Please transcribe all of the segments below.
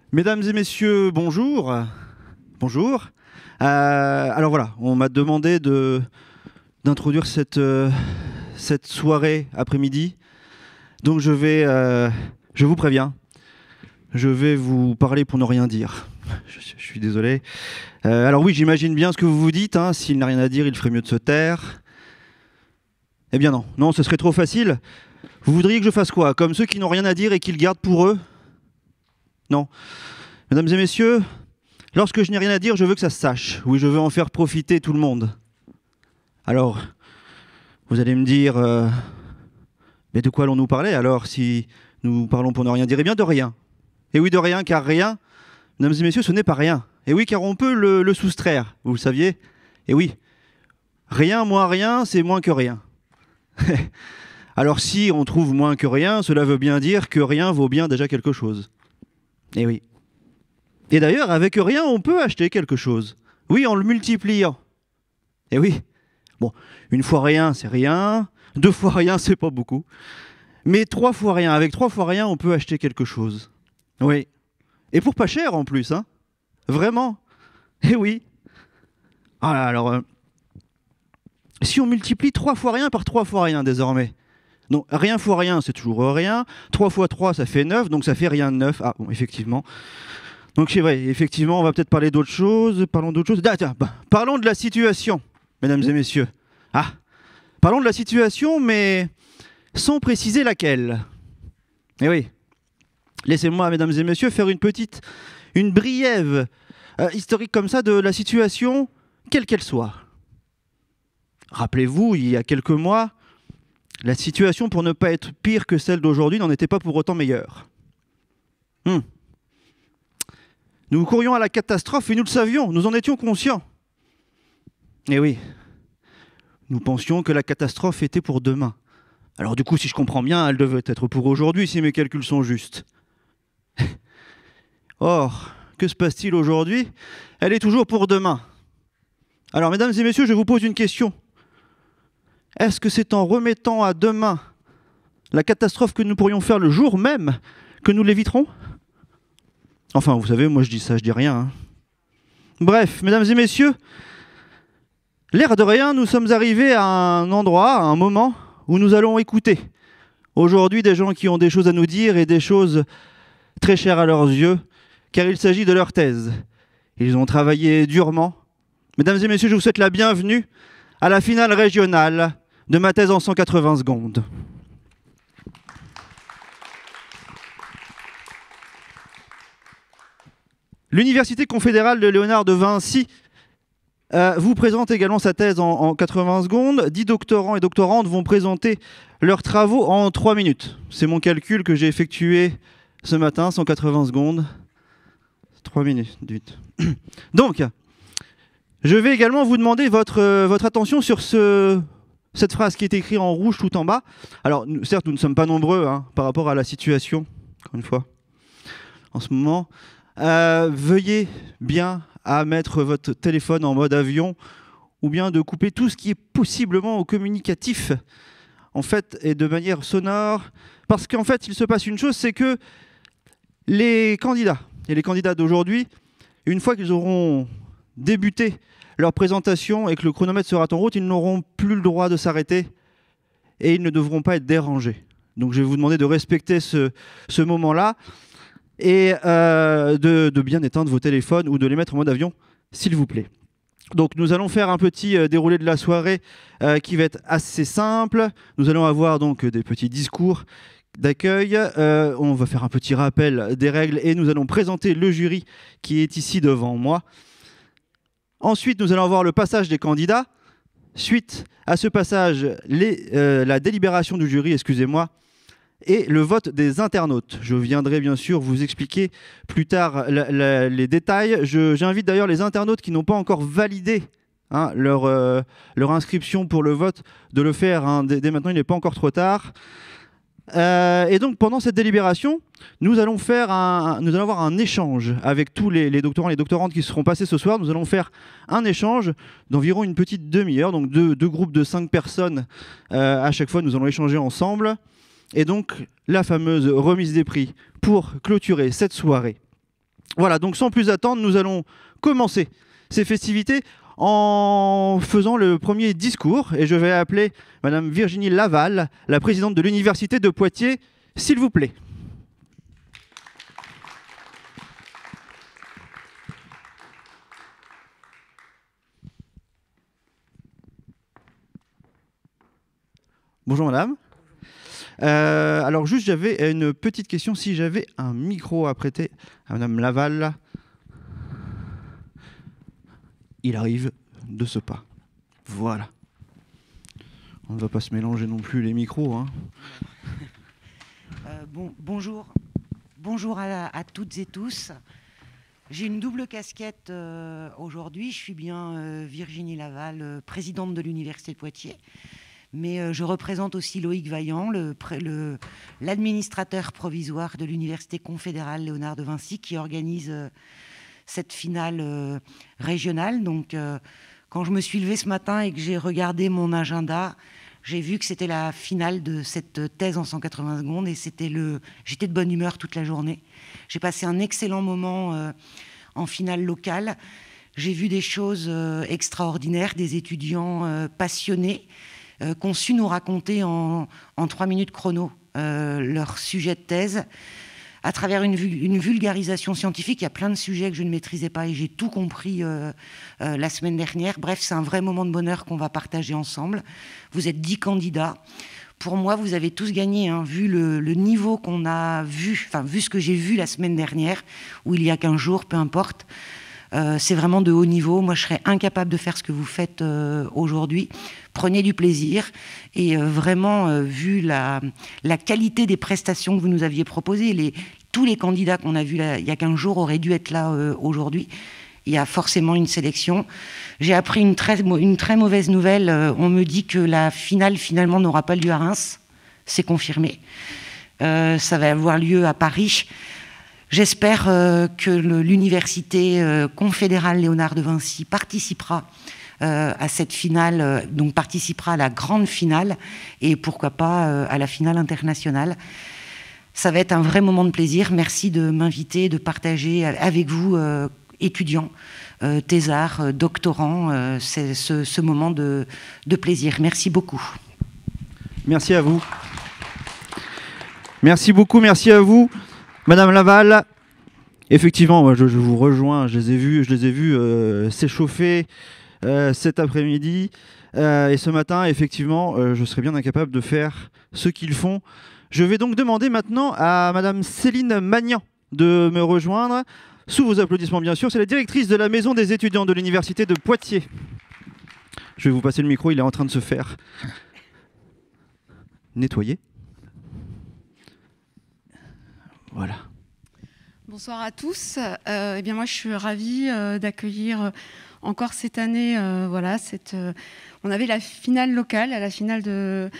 Mesdames et messieurs, bonjour. Bonjour. Alors voilà, on m'a demandé d'introduire cette soirée après-midi. Donc je vous préviens, je vais vous parler pour ne rien dire. Je suis désolé. Alors oui, j'imagine bien ce que vous vous dites. Hein, s'il n'a rien à dire, il ferait mieux de se taire. Eh bien non, non, ce serait trop facile. Vous voudriez que je fasse quoi? Comme ceux qui n'ont rien à dire et qui le gardent pour eux? Non. Mesdames et messieurs, lorsque je n'ai rien à dire, je veux que ça se sache. Oui, je veux en faire profiter tout le monde. Alors, vous allez me dire, mais de quoi allons-nous parler alors si nous parlons pour ne rien dire? Eh bien de rien. Et oui, de rien, car rien, mesdames et messieurs, ce n'est pas rien. Et oui, car on peut le soustraire, vous le saviez? Et oui, rien moins rien, c'est moins que rien. Alors si on trouve moins que rien, cela veut bien dire que rien vaut bien déjà quelque chose. Et oui. Et d'ailleurs, avec rien, on peut acheter quelque chose. Oui, en le multipliant. Et oui. Bon, une fois rien, c'est rien. Deux fois rien, c'est pas beaucoup. Mais trois fois rien, avec trois fois rien, on peut acheter quelque chose. Oui. Et pour pas cher en plus, hein. Vraiment. Et oui. Ah, alors, si on multiplie trois fois rien par trois fois rien désormais. Donc rien fois rien, c'est toujours rien. 3 fois 3, ça fait 9, donc ça fait rien de 9. Ah bon, effectivement. Donc c'est vrai, effectivement, on va peut-être parler d'autre chose. Parlons d'autre chose. Ah, tiens, parlons de la situation, mesdames et messieurs. Ah, parlons de la situation, mais sans préciser laquelle. Eh oui. Laissez-moi, mesdames et messieurs, faire une briève historique comme ça de la situation, quelle qu'elle soit. Rappelez-vous, il y a quelques mois, la situation, pour ne pas être pire que celle d'aujourd'hui, n'en était pas pour autant meilleure. Nous courions à la catastrophe et nous le savions, nous en étions conscients. Et oui, nous pensions que la catastrophe était pour demain. Alors du coup, si je comprends bien, elle devait être pour aujourd'hui, si mes calculs sont justes. Or, que se passe-t-il aujourd'hui? Elle est toujours pour demain. Alors, mesdames et messieurs, je vous pose une question. Est-ce que c'est en remettant à demain la catastrophe que nous pourrions faire le jour même que nous l'éviterons? Enfin, vous savez, moi je dis ça, je dis rien. Hein. Bref, mesdames et messieurs, l'air de rien, nous sommes arrivés à un endroit, à un moment où nous allons écouter. Aujourd'hui, des gens qui ont des choses à nous dire et des choses très chères à leurs yeux, car il s'agit de leur thèse. Ils ont travaillé durement. Mesdames et messieurs, je vous souhaite la bienvenue à la finale régionale de ma thèse en 180 secondes. L'Université confédérale de Léonard de Vinci vous présente également sa thèse en 80 secondes. 10 doctorants et doctorantes vont présenter leurs travaux en 3 minutes. C'est mon calcul que j'ai effectué ce matin, 180 secondes. 3 minutes. Donc, je vais également vous demander votre attention sur cette phrase qui est écrite en rouge tout en bas. Alors, certes, nous ne sommes pas nombreux hein, par rapport à la situation, encore une fois, en ce moment. Veuillez bien à mettre votre téléphone en mode avion ou bien de couper tout ce qui est possiblement au communicatif, en fait, et de manière sonore. Parce qu'en fait, il se passe une chose, c'est que les candidats d'aujourd'hui, une fois qu'ils auront débuté leur présentation et que le chronomètre sera en route, ils n'auront plus le droit de s'arrêter et ils ne devront pas être dérangés. Donc je vais vous demander de respecter ce moment-là et de bien éteindre vos téléphones ou de les mettre en mode avion, s'il vous plaît. Donc nous allons faire un petit déroulé de la soirée qui va être assez simple. Nous allons avoir donc des petits discours d'accueil, on va faire un petit rappel des règles et nous allons présenter le jury qui est ici devant moi. Ensuite, nous allons avoir le passage des candidats. Suite à ce passage, la délibération du jury, excusez-moi, et le vote des internautes. Je viendrai bien sûr vous expliquer plus tard les détails. J'invite d'ailleurs les internautes qui n'ont pas encore validé hein, leur inscription pour le vote de le faire. Hein, dès maintenant, il n'est pas encore trop tard. Et donc pendant cette délibération, nous allons avoir un échange avec tous les doctorants et les doctorantes qui seront passés ce soir. Nous allons faire un échange d'environ une petite demi-heure, donc deux groupes de 5 personnes à chaque fois. Nous allons échanger ensemble. Et donc la fameuse remise des prix pour clôturer cette soirée Voilà, donc sans plus attendre, nous allons commencer ces festivités en faisant le premier discours. Et je vais appeler Madame Virginie Laval, la présidente de l'Université de Poitiers, s'il vous plaît. Bonjour Madame. Alors juste, j'avais une petite question. Si j'avais un micro à prêter à Madame Laval, il arrive de ce pas. Voilà. On ne va pas se mélanger non plus les micros. Hein. Bonjour à toutes et tous. J'ai une double casquette aujourd'hui. Je suis bien Virginie Laval, présidente de l'Université de Poitiers. Mais je représente aussi Loïc Vaillant, l'administrateur provisoire de l'Université confédérale Léonard de Vinci, qui organise cette finale régionale. Donc, quand je me suis levée ce matin et que j'ai regardé mon agenda, j'ai vu que c'était la finale de cette thèse en 180 secondes et j'étais de bonne humeur toute la journée. J'ai passé un excellent moment en finale locale. J'ai vu des choses extraordinaires, des étudiants passionnés qui ont su nous raconter en 3 minutes chrono leur sujet de thèse. À travers une vulgarisation scientifique, il y a plein de sujets que je ne maîtrisais pas et j'ai tout compris la semaine dernière. Bref, c'est un vrai moment de bonheur qu'on va partager ensemble. Vous êtes 10 candidats. Pour moi, vous avez tous gagné, hein, vu le niveau qu'on a vu, enfin, vu ce que j'ai vu la semaine dernière, où il y a 15 jours, peu importe. C'est vraiment de haut niveau. Moi, je serais incapable de faire ce que vous faites aujourd'hui. Prenez du plaisir. Et vraiment, vu la qualité des prestations que vous nous aviez proposées, tous les candidats qu'on a vus il y a 15 jours auraient dû être là aujourd'hui. Il y a forcément une sélection. J'ai appris une très mauvaise nouvelle. On me dit que la finale, finalement, n'aura pas lieu à Reims. C'est confirmé. Ça va avoir lieu à Paris. J'espère que l'Université confédérale Léonard de Vinci participera à cette finale, donc participera à la grande finale et pourquoi pas à la finale internationale. Ça va être un vrai moment de plaisir. Merci de m'inviter, de partager avec vous, étudiants, thésards, doctorants, ce moment de plaisir. Merci beaucoup. Merci à vous. Merci beaucoup, merci à vous. Madame Laval, effectivement, je vous rejoins, je les ai vus s'échauffer cet après-midi. Et ce matin, effectivement, je serais bien incapable de faire ce qu'ils font. Je vais donc demander maintenant à Madame Céline Magnan de me rejoindre. Sous vos applaudissements, bien sûr. C'est la directrice de la Maison des étudiants de l'Université de Poitiers. Je vais vous passer le micro, il est en train de se faire nettoyer. Voilà. Bonsoir à tous. Eh bien moi, je suis ravie d'accueillir encore cette année. On avait la finale locale, la finale de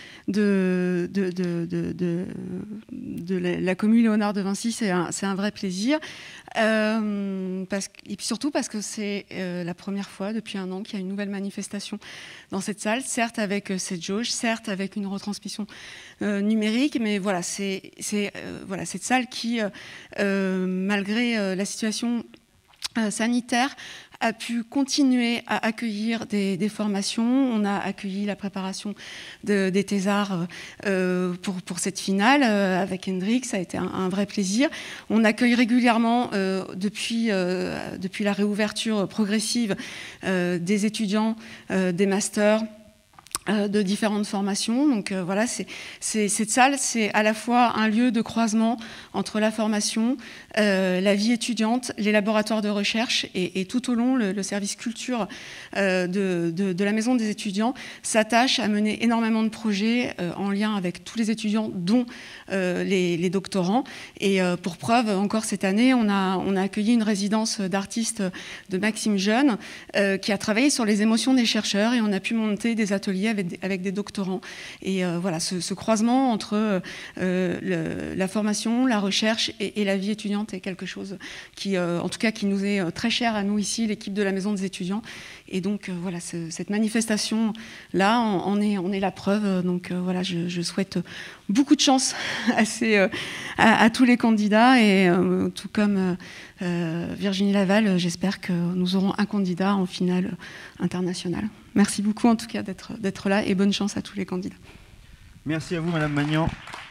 la commune Léonard de Vinci. C'est un vrai plaisir. Et puis surtout parce que c'est la première fois depuis 1 an qu'il y a une nouvelle manifestation dans cette salle, certes avec cette jauge, certes avec une retransmission numérique, mais voilà, c'est cette salle qui, malgré la situation sanitaire, a pu continuer à accueillir des formations. On a accueilli la préparation des thésards pour cette finale avec Hendrik. Ça a été un vrai plaisir. On accueille régulièrement, depuis la réouverture progressive, des étudiants, des masters, de différentes formations. Donc voilà, cette salle, c'est à la fois un lieu de croisement entre la formation, la vie étudiante, les laboratoires de recherche et tout au long, le service culture de la Maison des étudiants s'attache à mener énormément de projets en lien avec tous les étudiants, dont les doctorants. Et pour preuve, encore cette année, on a accueilli une résidence d'artistes de Maxime Jeune qui a travaillé sur les émotions des chercheurs et on a pu monter des ateliers avec des doctorants. Et voilà, ce croisement entre la formation, la recherche et la vie étudiante est quelque chose qui, en tout cas, qui nous est très cher à nous ici, l'équipe de la Maison des étudiants. Et donc, voilà, cette manifestation-là, on est la preuve. Donc, voilà, je souhaite beaucoup de chance à tous les candidats et tout comme Virginie Laval, j'espère que nous aurons un candidat en finale internationale. Merci beaucoup en tout cas d'être là et bonne chance à tous les candidats. Merci à vous Madame Magnan.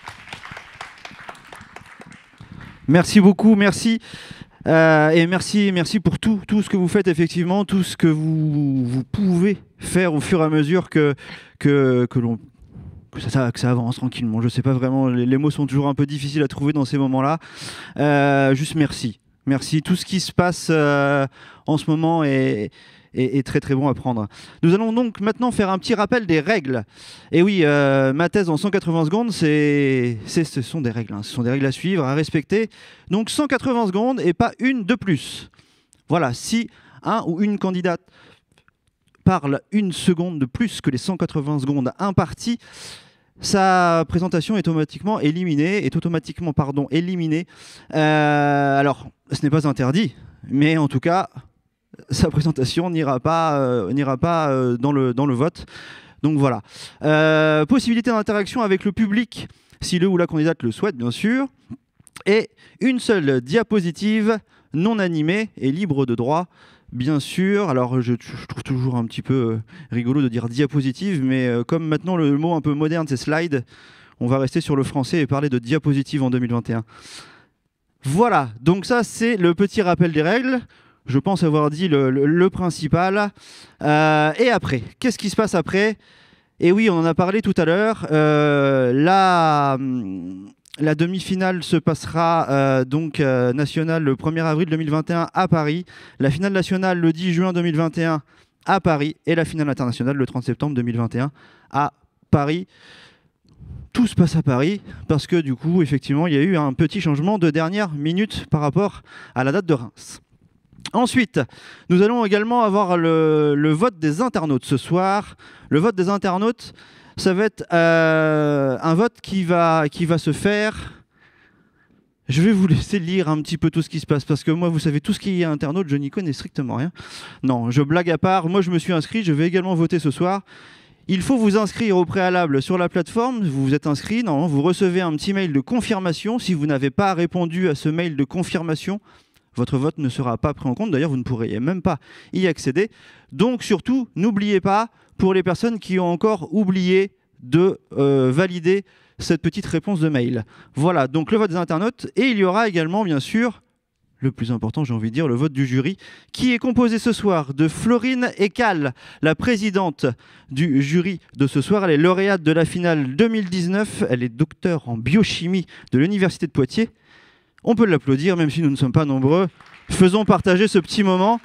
Merci beaucoup, merci. Et merci pour tout ce que vous faites, effectivement, tout ce que vous pouvez faire au fur et à mesure que ça avance tranquillement. Je ne sais pas vraiment, les mots sont toujours un peu difficiles à trouver dans ces moments-là. Juste merci. Merci. Tout ce qui se passe en ce moment est très très bon à prendre. Nous allons donc maintenant faire un petit rappel des règles. Et oui, ma thèse en 180 secondes, ce sont des règles. Ce sont des règles à suivre, à respecter. Donc 180 secondes et pas une de plus. Voilà, si un ou une candidate parle une seconde de plus que les 180 secondes imparties, sa présentation est automatiquement éliminée. Alors, ce n'est pas interdit, mais en tout cas, sa présentation n'ira pas dans le vote. Donc voilà. Possibilité d'interaction avec le public, si le ou la candidate le souhaite, bien sûr. Et une seule diapositive non animée et libre de droit, bien sûr. Alors je trouve toujours un petit peu rigolo de dire diapositive, mais comme maintenant le mot un peu moderne c'est slide, on va rester sur le français et parler de diapositive en 2021. Voilà, donc ça c'est le petit rappel des règles. Je pense avoir dit le principal. Et après, qu'est-ce qui se passe après? Et oui, on en a parlé tout à l'heure. La demi-finale se passera nationale le 1er avril 2021 à Paris. La finale nationale le 10 juin 2021 à Paris. Et la finale internationale le 30 septembre 2021 à Paris. Tout se passe à Paris parce que du coup, effectivement, il y a eu un petit changement de dernière minute par rapport à la date de Reims. Ensuite, nous allons également avoir le vote des internautes ce soir. Le vote des internautes, ça va être un vote qui va se faire. Je vais vous laisser lire un petit peu tout ce qui se passe parce que moi, vous savez, tout ce qui est internaute, je n'y connais strictement rien. Non, je blague à part. Moi, je me suis inscrit. Je vais également voter ce soir. Il faut vous inscrire au préalable sur la plateforme. Vous vous êtes inscrit. Normalement, vous recevez un petit mail de confirmation. Si vous n'avez pas répondu à ce mail de confirmation, votre vote ne sera pas pris en compte. D'ailleurs, vous ne pourrez même pas y accéder. Donc, surtout, n'oubliez pas, pour les personnes qui ont encore oublié de valider cette petite réponse de mail. Voilà, donc le vote des internautes. Et il y aura également, bien sûr, le plus important, j'ai envie de dire, le vote du jury, qui est composé ce soir de Florine Ecal, la présidente du jury de ce soir. Elle est lauréate de la finale 2019. Elle est docteure en biochimie de l'Université de Poitiers. On peut l'applaudir, même si nous ne sommes pas nombreux. Faisons partager ce petit moment.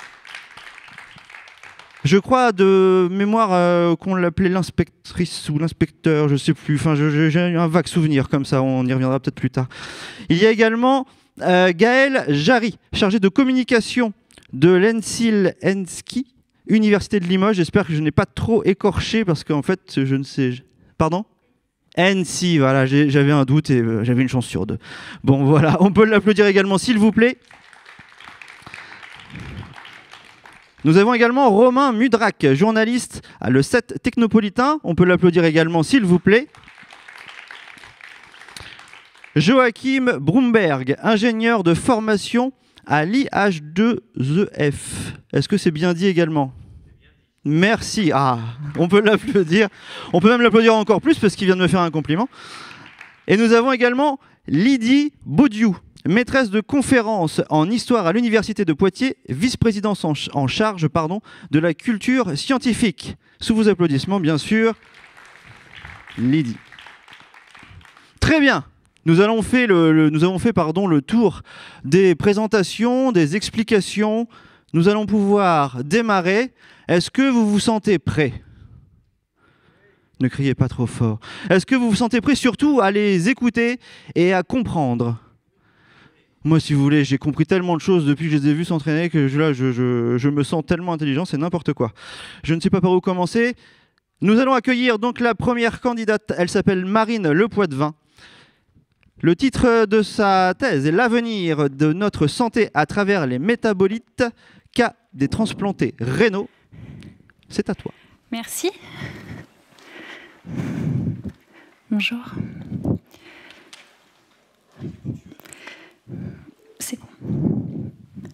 Je crois de mémoire qu'on l'appelait l'inspectrice ou l'inspecteur, je ne sais plus. Enfin, j'ai un vague souvenir comme ça, on y reviendra peut-être plus tard. Il y a également Gaël Jarry, chargé de communication de l'ENSIL-ENSKI, Université de Limoges. J'espère que je n'ai pas trop écorché parce qu'en fait, je ne sais... Pardon ? NC, voilà, j'avais un doute et j'avais une chance sur deux. Bon, voilà, on peut l'applaudir également, s'il vous plaît. Nous avons également Romain Mudrac, journaliste à Le 7 Technopolitain. On peut l'applaudir également, s'il vous plaît. Joachim Brumberg, ingénieur de formation à l'IH2EF. Est-ce que c'est bien dit également ? Merci. Ah, on peut l'applaudir. On peut même l'applaudir encore plus parce qu'il vient de me faire un compliment. Et nous avons également Lydie Baudiou, maîtresse de conférence en histoire à l'Université de Poitiers, vice-présidente en charge de la culture scientifique. Sous vos applaudissements, bien sûr, Lydie. Très bien. Nous avons fait le tour des présentations, des explications. Nous allons pouvoir démarrer. Est-ce que vous vous sentez prêts ? Ne criez pas trop fort. Est-ce que vous vous sentez prêts surtout à les écouter et à comprendre ? Moi, si vous voulez, j'ai compris tellement de choses depuis que je les ai vus s'entraîner que je me sens tellement intelligent, c'est n'importe quoi. Je ne sais pas par où commencer. Nous allons accueillir donc la première candidate. Elle s'appelle Marine Lepoitvin. Le titre de sa thèse est « L'avenir de notre santé à travers les métabolites, cas des transplantés rénaux ». C'est à toi. Merci. Bonjour. C'est bon.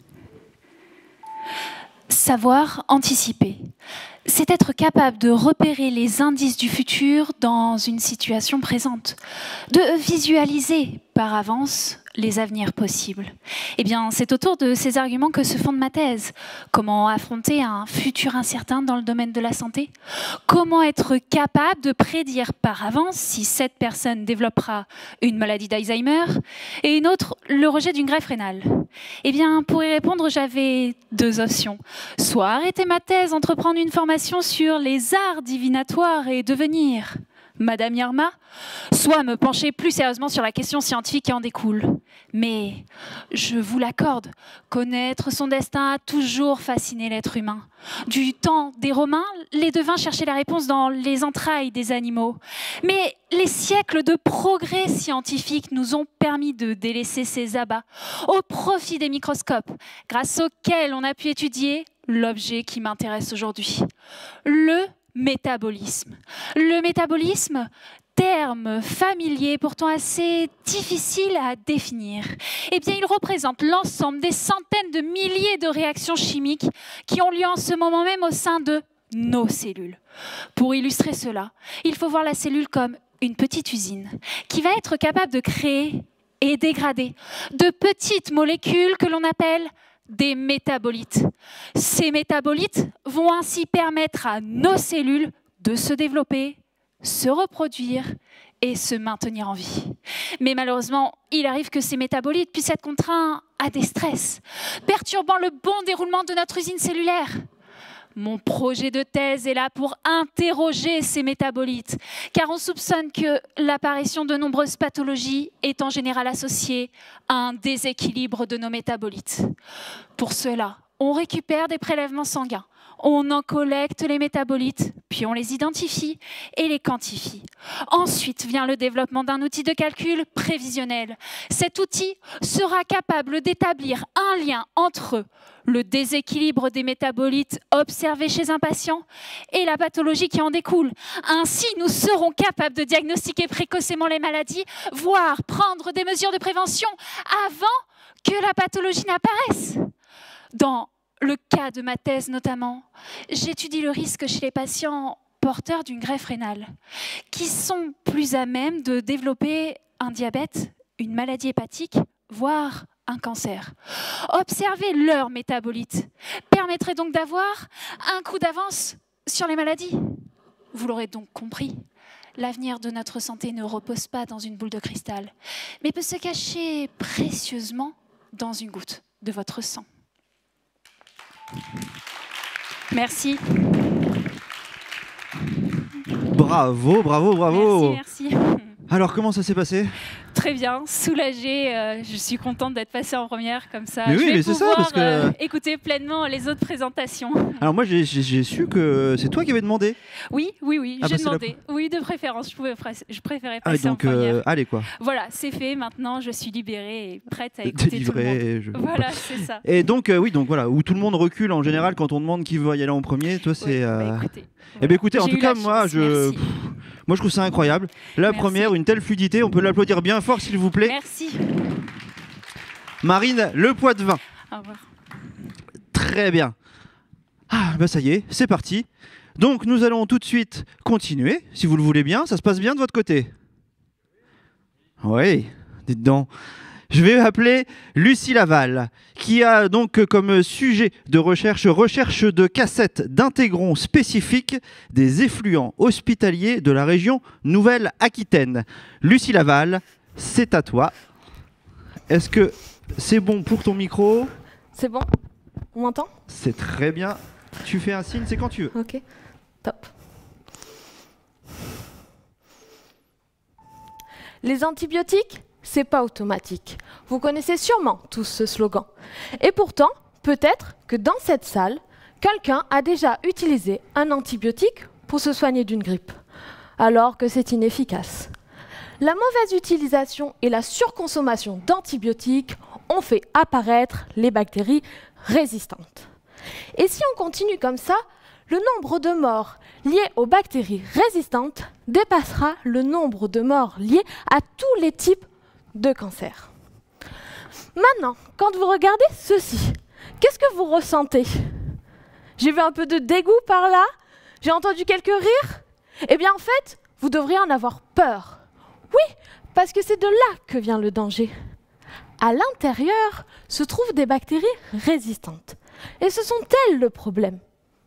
Savoir anticiper, c'est être capable de repérer les indices du futur dans une situation présente, de visualiser par avance les avenirs possibles. Eh bien, c'est autour de ces arguments que se fonde ma thèse. Comment affronter un futur incertain dans le domaine de la santé? Comment être capable de prédire par avance si cette personne développera une maladie d'Alzheimer et une autre le rejet d'une greffe rénale? Eh bien, pour y répondre, j'avais deux options. Soit arrêter ma thèse, entreprendre une formation sur les arts divinatoires et devenir Madame Yerma, soit me pencher plus sérieusement sur la question scientifique qui en découle. Mais, je vous l'accorde, connaître son destin a toujours fasciné l'être humain. Du temps des Romains, les devins cherchaient la réponse dans les entrailles des animaux. Mais les siècles de progrès scientifique nous ont permis de délaisser ces abats au profit des microscopes, grâce auxquels on a pu étudier l'objet qui m'intéresse aujourd'hui, le métabolisme. Le métabolisme, terme familier pourtant assez difficile à définir, eh bien il représente l'ensemble des centaines de milliers de réactions chimiques qui ont lieu en ce moment même au sein de nos cellules. Pour illustrer cela, il faut voir la cellule comme une petite usine qui va être capable de créer et dégrader de petites molécules que l'on appelle des métabolites. Ces métabolites vont ainsi permettre à nos cellules de se développer, se reproduire et se maintenir en vie. Mais malheureusement, il arrive que ces métabolites puissent être contraints à des stress, perturbant le bon déroulement de notre usine cellulaire. Mon projet de thèse est là pour interroger ces métabolites, car on soupçonne que l'apparition de nombreuses pathologies est en général associée à un déséquilibre de nos métabolites. Pour cela, on récupère des prélèvements sanguins, on en collecte les métabolites, puis on les identifie et les quantifie. Ensuite vient le développement d'un outil de calcul prévisionnel. Cet outil sera capable d'établir un lien entre le déséquilibre des métabolites observé chez un patient et la pathologie qui en découle. Ainsi, nous serons capables de diagnostiquer précocement les maladies, voire prendre des mesures de prévention avant que la pathologie n'apparaisse. Dans le cas de ma thèse notamment, j'étudie le risque chez les patients porteurs d'une greffe rénale, qui sont plus à même de développer un diabète, une maladie hépatique, voire un cancer. Observer leurs métabolites permettrait donc d'avoir un coup d'avance sur les maladies. Vous l'aurez donc compris, l'avenir de notre santé ne repose pas dans une boule de cristal, mais peut se cacher précieusement dans une goutte de votre sang. Merci. Bravo, bravo, bravo. Merci, merci. Alors, comment ça s'est passé? Très bien, soulagée. Je suis contente d'être passée en première comme ça. Mais oui, je vais mais c'est ça, pouvoir parce que... écouter pleinement les autres présentations. Alors moi, j'ai su que c'est toi qui avais demandé. Oui, Ah j'ai bah, demandé. Oui, de préférence, je préférais passer en donc, première. allez quoi. Voilà, c'est fait. Maintenant, je suis libérée et prête à écouter tout le monde. Voilà, c'est ça. Et donc, oui, donc voilà, où tout le monde recule en général quand on demande qui veut y aller en premier. Toi, c'est... Écoutez, Eh bien, écoutez, en J'ai tout eu cas, la moi, chance, moi, je trouve ça incroyable. La Merci. première, une telle fluidité, on peut l'applaudir bien fort, s'il vous plaît. Merci. Marine Le Poitvin. Au revoir. Très bien. Ah, bah ça y est, c'est parti. Donc, nous allons tout de suite continuer, si vous le voulez bien. Ça se passe bien de votre côté? Oui, dites donc. Je vais appeler Lucie Laval, qui a donc comme sujet de recherche de cassettes d'intégrons spécifiques des effluents hospitaliers de la région Nouvelle-Aquitaine. Lucie Laval, c'est à toi. Est-ce que c'est bon pour ton micro? C'est bon? On m'entend? C'est très bien. Tu fais un signe, c'est quand tu veux. Ok, top. Les antibiotiques, c'est pas automatique. Vous connaissez sûrement tous ce slogan. Et pourtant, peut-être que dans cette salle, quelqu'un a déjà utilisé un antibiotique pour se soigner d'une grippe, alors que c'est inefficace. La mauvaise utilisation et la surconsommation d'antibiotiques ont fait apparaître les bactéries résistantes. Et si on continue comme ça, le nombre de morts liés aux bactéries résistantes dépassera le nombre de morts liés à tous les types de cancers. Maintenant, quand vous regardez ceci, qu'est-ce que vous ressentez? J'ai vu un peu de dégoût par là, j'ai entendu quelques rires. Eh bien en fait, vous devriez en avoir peur. Oui, parce que c'est de là que vient le danger. À l'intérieur se trouvent des bactéries résistantes. Et ce sont elles le problème.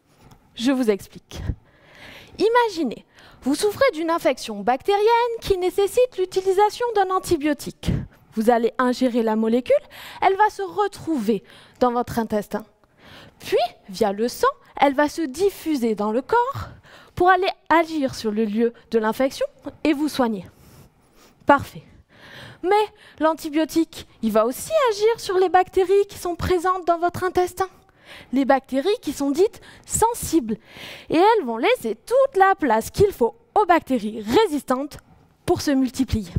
Je vous explique. Imaginez, vous souffrez d'une infection bactérienne qui nécessite l'utilisation d'un antibiotique. Vous allez ingérer la molécule, elle va se retrouver dans votre intestin. Puis, via le sang, elle va se diffuser dans le corps pour aller agir sur le lieu de l'infection et vous soigner. Parfait. Mais l'antibiotique, il va aussi agir sur les bactéries qui sont présentes dans votre intestin. Les bactéries qui sont dites sensibles. Et elles vont laisser toute la place qu'il faut aux bactéries résistantes pour se multiplier.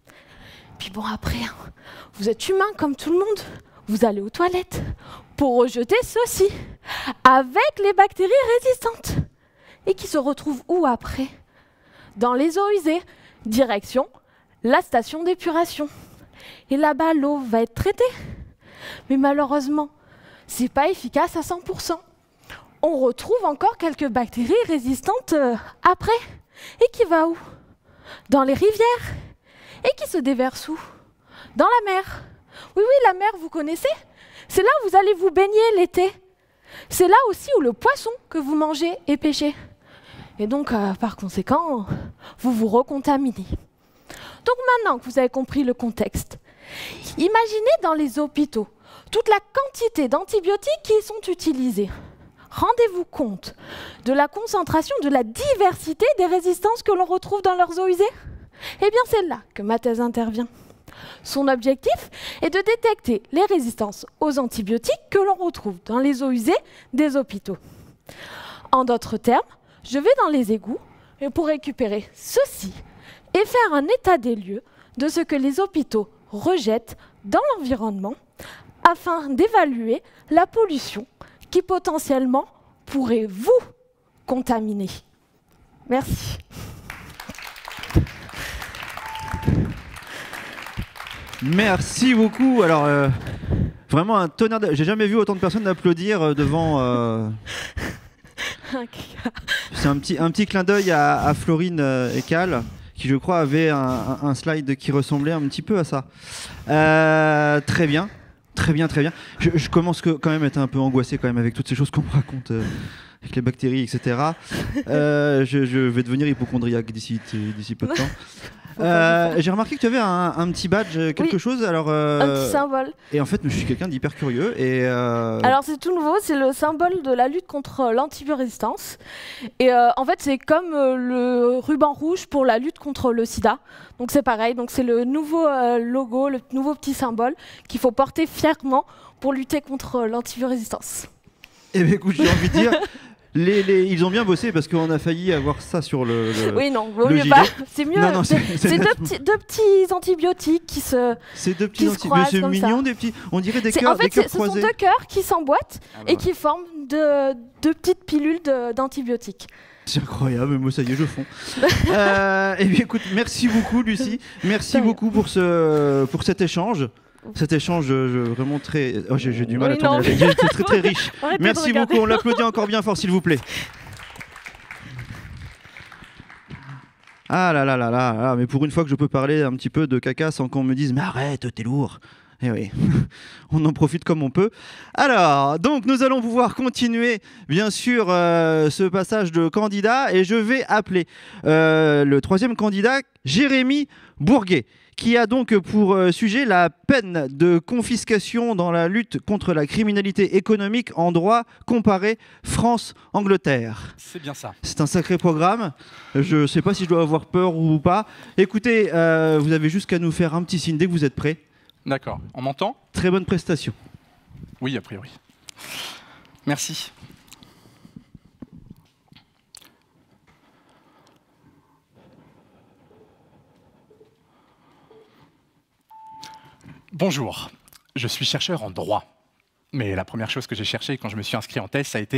Puis bon, après, vous êtes humain comme tout le monde. Vous allez aux toilettes pour rejeter ceci avec les bactéries résistantes. Et qui se retrouvent où après? Dans les eaux usées, direction la station d'épuration. Et là-bas, l'eau va être traitée. Mais malheureusement, c'est pas efficace à 100%. On retrouve encore quelques bactéries résistantes après. Et qui va où? Dans les rivières. Et qui se déverse où? Dans la mer. Oui, oui, la mer, vous connaissez? C'est là où vous allez vous baigner l'été. C'est là aussi où le poisson que vous mangez est pêché. Et donc, par conséquent, vous vous recontaminez. Donc maintenant que vous avez compris le contexte, imaginez dans les hôpitaux toute la quantité d'antibiotiques qui y sont utilisés. Rendez-vous compte de la concentration, de la diversité des résistances que l'on retrouve dans leurs eaux usées? Eh bien, c'est là que ma thèse intervient. Son objectif est de détecter les résistances aux antibiotiques que l'on retrouve dans les eaux usées des hôpitaux. En d'autres termes, je vais dans les égouts pour récupérer ceci et faire un état des lieux de ce que les hôpitaux rejettent dans l'environnement afin d'évaluer la pollution qui potentiellement pourrait vous contaminer. Merci. Merci beaucoup. Alors, vraiment un tonnerre. J'ai jamais vu autant de personnes applaudir devant. C'est un petit clin d'œil à Florine Eccal, qui je crois avait un slide qui ressemblait un petit peu à ça. Très bien. Très bien, très bien. Je commence quand même à être un peu angoissé quand même avec toutes ces choses qu'on me raconte, avec les bactéries, etc. Je vais devenir hypocondriaque d'ici peu de temps. J'ai remarqué que tu avais un petit badge, quelque chose. Alors, un petit symbole. Et en fait, je suis quelqu'un d'hyper curieux. Alors c'est tout nouveau, c'est le symbole de la lutte contre l'antibiorésistance. Et en fait, c'est comme le ruban rouge pour la lutte contre le sida. Donc c'est pareil, donc c'est le nouveau logo, le nouveau petit symbole qu'il faut porter fièrement pour lutter contre l'antibiorésistance. Eh bien écoute, j'ai envie de dire... ils ont bien bossé parce qu'on a failli avoir ça sur le oui, non, vaut mieux gilet. pas. C'est mieux. Non, c'est deux petits antibiotiques qui se. C'est deux petits antibiotiques. Mais c'est mignon, des petits. On dirait des cœurs. En fait, ce sont deux cœurs qui s'emboîtent et qui forment deux petites pilules d'antibiotiques. C'est incroyable, moi ça y est, je fonds. Eh bien écoute, merci beaucoup Lucie. Merci beaucoup pour cet échange. Cet échange vraiment très... Oh, j'ai du mal à tourner la tête. C'est très riche. Merci beaucoup, on l'applaudit encore bien fort s'il vous plaît. Ah là là là là, mais pour une fois que je peux parler un petit peu de caca sans qu'on me dise « Mais arrête, t'es lourd !» Eh oui, on en profite comme on peut. Alors, donc nous allons pouvoir continuer, bien sûr, ce passage de candidats et je vais appeler le troisième candidat, Jérémy Bourguet, qui a donc pour sujet la peine de confiscation dans la lutte contre la criminalité économique en droit comparé France-Angleterre. C'est bien ça. C'est un sacré programme. Je ne sais pas si je dois avoir peur ou pas. Écoutez, vous avez juste qu'à nous faire un petit signe dès que vous êtes prêts. D'accord. On m'entend ? Très bonne prestation. Oui, a priori. Merci. Bonjour, je suis chercheur en droit. Mais la première chose que j'ai cherchée quand je me suis inscrit en thèse, ça a été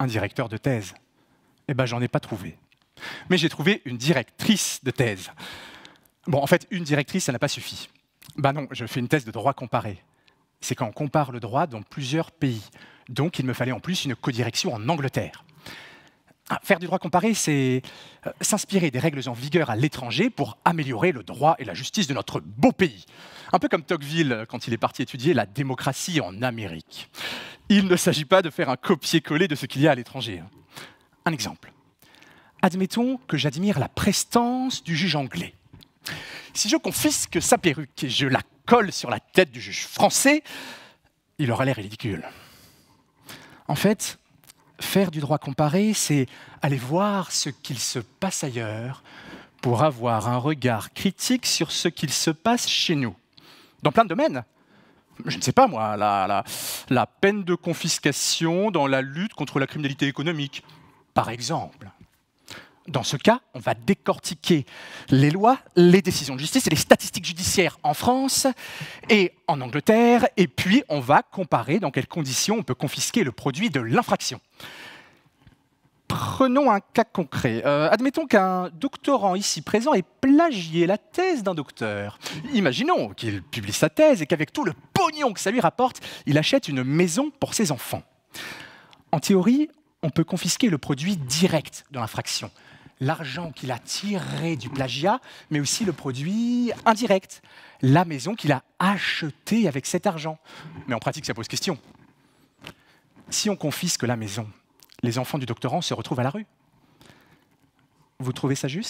un directeur de thèse. Eh ben, j'en ai pas trouvé. Mais j'ai trouvé une directrice de thèse. Bon, en fait, une directrice, ça n'a pas suffi. Ben non, je fais une thèse de droit comparé. C'est quand on compare le droit dans plusieurs pays. Donc, il me fallait en plus une codirection en Angleterre. Faire du droit comparé, c'est s'inspirer des règles en vigueur à l'étranger pour améliorer le droit et la justice de notre beau pays. Un peu comme Tocqueville quand il est parti étudier la démocratie en Amérique. Il ne s'agit pas de faire un copier-coller de ce qu'il y a à l'étranger. Un exemple. Admettons que j'admire la prestance du juge anglais. Si je confisque sa perruque et je la colle sur la tête du juge français, il aura l'air ridicule. En fait, faire du droit comparé, c'est aller voir ce qu'il se passe ailleurs pour avoir un regard critique sur ce qu'il se passe chez nous. Dans plein de domaines. Je ne sais pas moi, la peine de confiscation dans la lutte contre la criminalité économique, par exemple. Dans ce cas, on va décortiquer les lois, les décisions de justice et les statistiques judiciaires en France et en Angleterre, et puis on va comparer dans quelles conditions on peut confisquer le produit de l'infraction. Prenons un cas concret. Admettons qu'un doctorant ici présent ait plagié la thèse d'un docteur. Imaginons qu'il publie sa thèse et qu'avec tout le pognon que ça lui rapporte, il achète une maison pour ses enfants. En théorie, on peut confisquer le produit direct de l'infraction. L'argent qu'il a tiré du plagiat, mais aussi le produit indirect, la maison qu'il a achetée avec cet argent. Mais en pratique, ça pose question. Si on confisque la maison, les enfants du doctorant se retrouvent à la rue. Vous trouvez ça juste ?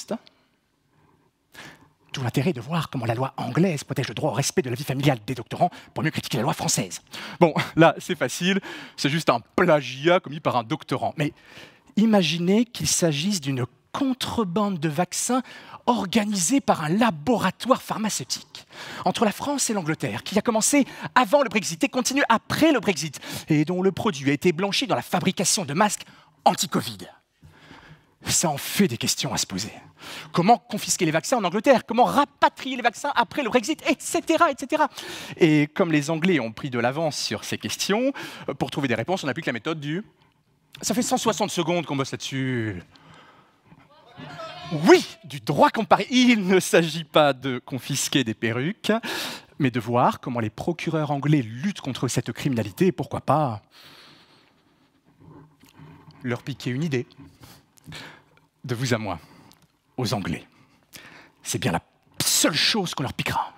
Tout l'intérêt de voir comment la loi anglaise protège le droit au respect de la vie familiale des doctorants pour mieux critiquer la loi française. Bon, là, c'est facile, c'est juste un plagiat commis par un doctorant. Mais imaginez qu'il s'agisse d'une contrebande de vaccins organisée par un laboratoire pharmaceutique entre la France et l'Angleterre, qui a commencé avant le Brexit et continue après le Brexit, et dont le produit a été blanchi dans la fabrication de masques anti-Covid. Ça en fait des questions à se poser. Comment confisquer les vaccins en Angleterre? Comment rapatrier les vaccins après le Brexit, etc., etc. Et comme les Anglais ont pris de l'avance sur ces questions, pour trouver des réponses, on applique la méthode du... Ça fait 160 secondes qu'on bosse là-dessus. Oui, du droit comparé. Il ne s'agit pas de confisquer des perruques, mais de voir comment les procureurs anglais luttent contre cette criminalité et pourquoi pas leur piquer une idée. De vous à moi, aux Anglais. C'est bien la seule chose qu'on leur piquera.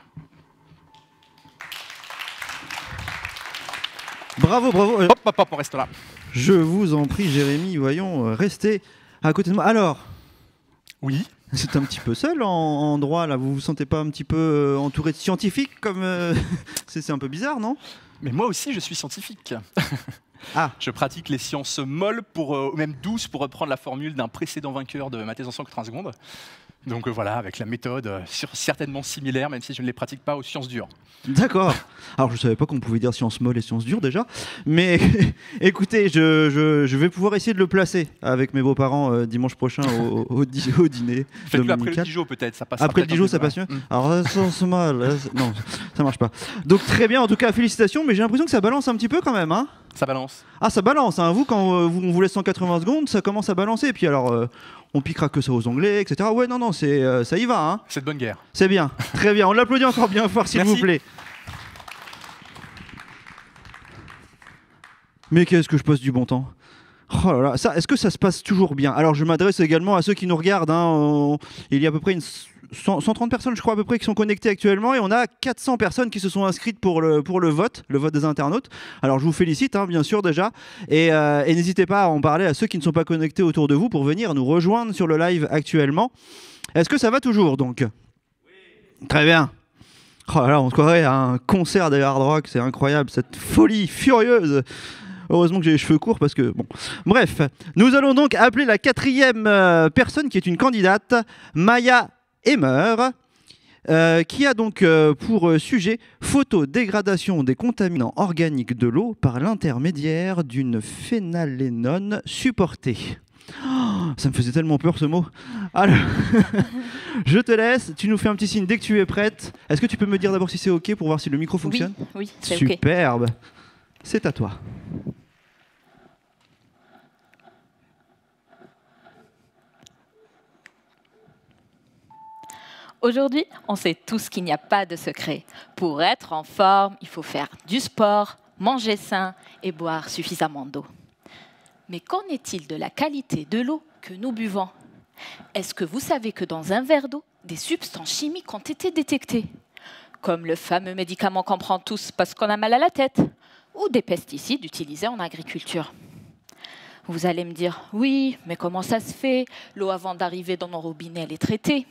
Bravo, bravo. Hop, hop, hop, on reste là. Je vous en prie, Jérémy, voyons, restez à côté de moi. Alors, oui. C'est un petit peu seul en droit, là. Vous vous sentez pas un petit peu entouré de scientifiques comme c'est un peu bizarre, non? Mais moi aussi, je suis scientifique. Ah. Je pratique les sciences molles, même douces, pour reprendre la formule d'un précédent vainqueur de ma thèse en 180 secondes. Donc voilà, avec la méthode certainement similaire, même si je ne les pratique pas aux sciences dures. D'accord. Alors je ne savais pas qu'on pouvait dire sciences molles et sciences dures déjà, mais écoutez, je vais pouvoir essayer de le placer avec mes beaux-parents dimanche prochain au dîner. Faites-le après le Dijon peut-être, ça passe. Après le Dijon, ça passe mieux. Alors sciences molles, non, ça marche pas. Donc très bien, en tout cas félicitations, mais j'ai l'impression que ça balance un petit peu quand même, hein. Ça balance. Ah, ça balance, hein. Vous, quand on vous laisse 180 secondes, ça commence à balancer. Et puis alors, on piquera que ça aux Anglais, etc. Ouais, non, ça y va. Hein. C'est de bonne guerre. C'est bien, très bien. On l'applaudit encore bien fort, s'il vous plaît. Mais qu'est-ce que je passe du bon temps. Oh là là, ça, est-ce que ça se passe toujours bien? Alors, je m'adresse également à ceux qui nous regardent. Hein. Il y a à peu près 130 personnes, je crois, à peu près, qui sont connectées actuellement, et on a 400 personnes qui se sont inscrites pour le vote des internautes. Alors je vous félicite, hein, bien sûr, déjà, et n'hésitez pas à en parler à ceux qui ne sont pas connectés autour de vous pour venir nous rejoindre sur le live actuellement. Est-ce que ça va toujours, donc? Oui. Très bien. Oh là là, on se croirait à un concert des hard rock, c'est incroyable, cette folie furieuse. Heureusement que j'ai les cheveux courts parce que... Bon. Bref, nous allons donc appeler la 4e personne qui est une candidate, Maya Emmer, qui a donc pour sujet photodégradation des contaminants organiques de l'eau par l'intermédiaire d'une phénylalénone supportée. Oh, ça me faisait tellement peur ce mot. Alors, je te laisse, tu nous fais un petit signe dès que tu es prête. Est-ce que tu peux me dire d'abord si c'est OK pour voir si le micro fonctionne? Oui, c'est OK. Superbe. C'est à toi. Aujourd'hui, on sait tous qu'il n'y a pas de secret. Pour être en forme, il faut faire du sport, manger sain et boire suffisamment d'eau. Mais qu'en est-il de la qualité de l'eau que nous buvons? Est-ce que vous savez que dans un verre d'eau, des substances chimiques ont été détectées? Comme le fameux médicament qu'on prend tous parce qu'on a mal à la tête, ou des pesticides utilisés en agriculture. Vous allez me dire, oui, mais comment ça se fait? L'eau avant d'arriver dans nos robinets, elle est traitée.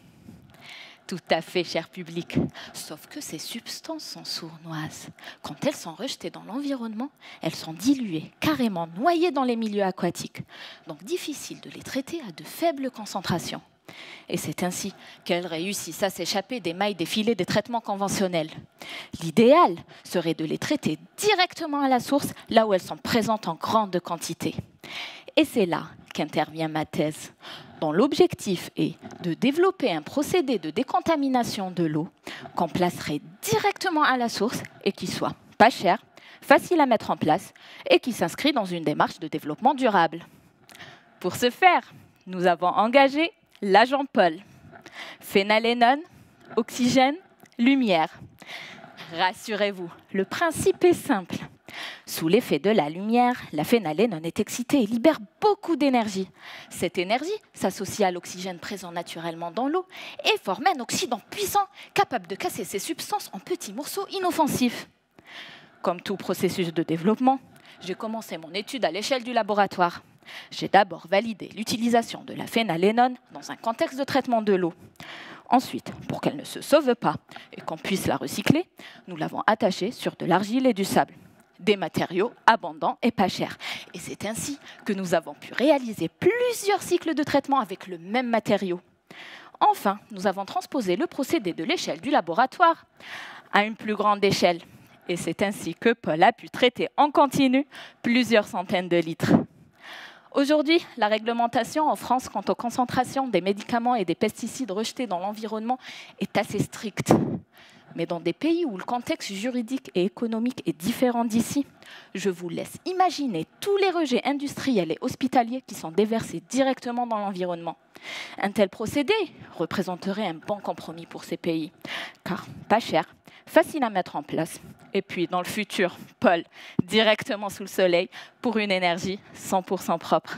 Tout à fait, cher public. Sauf que ces substances sont sournoises. Quand elles sont rejetées dans l'environnement, elles sont diluées, carrément noyées dans les milieux aquatiques. Donc difficile de les traiter à de faibles concentrations. Et c'est ainsi qu'elles réussissent à s'échapper des mailles des filets des traitements conventionnels. L'idéal serait de les traiter directement à la source, là où elles sont présentes en grande quantité. Et c'est là qu'intervient ma thèse, dont l'objectif est de développer un procédé de décontamination de l'eau qu'on placerait directement à la source et qui soit pas cher, facile à mettre en place et qui s'inscrit dans une démarche de développement durable. Pour ce faire, nous avons engagé l'agent Paul. Phénalénone, oxygène, lumière. Rassurez-vous, le principe est simple. Sous l'effet de la lumière, la phénalénone est excitée et libère beaucoup d'énergie. Cette énergie s'associe à l'oxygène présent naturellement dans l'eau et forme un oxydant puissant capable de casser ces substances en petits morceaux inoffensifs. Comme tout processus de développement, j'ai commencé mon étude à l'échelle du laboratoire. J'ai d'abord validé l'utilisation de la phénalénone dans un contexte de traitement de l'eau. Ensuite, pour qu'elle ne se sauve pas et qu'on puisse la recycler, nous l'avons attachée sur de l'argile et du sable. Des matériaux abondants et pas chers. Et c'est ainsi que nous avons pu réaliser plusieurs cycles de traitement avec le même matériau. Enfin, nous avons transposé le procédé de l'échelle du laboratoire à une plus grande échelle. Et c'est ainsi que Paul a pu traiter en continu plusieurs centaines de litres. Aujourd'hui, la réglementation en France quant aux concentrations des médicaments et des pesticides rejetés dans l'environnement est assez stricte. Mais dans des pays où le contexte juridique et économique est différent d'ici, je vous laisse imaginer tous les rejets industriels et hospitaliers qui sont déversés directement dans l'environnement. Un tel procédé représenterait un bon compromis pour ces pays, car pas cher, facile à mettre en place, et puis dans le futur, Paul, directement sous le soleil, pour une énergie 100% propre.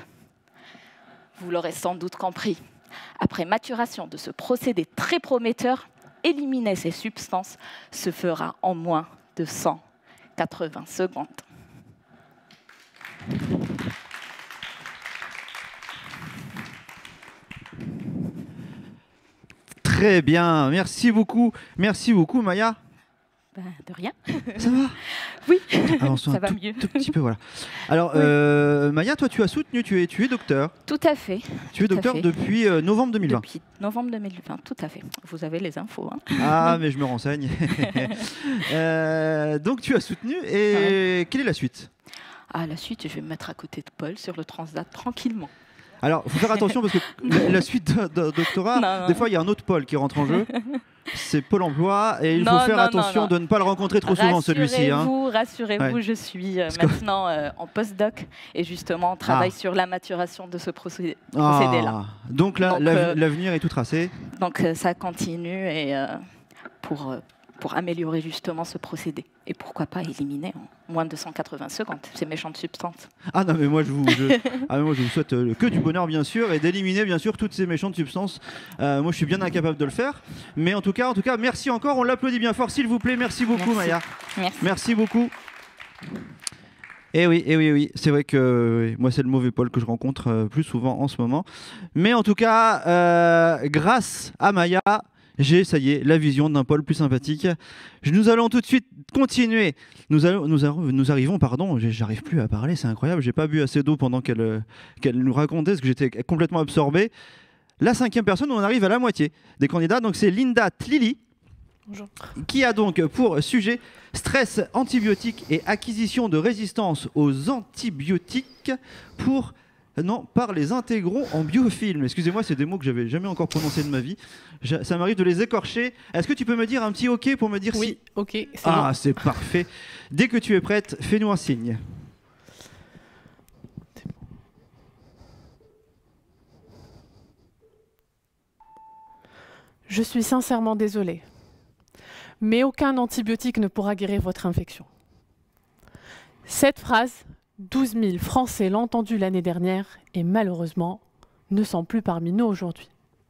Vous l'aurez sans doute compris, après maturation de ce procédé très prometteur, éliminer ces substances se fera en moins de 180 secondes. Très bien, merci beaucoup Maya. De rien. Ça va? Oui, Avançons ça va mieux. Tout petit peu, voilà. Alors, Maya, toi, tu as soutenu, tu es docteur. Tout à fait. Tu es docteur depuis novembre 2020. Depuis novembre 2020, tout à fait. Vous avez les infos. Hein. Ah, mais je me renseigne. Donc, tu as soutenu, et quelle est la suite? Ah, la suite, je vais me mettre à côté de Paul sur le Transdat tranquillement. Alors, il faut faire attention parce que la suite de doctorat, des fois, il y a un autre Pôle qui rentre en jeu. C'est Pôle emploi et il faut faire attention de ne pas le rencontrer trop souvent, celui-ci. Rassurez-vous, je suis maintenant en post-doc et justement on travaille sur la maturation de ce procédé-là. Donc là, l'avenir est tout tracé. Donc ça continue et pour améliorer justement ce procédé. Et pourquoi pas éliminer en moins de 180 secondes ces méchantes substances. Ah non, mais moi je vous souhaite que du bonheur bien sûr et d'éliminer bien sûr toutes ces méchantes substances. Moi je suis bien incapable de le faire. Mais en tout cas, merci encore. On l'applaudit bien fort s'il vous plaît. Merci beaucoup Maya. Merci beaucoup. Et oui, c'est vrai que moi c'est le mauvais Paul que je rencontre plus souvent en ce moment. Mais en tout cas, grâce à Maya, j'ai, ça y est, la vision d'un Paul plus sympathique. Nous allons tout de suite continuer. Nous arrivons, j'arrive plus à parler, c'est incroyable. J'ai pas bu assez d'eau pendant qu'elle nous racontait, parce que j'étais complètement absorbé. La 5e personne, on arrive à la moitié des candidats. Donc c'est Linda Tlili. Bonjour. Qui a donc pour sujet stress antibiotique et acquisition de résistance aux antibiotiques par les intégrons en biofilm. Excusez-moi, c'est des mots que j'avais jamais encore prononcés de ma vie. Ça m'arrive de les écorcher. Est-ce que tu peux me dire un petit OK pour me dire oui, OK. C'est bon. C'est parfait. Dès que tu es prête, fais-nous un signe. Je suis sincèrement désolée, mais aucun antibiotique ne pourra guérir votre infection. Cette phrase, 12 000 Français l'ont entendue l'année dernière et malheureusement ne sont plus parmi nous aujourd'hui.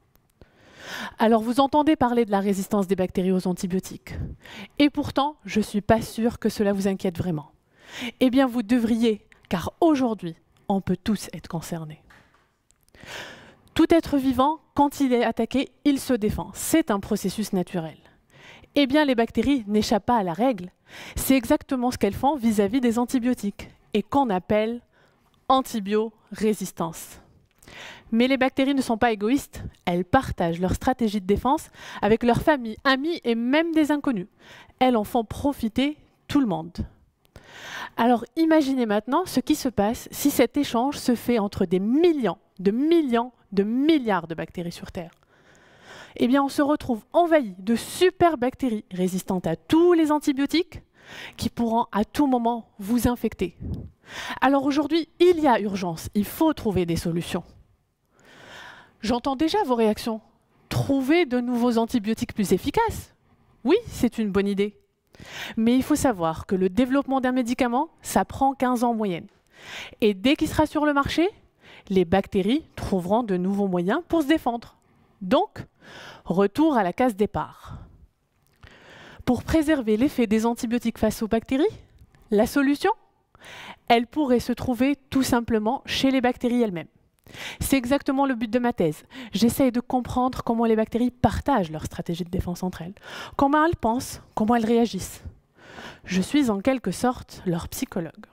Alors vous entendez parler de la résistance des bactéries aux antibiotiques. Et pourtant, je ne suis pas sûre que cela vous inquiète vraiment. Eh bien, vous devriez, car aujourd'hui, on peut tous être concernés. Tout être vivant, quand il est attaqué, il se défend. C'est un processus naturel. Eh bien, les bactéries n'échappent pas à la règle. C'est exactement ce qu'elles font vis-à-vis des antibiotiques et qu'on appelle antibiorésistance. Mais les bactéries ne sont pas égoïstes. Elles partagent leur stratégie de défense avec leurs familles, amis et même des inconnus. Elles en font profiter tout le monde. Alors imaginez maintenant ce qui se passe si cet échange se fait entre des millions de milliards de bactéries sur Terre. Eh bien, on se retrouve envahi de super bactéries résistantes à tous les antibiotiques qui pourront à tout moment vous infecter. Alors aujourd'hui, il y a urgence. Il faut trouver des solutions. J'entends déjà vos réactions. Trouver de nouveaux antibiotiques plus efficaces. Oui, c'est une bonne idée. Mais il faut savoir que le développement d'un médicament, ça prend 15 ans en moyenne. Et dès qu'il sera sur le marché, les bactéries trouveront de nouveaux moyens pour se défendre. Donc, retour à la case départ. Pour préserver l'effet des antibiotiques face aux bactéries, la solution, elle pourrait se trouver tout simplement chez les bactéries elles-mêmes. C'est exactement le but de ma thèse. J'essaye de comprendre comment les bactéries partagent leur stratégie de défense entre elles, comment elles pensent, comment elles réagissent. Je suis en quelque sorte leur psychologue.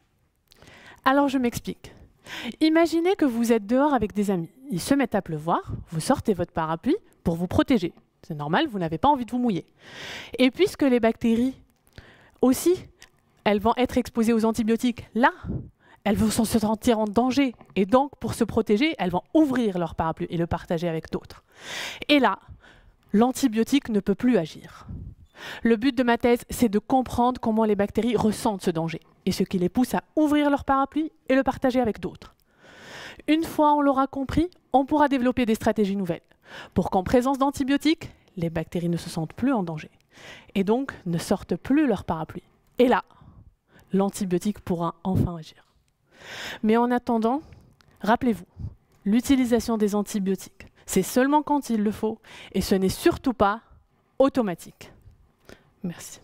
Alors je m'explique. Imaginez que vous êtes dehors avec des amis. Il se met à pleuvoir, vous sortez votre parapluie pour vous protéger. C'est normal, vous n'avez pas envie de vous mouiller. Et puisque les bactéries aussi, elles vont être exposées aux antibiotiques là, elles vont se sentir en danger. Et donc, pour se protéger, elles vont ouvrir leur parapluie et le partager avec d'autres. Et là, l'antibiotique ne peut plus agir. Le but de ma thèse, c'est de comprendre comment les bactéries ressentent ce danger et ce qui les pousse à ouvrir leur parapluie et le partager avec d'autres. Une fois on l'aura compris, on pourra développer des stratégies nouvelles pour qu'en présence d'antibiotiques, les bactéries ne se sentent plus en danger et donc ne sortent plus leur parapluie. Et là, l'antibiotique pourra enfin agir. Mais en attendant, rappelez-vous, l'utilisation des antibiotiques, c'est seulement quand il le faut et ce n'est surtout pas automatique. Merci.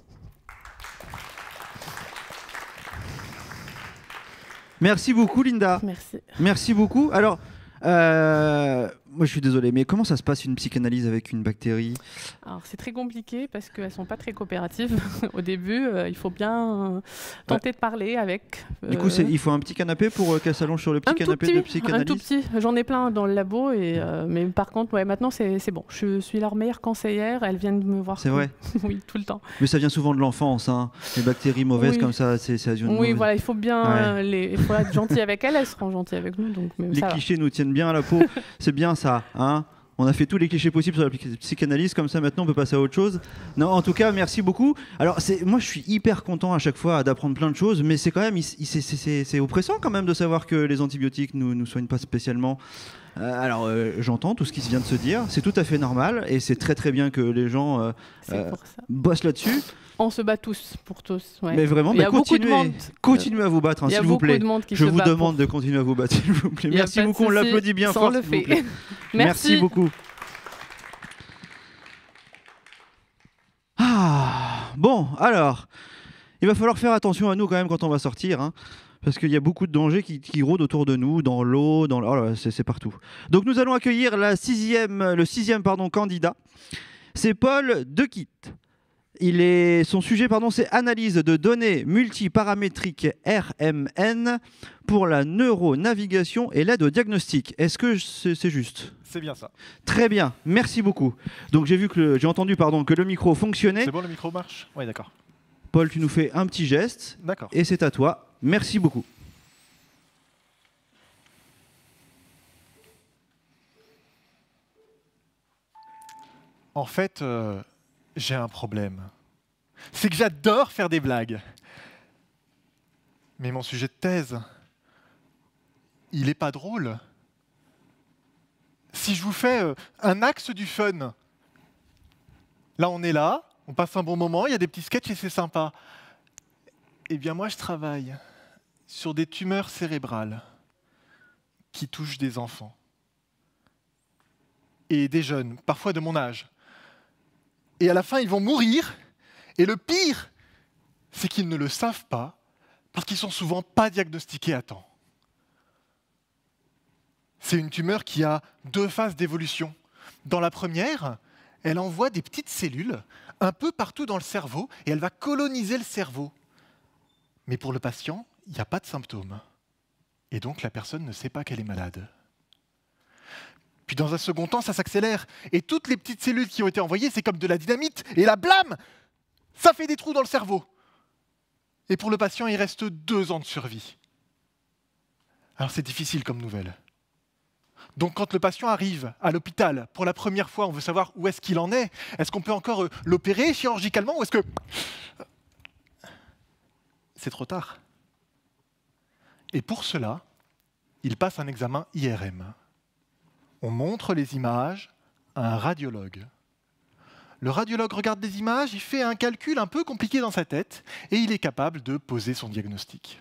Merci beaucoup, Linda. Merci. Merci beaucoup. Alors, moi je suis désolé, mais comment ça se passe une psychanalyse avec une bactérie? Alors c'est très compliqué parce qu'elles ne sont pas très coopératives. Au début, il faut bien tenter de parler avec. Du coup, il faut un petit canapé pour qu'elle s'allonge sur le petit canapé de psychanalyse. Un tout petit. J'en ai plein dans le labo, mais par contre, ouais, maintenant c'est bon. Je suis leur meilleure conseillère. Elles viennent me voir. C'est vrai. Oui, tout le temps. Mais ça vient souvent de l'enfance, hein. Les bactéries mauvaises comme ça, c'est oui, voilà, il faut bien il faut être gentil avec elles. Elles seront gentilles avec nous. Donc, les clichés nous tiennent bien à la peau. C'est bien ça, hein. On a fait tous les clichés possibles sur la psychanalyse, comme ça maintenant on peut passer à autre chose. Non, en tout cas, merci beaucoup. Alors, moi je suis hyper content à chaque fois d'apprendre plein de choses, mais c'est quand même, c'est oppressant quand même de savoir que les antibiotiques nous soignent pas spécialement. J'entends tout ce qui vient de se dire, c'est tout à fait normal, et c'est très très bien que les gens bossent là-dessus. On se bat tous pour tous. Ouais. Mais vraiment, continuez à vous battre, hein, s'il vous plaît. Je vous demande de continuer à vous battre, s'il vous plaît. Merci beaucoup, on l'applaudit bien fort, s'il vous plaît. Merci beaucoup. Bon, alors, il va falloir faire attention à nous quand même quand on va sortir, hein, parce qu'il y a beaucoup de dangers qui rôdent autour de nous, dans l'eau, oh là, c'est partout. Donc nous allons accueillir le sixième candidat. C'est Paul Dequitte. Son sujet, c'est analyse de données multiparamétriques RMN pour la neuronavigation et l'aide au diagnostic. Est-ce que c'est juste? C'est bien ça. Très bien, merci beaucoup. Donc j'ai entendu que le micro fonctionnait. C'est bon, le micro marche? Oui, d'accord. Paul, tu nous fais un petit geste. D'accord. Et c'est à toi. Merci beaucoup. En fait, j'ai un problème. C'est que j'adore faire des blagues. Mais mon sujet de thèse, il n'est pas drôle. Si je vous fais un axe du fun, Là, on est là, on passe un bon moment, il y a des petits sketchs et c'est sympa. Eh bien, moi, je travaille sur des tumeurs cérébrales qui touchent des enfants. Et des jeunes, parfois de mon âge. Et à la fin, ils vont mourir. Et le pire, c'est qu'ils ne le savent pas, parce qu'ils sont souvent pas diagnostiqués à temps. C'est une tumeur qui a 2 phases d'évolution. Dans la première, elle envoie des petites cellules un peu partout dans le cerveau et elle va coloniser le cerveau. Mais pour le patient, il n'y a pas de symptômes. Et donc la personne ne sait pas qu'elle est malade. Puis dans un second temps, ça s'accélère. Et toutes les petites cellules qui ont été envoyées, c'est comme de la dynamite. Et là, blam, ça fait des trous dans le cerveau. Et pour le patient, il reste 2 ans de survie. Alors c'est difficile comme nouvelle. Donc quand le patient arrive à l'hôpital, pour la première fois, on veut savoir où est-ce qu'il en est. Est-ce qu'on peut encore l'opérer chirurgicalement ou est-ce que... C'est trop tard. Et pour cela, il passe un examen IRM. On montre les images à un radiologue. Le radiologue regarde les images, il fait un calcul un peu compliqué dans sa tête et il est capable de poser son diagnostic.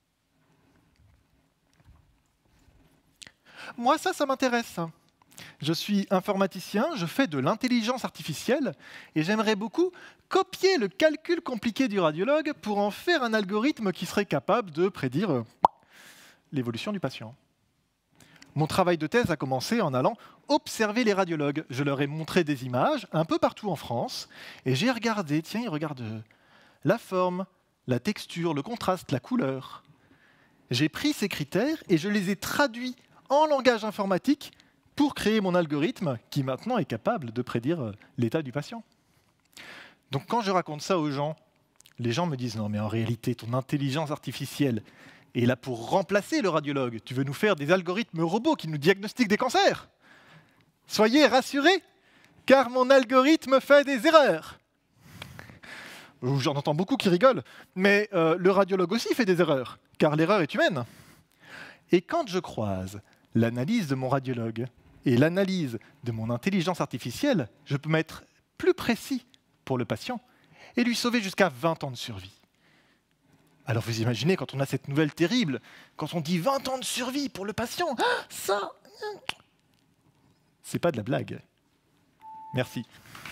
Moi, ça m'intéresse. Je suis informaticien, je fais de l'intelligence artificielle et j'aimerais beaucoup copier le calcul compliqué du radiologue pour en faire un algorithme qui serait capable de prédire l'évolution du patient. Mon travail de thèse a commencé en allant observer les radiologues. Je leur ai montré des images un peu partout en France et j'ai regardé, tiens, ils regardent la forme, la texture, le contraste, la couleur. J'ai pris ces critères et je les ai traduits en langage informatique pour créer mon algorithme qui maintenant est capable de prédire l'état du patient. Donc quand je raconte ça aux gens, les gens me disent « Non, mais en réalité, ton intelligence artificielle est là pour remplacer le radiologue. Tu veux nous faire des algorithmes robots qui nous diagnostiquent des cancers. Soyez rassurés, car mon algorithme fait des erreurs. » J'en entends beaucoup qui rigolent, mais le radiologue aussi fait des erreurs, car l'erreur est humaine. Et quand je croise l'analyse de mon radiologue et l'analyse de mon intelligence artificielle, je peux m'être plus précis pour le patient et lui sauver jusqu'à 20 ans de survie. Alors vous imaginez, quand on a cette nouvelle terrible, quand on dit 20 ans de survie pour le patient, ça, c'est pas de la blague. Merci.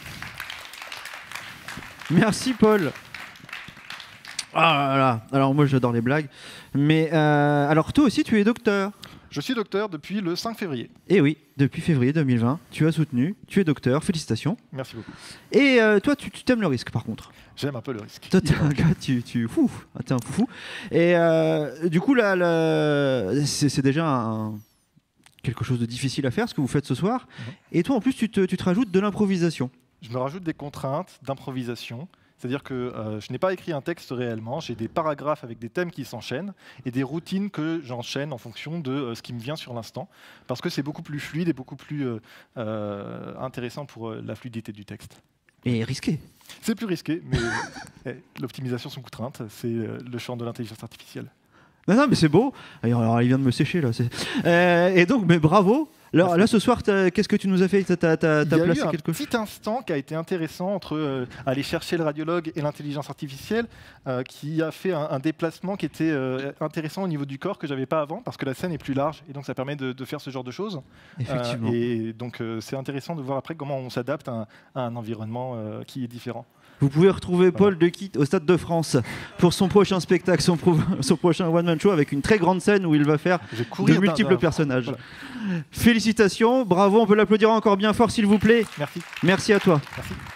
Merci Paul. Ah là là. Alors moi j'adore les blagues. Mais alors toi aussi tu es docteur. Je suis docteur depuis le 5 février. Eh oui, depuis février 2020, tu as soutenu, tu es docteur, félicitations. Merci beaucoup. Et toi tu t'aimes le risque par contre. J'aime un peu le risque. Toi t'es un gars, t'es un foufou. Et du coup là c'est déjà quelque chose de difficile à faire ce que vous faites ce soir. Et toi en plus tu te rajoutes de l'improvisation. Je me rajoute des contraintes d'improvisation. C'est-à-dire que je n'ai pas écrit un texte réellement, j'ai des paragraphes avec des thèmes qui s'enchaînent et des routines que j'enchaîne en fonction de ce qui me vient sur l'instant, parce que c'est beaucoup plus fluide et beaucoup plus intéressant pour la fluidité du texte. Et risqué. C'est plus risqué, mais l'optimisation sous contrainte, c'est le champ de l'intelligence artificielle. Non, mais c'est beau. Alors, il vient de me sécher là. Et donc, mais bravo. Alors, là, ce soir, qu'est-ce que tu nous as fait? T'as placé quelque chose? Un petit instant qui a été intéressant entre aller chercher le radiologue et l'intelligence artificielle, qui a fait un déplacement qui était intéressant au niveau du corps que j'avais pas avant, parce que la scène est plus large et donc ça permet de faire ce genre de choses. Effectivement. Et donc c'est intéressant de voir après comment on s'adapte à un environnement qui est différent. Vous pouvez retrouver Paul Dequitte au Stade de France pour son prochain spectacle, son prochain one-man show avec une très grande scène où il va faire de multiples personnages. Voilà. Félicitations, bravo, on peut l'applaudir encore bien fort s'il vous plaît. Merci. Merci à toi.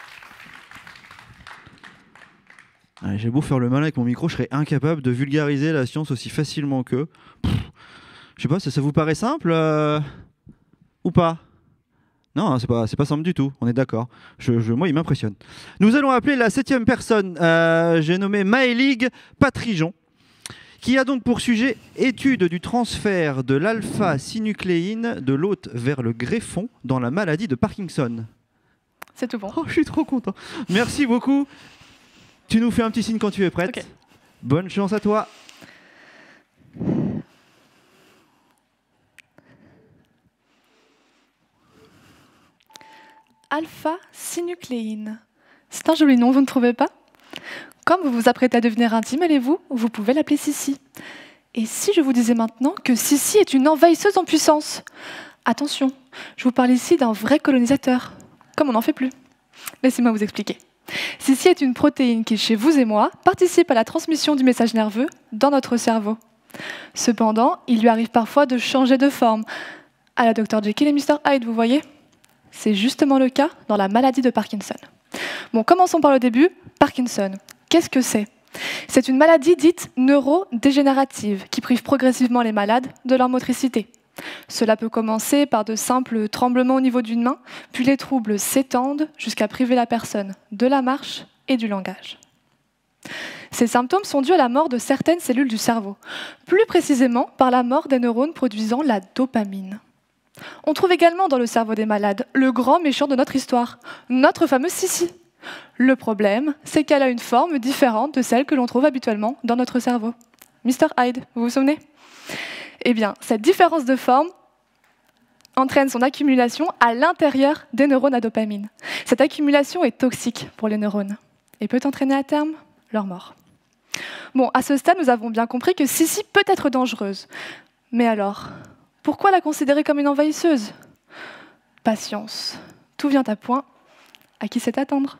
Merci. J'ai beau faire le malin avec mon micro, je serais incapable de vulgariser la science aussi facilement qu'eux. Je sais pas, ça vous paraît simple ou pas? Non, c'est pas simple du tout, on est d'accord. Moi, il m'impressionne. Nous allons appeler la 7e personne. J'ai nommé Maëlig Patrijon, qui a donc pour sujet étude du transfert de l'alpha-synucléine de l'hôte vers le greffon dans la maladie de Parkinson. C'est tout bon. Oh, je suis trop content. Merci beaucoup. Tu nous fais un petit signe quand tu es prête. Okay. Bonne chance à toi. Alpha-synucléine. C'est un joli nom, vous ne trouvez pas? Comme vous vous apprêtez à devenir intime, allez-vous, vous pouvez l'appeler Sissi. Et si je vous disais maintenant que Sissi est une envahisseuse en puissance? Attention, je vous parle ici d'un vrai colonisateur, comme on n'en fait plus. Laissez-moi vous expliquer. Sissi est une protéine qui, chez vous et moi, participe à la transmission du message nerveux dans notre cerveau. Cependant, il lui arrive parfois de changer de forme. À la Dr Jekyll et Mr Hyde, vous voyez? C'est justement le cas dans la maladie de Parkinson. Bon, commençons par le début. Parkinson, qu'est-ce que c'est? C'est une maladie dite neurodégénérative qui prive progressivement les malades de leur motricité. Cela peut commencer par de simples tremblements au niveau d'une main, puis les troubles s'étendent jusqu'à priver la personne de la marche et du langage. Ces symptômes sont dus à la mort de certaines cellules du cerveau, plus précisément par la mort des neurones produisant la dopamine. On trouve également dans le cerveau des malades le grand méchant de notre histoire, notre fameuse Sissi. Le problème, c'est qu'elle a une forme différente de celle que l'on trouve habituellement dans notre cerveau. Mr Hyde, vous vous souvenez? Eh bien, cette différence de forme entraîne son accumulation à l'intérieur des neurones à dopamine. Cette accumulation est toxique pour les neurones et peut entraîner à terme leur mort. Bon, à ce stade, nous avons bien compris que Sissi peut être dangereuse. Mais alors, pourquoi la considérer comme une envahisseuse? Patience, tout vient à point. À qui c'est attendre?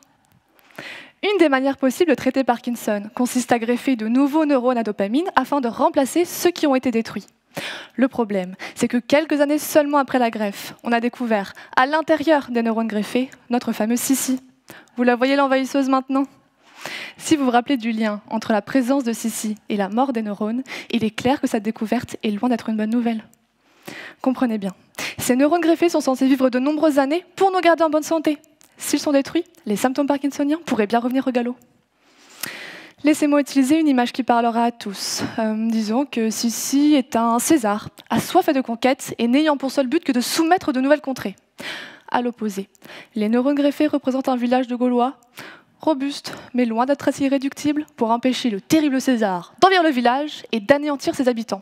Une des manières possibles de traiter Parkinson consiste à greffer de nouveaux neurones à dopamine afin de remplacer ceux qui ont été détruits. Le problème, c'est que quelques années seulement après la greffe, on a découvert, à l'intérieur des neurones greffés, notre fameuse Sissi. Vous la voyez, l'envahisseuse, maintenant? Si vous vous rappelez du lien entre la présence de Sissi et la mort des neurones, il est clair que cette découverte est loin d'être une bonne nouvelle. Comprenez bien, ces neurones greffés sont censés vivre de nombreuses années pour nous garder en bonne santé. S'ils sont détruits, les symptômes parkinsoniens pourraient bien revenir au galop. Laissez-moi utiliser une image qui parlera à tous. Disons que Sissi est un César, assoiffé de conquêtes et n'ayant pour seul but que de soumettre de nouvelles contrées. À l'opposé, les neurones greffés représentent un village de Gaulois, robuste, mais loin d'être assez irréductible pour empêcher le terrible César d'envahir le village et d'anéantir ses habitants.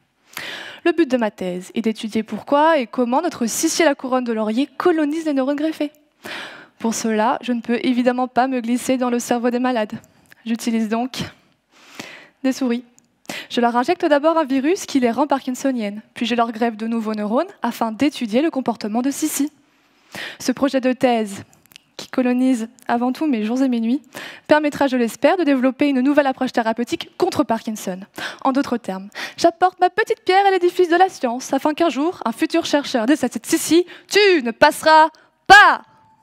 Le but de ma thèse est d'étudier pourquoi et comment notre Sissi à la couronne de laurier colonise les neurones greffés. Pour cela, je ne peux évidemment pas me glisser dans le cerveau des malades. J'utilise donc des souris. Je leur injecte d'abord un virus qui les rend parkinsoniennes, puis je leur greffe de nouveaux neurones afin d'étudier le comportement de Sissi. Ce projet de thèse, qui colonise avant tout mes jours et mes nuits, permettra, je l'espère, de développer une nouvelle approche thérapeutique contre Parkinson. En d'autres termes, j'apporte ma petite pierre à l'édifice de la science afin qu'un jour, un futur chercheur dise à cette Sissi, tu ne passeras pas!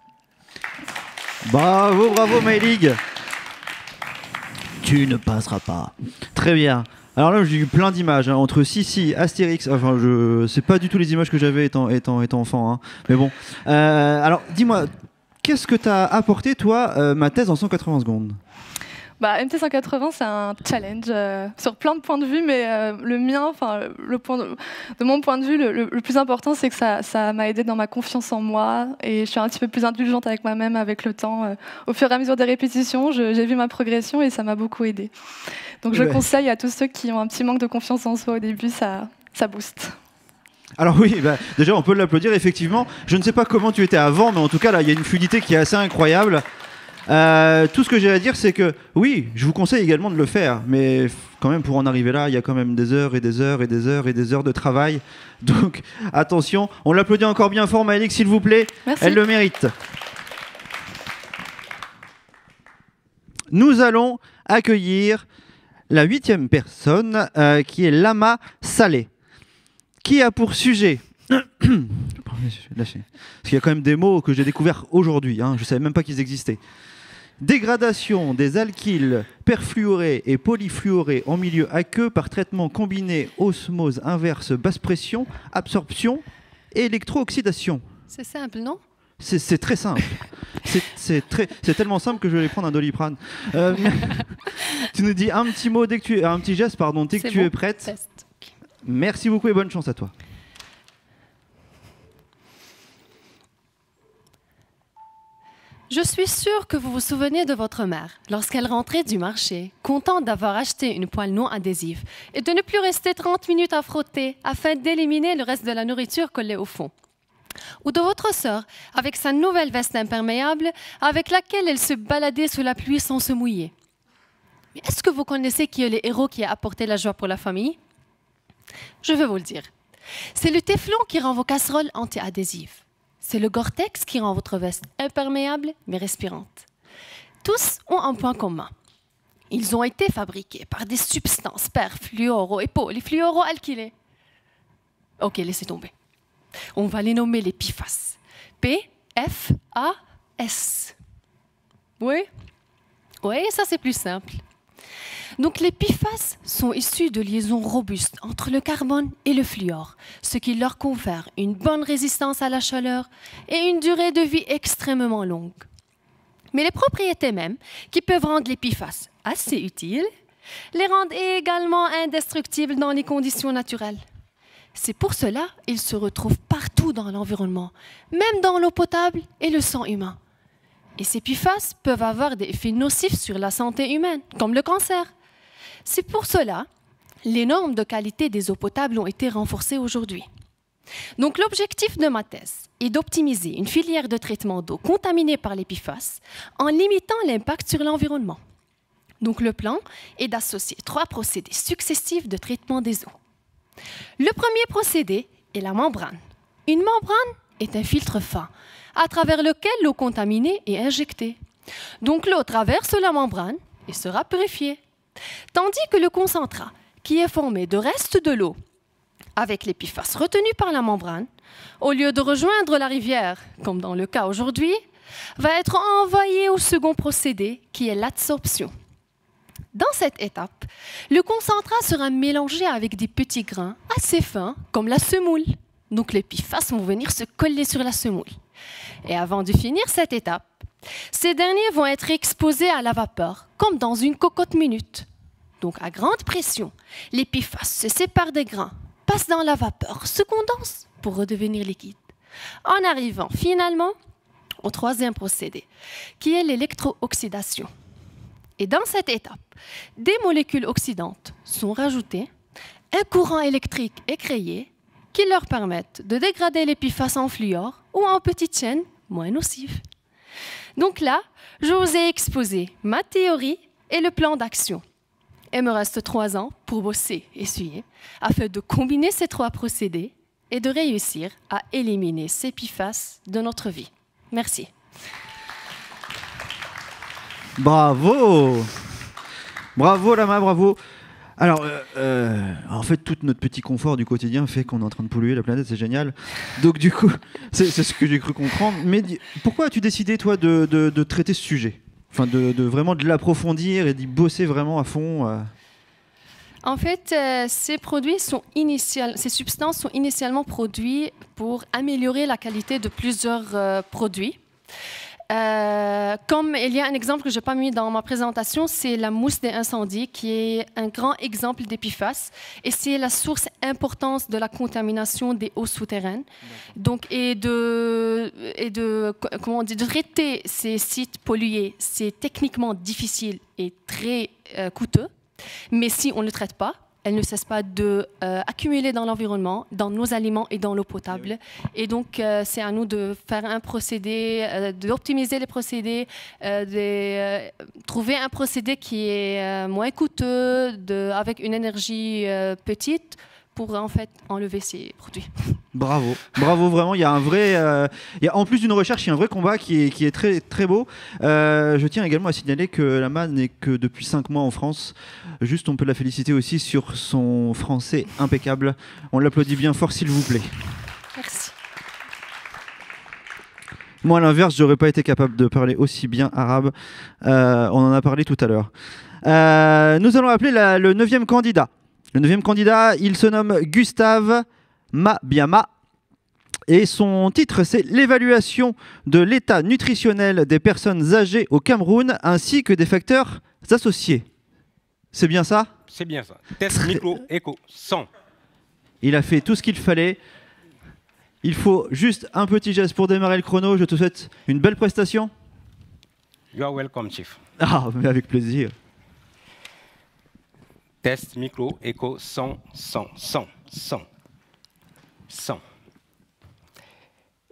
Bravo, bravo, Maëlig. Tu ne passeras pas. Très bien. Alors là, j'ai eu plein d'images entre Sissi, Astérix. Enfin, c'est pas du tout les images que j'avais étant enfant. Hein. Mais bon. Alors, dis-moi, qu'est-ce que t'as apporté, toi, ma thèse en 180 secondes? MT 180, c'est un challenge sur plein de points de vue, mais le mien, enfin, de mon point de vue, le plus important, c'est que ça m'a aidé dans ma confiance en moi et je suis un petit peu plus indulgente avec moi-même avec le temps. Au fur et à mesure des répétitions, j'ai vu ma progression et ça m'a beaucoup aidé. Donc je conseille à tous ceux qui ont un petit manque de confiance en soi au début, ça booste. Alors oui, déjà on peut l'applaudir, effectivement. Je ne sais pas comment tu étais avant, mais en tout cas là il y a une fluidité qui est assez incroyable. Tout ce que j'ai à dire, c'est que oui, je vous conseille également de le faire, mais quand même pour en arriver là, il y a quand même des heures et des heures et des heures et des heures de travail. Donc attention, on l'applaudit encore bien fort, Maëlig, s'il vous plaît. Merci. Elle le mérite. Nous allons accueillir la 8e personne, qui est Lama Saleh, qui a pour sujet... Parce qu'il y a quand même des mots que j'ai découverts aujourd'hui, hein, je ne savais même pas qu'ils existaient. Dégradation des alkyles perfluorés et polyfluorés en milieu aqueux par traitement combiné osmose inverse basse pression, absorption et électro-oxydation. C'est simple, non? C'est très simple. C'est tellement simple que je vais prendre un Doliprane. Tu nous dis un petit mot, un petit geste, pardon, dès que tu es prête. Test. Merci beaucoup et bonne chance à toi. Je suis sûre que vous vous souvenez de votre mère lorsqu'elle rentrait du marché, contente d'avoir acheté une poêle non adhésive et de ne plus rester 30 minutes à frotter afin d'éliminer le reste de la nourriture collée au fond. Ou de votre sœur, avec sa nouvelle veste imperméable, avec laquelle elle se baladait sous la pluie sans se mouiller. Mais est-ce que vous connaissez qui est le héros qui a apporté la joie pour la famille? Je vais vous le dire. C'est le téflon qui rend vos casseroles anti-adhésives. C'est le Gore-Tex qui rend votre veste imperméable mais respirante. Tous ont un point commun. Ils ont été fabriqués par des substances perfluoro et polyfluoroalkylées. Ok, laissez tomber. On va les nommer les PFAS. P-F-A-S. Oui? Oui, ça c'est plus simple. Donc les PFAS sont issus de liaisons robustes entre le carbone et le fluor, ce qui leur confère une bonne résistance à la chaleur et une durée de vie extrêmement longue. Mais les propriétés mêmes, qui peuvent rendre les PFAS assez utiles, les rendent également indestructibles dans les conditions naturelles. C'est pour cela qu'ils se retrouvent partout dans l'environnement, même dans l'eau potable et le sang humain. Et ces PFAS peuvent avoir des effets nocifs sur la santé humaine, comme le cancer. C'est pour cela que les normes de qualité des eaux potables ont été renforcées aujourd'hui. Donc l'objectif de ma thèse est d'optimiser une filière de traitement d'eau contaminée par les PFAS en limitant l'impact sur l'environnement. Donc le plan est d'associer 3 procédés successifs de traitement des eaux. Le premier procédé est la membrane. Une membrane est un filtre fin à travers lequel l'eau contaminée est injectée. Donc l'eau traverse la membrane et sera purifiée. Tandis que le concentrat, qui est formé de restes de l'eau avec les PFAS retenus par la membrane, au lieu de rejoindre la rivière, comme dans le cas aujourd'hui, va être envoyé au second procédé, qui est l'adsorption. Dans cette étape, le concentrat sera mélangé avec des petits grains assez fins, comme la semoule. Donc les PFAS vont venir se coller sur la semoule. Et avant de finir cette étape, ces derniers vont être exposés à la vapeur, comme dans une cocotte minute. Donc à grande pression, les PFAS se séparent des grains, passent dans la vapeur, se condensent pour redevenir liquides, en arrivant finalement au troisième procédé, qui est l'électro-oxydation. Et dans cette étape, des molécules oxydantes sont rajoutées, un courant électrique est créé qui leur permettent de dégrader les PFAS en fluor ou en petites chaînes moins nocives. Donc là, je vous ai exposé ma théorie et le plan d'action. Il me reste 3 ans pour bosser et suyer afin de combiner ces 3 procédés et de réussir à éliminer ces PFAS de notre vie. Merci. Bravo! Bravo Lama, bravo! Alors, en fait, tout notre petit confort du quotidien fait qu'on est en train de polluer la planète, c'est génial. Donc du coup, c'est ce que j'ai cru comprendre. Mais pourquoi as-tu décidé, toi, de traiter ce sujet? Enfin, de vraiment de l'approfondir et d'y bosser vraiment à fond En fait, ces substances sont initialement produites pour améliorer la qualité de plusieurs produits. Comme il y a un exemple que je n'ai pas mis dans ma présentation, c'est la mousse des incendies, qui est un grand exemple des PFAS. Et c'est la source importante de la contamination des eaux souterraines. Donc, de traiter ces sites pollués, c'est techniquement difficile et très coûteux. Mais si on ne le traite pas, elle ne cesse pas d'accumuler dans l'environnement, dans nos aliments et dans l'eau potable. Et donc, c'est à nous de faire un procédé, d'optimiser les procédés, de trouver un procédé qui est moins coûteux, avec une énergie petite, pour en fait enlever ces produits. Bravo, bravo vraiment. Il y a un vrai, en plus d'une recherche, il y a un vrai combat qui est très très beau. Je tiens également à signaler que Lama n'est que depuis 5 mois en France. Juste, on peut la féliciter aussi sur son français impeccable. On l'applaudit bien fort, s'il vous plaît. Merci. Moi, à l'inverse, j'aurais pas été capable de parler aussi bien arabe. On en a parlé tout à l'heure. Nous allons appeler le 9e candidat. Le 9e candidat, il se nomme Gustave Mabiama et son titre, c'est l'évaluation de l'état nutritionnel des personnes âgées au Cameroun ainsi que des facteurs associés. C'est bien ça? C'est bien ça. Test, micro, écho, son. Il a fait tout ce qu'il fallait. Il faut juste un petit geste pour démarrer le chrono. Je te souhaite une belle prestation. You are welcome, Chief. Ah, mais avec plaisir. Test, micro, écho, son.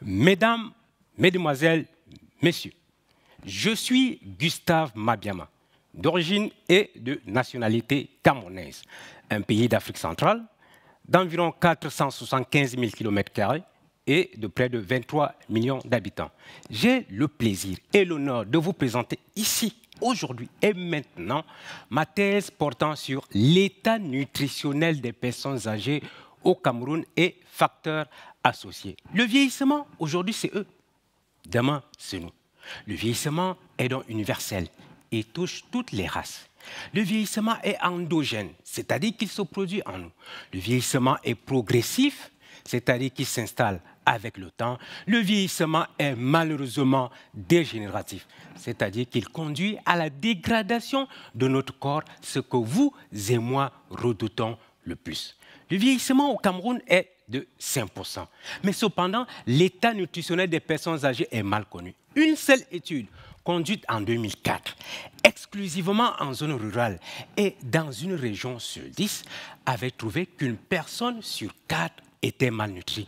Mesdames, Mesdemoiselles, Messieurs, je suis Gustave Mabiama, d'origine et de nationalité camerounaise, un pays d'Afrique centrale, d'environ 475 000 km² et de près de 23 millions d'habitants. J'ai le plaisir et l'honneur de vous présenter ici, aujourd'hui et maintenant, ma thèse portant sur l'état nutritionnel des personnes âgées au Cameroun et facteurs associés. Le vieillissement, aujourd'hui, c'est eux. Demain, c'est nous. Le vieillissement est donc universel et touche toutes les races. Le vieillissement est endogène, c'est-à-dire qu'il se produit en nous. Le vieillissement est progressif, c'est-à-dire qu'il s'installe avec le temps. Le vieillissement est malheureusement dégénératif, c'est-à-dire qu'il conduit à la dégradation de notre corps, ce que vous et moi redoutons le plus. Le vieillissement au Cameroun est de 5%. Mais cependant, l'état nutritionnel des personnes âgées est mal connu. Une seule étude conduite en 2004, exclusivement en zone rurale et dans une région sur 10, avait trouvé qu'une personne sur 4 était malnutrie,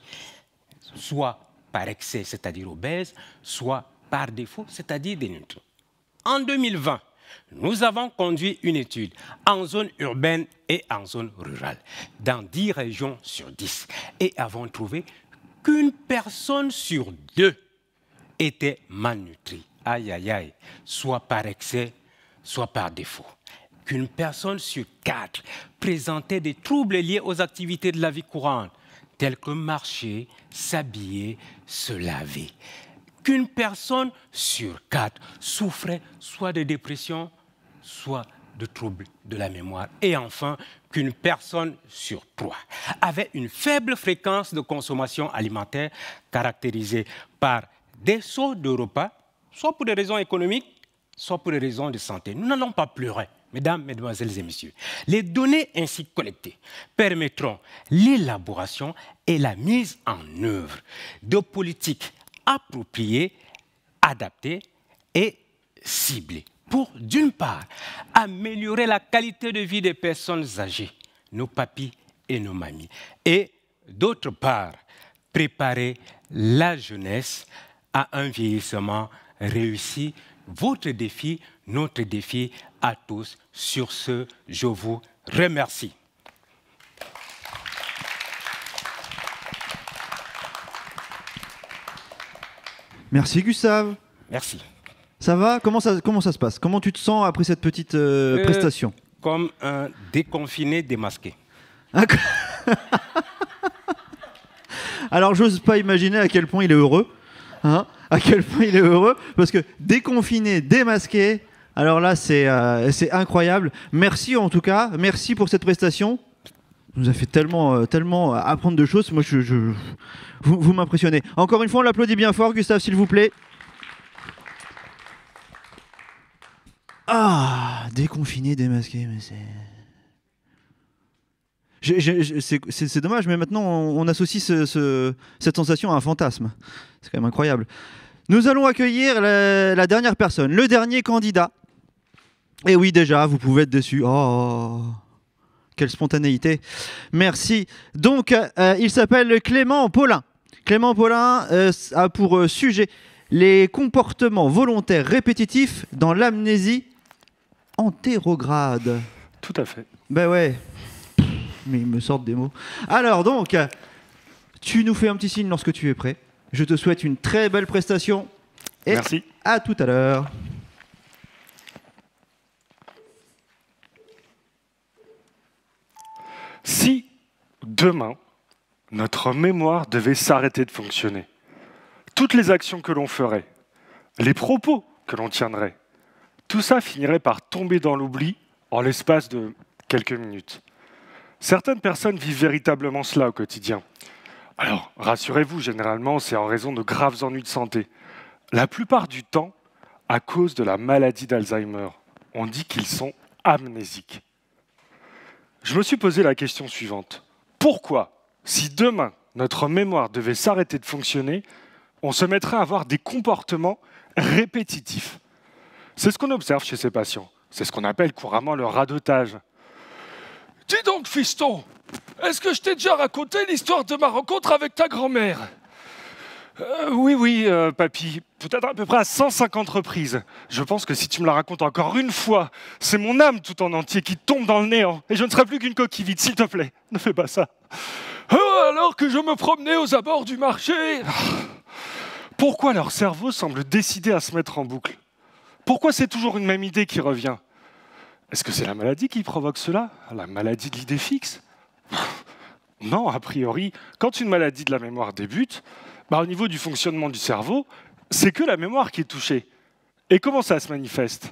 soit par excès, c'est-à-dire obèse, soit par défaut, c'est-à-dire dénutrie. En 2020, nous avons conduit une étude en zone urbaine et en zone rurale, dans 10 régions sur 10, et avons trouvé qu'une personne sur 2 était malnutrie, aïe aïe aïe, soit par excès, soit par défaut. Qu'une personne sur 4 présentait des troubles liés aux activités de la vie courante, tels que marcher, s'habiller, se laver. Qu'une personne sur 4 souffrait soit de dépression, soit de troubles de la mémoire. Et enfin, qu'une personne sur 3 avait une faible fréquence de consommation alimentaire caractérisée par des sauts de repas, soit pour des raisons économiques, soit pour des raisons de santé. Nous n'allons pas pleurer, mesdames, mesdemoiselles et messieurs. Les données ainsi collectées permettront l'élaboration et la mise en œuvre de politiques appropriées, adaptées et ciblées pour, d'une part, améliorer la qualité de vie des personnes âgées, nos papis et nos mamies, et d'autre part, préparer la jeunesse à un vieillissement réussi. Votre défi, notre défi à tous. Sur ce, je vous remercie. Merci Gustave. Merci. Ça va ? Comment ça se passe ? Comment tu te sens après cette petite prestation ? Comme un déconfiné démasqué. Alors, j'ose pas imaginer à quel point il est heureux. Hein, à quel point il est heureux, parce que déconfiné, démasqué, alors là, c'est incroyable. Merci en tout cas, merci pour cette prestation. Vous nous a fait tellement apprendre de choses. Moi, vous m'impressionnez. Encore une fois, on l'applaudit bien fort, Gustave, s'il vous plaît. Ah, déconfiné, démasqué, mais c'est dommage, mais maintenant on associe cette sensation à un fantasme. C'est quand même incroyable. Nous allons accueillir la dernière personne, le dernier candidat. Et oui, déjà, vous pouvez être déçus. Oh, quelle spontanéité. Merci. Donc, il s'appelle Clément Paulin. Clément Paulin a pour sujet les comportements volontaires répétitifs dans l'amnésie antérograde. Tout à fait. Ben ouais. Mais ils me sortent des mots. Alors donc, tu nous fais un petit signe lorsque tu es prêt. Je te souhaite une très belle prestation. Et merci. À tout à l'heure. Si demain, notre mémoire devait s'arrêter de fonctionner, toutes les actions que l'on ferait, les propos que l'on tiendrait, tout ça finirait par tomber dans l'oubli en l'espace de quelques minutes. Certaines personnes vivent véritablement cela au quotidien. Alors, rassurez-vous, généralement, c'est en raison de graves ennuis de santé. La plupart du temps, à cause de la maladie d'Alzheimer. On dit qu'ils sont amnésiques. Je me suis posé la question suivante. Pourquoi, si demain, notre mémoire devait s'arrêter de fonctionner, on se mettrait à avoir des comportements répétitifs? C'est ce qu'on observe chez ces patients. C'est ce qu'on appelle couramment le radotage. Dis donc, fiston, est-ce que je t'ai déjà raconté l'histoire de ma rencontre avec ta grand-mère? Oui, papy. Peut-être à peu près à 150 reprises. Je pense que si tu me la racontes encore une fois, c'est mon âme tout en entier qui tombe dans le néant. Et je ne serai plus qu'une coquille vide, s'il te plaît. Ne fais pas ça. Alors que je me promenais aux abords du marché... Pourquoi leur cerveau semble décidé à se mettre en boucle? Pourquoi c'est toujours une même idée qui revient? Est-ce que c'est la maladie qui provoque cela? La maladie de l'idée fixe? Non, a priori, quand une maladie de la mémoire débute, au niveau du fonctionnement du cerveau, c'est que la mémoire qui est touchée. Et comment ça se manifeste?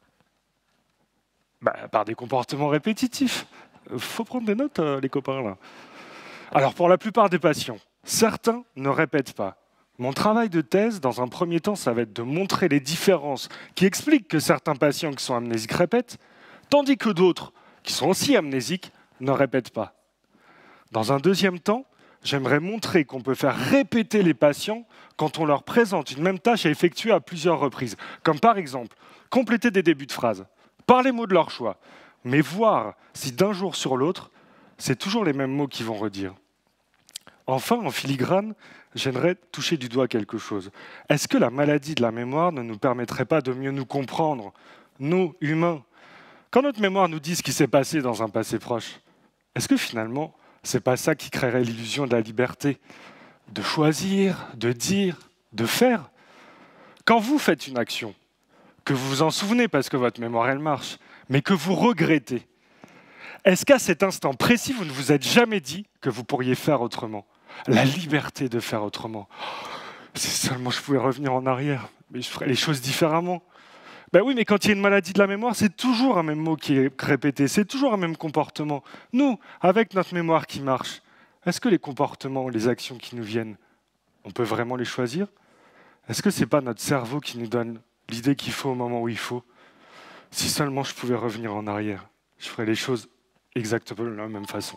Par des comportements répétitifs. Faut prendre des notes, les copains, là. Alors, pour la plupart des patients, certains ne répètent pas. Mon travail de thèse, dans un premier temps, ça va être de montrer les différences qui expliquent que certains patients qui sont amnésiques répètent, tandis que d'autres, qui sont aussi amnésiques, ne répètent pas. Dans un deuxième temps, j'aimerais montrer qu'on peut faire répéter les patients quand on leur présente une même tâche à effectuer à plusieurs reprises, comme par exemple compléter des débuts de phrases, par les mots de leur choix, mais voir si d'un jour sur l'autre, c'est toujours les mêmes mots qu'ils vont redire. Enfin, en filigrane, j'aimerais toucher du doigt quelque chose. Est-ce que la maladie de la mémoire ne nous permettrait pas de mieux nous comprendre, nous, humains? Quand notre mémoire nous dit ce qui s'est passé dans un passé proche, est-ce que finalement, c'est pas ça qui créerait l'illusion de la liberté? De choisir, de dire, de faire? Quand vous faites une action, que vous vous en souvenez parce que votre mémoire, elle marche, mais que vous regrettez, est-ce qu'à cet instant précis, vous ne vous êtes jamais dit que vous pourriez faire autrement? La liberté de faire autrement. Si seulement je pouvais revenir en arrière, mais je ferais les choses différemment. Oui, mais quand il y a une maladie de la mémoire, c'est toujours un même mot qui est répété, c'est toujours un même comportement. Nous, avec notre mémoire qui marche, est-ce que les comportements, les actions qui nous viennent, on peut vraiment les choisir? Est-ce que ce n'est pas notre cerveau qui nous donne l'idée qu'il faut au moment où il faut? Si seulement je pouvais revenir en arrière, je ferais les choses exactement de la même façon.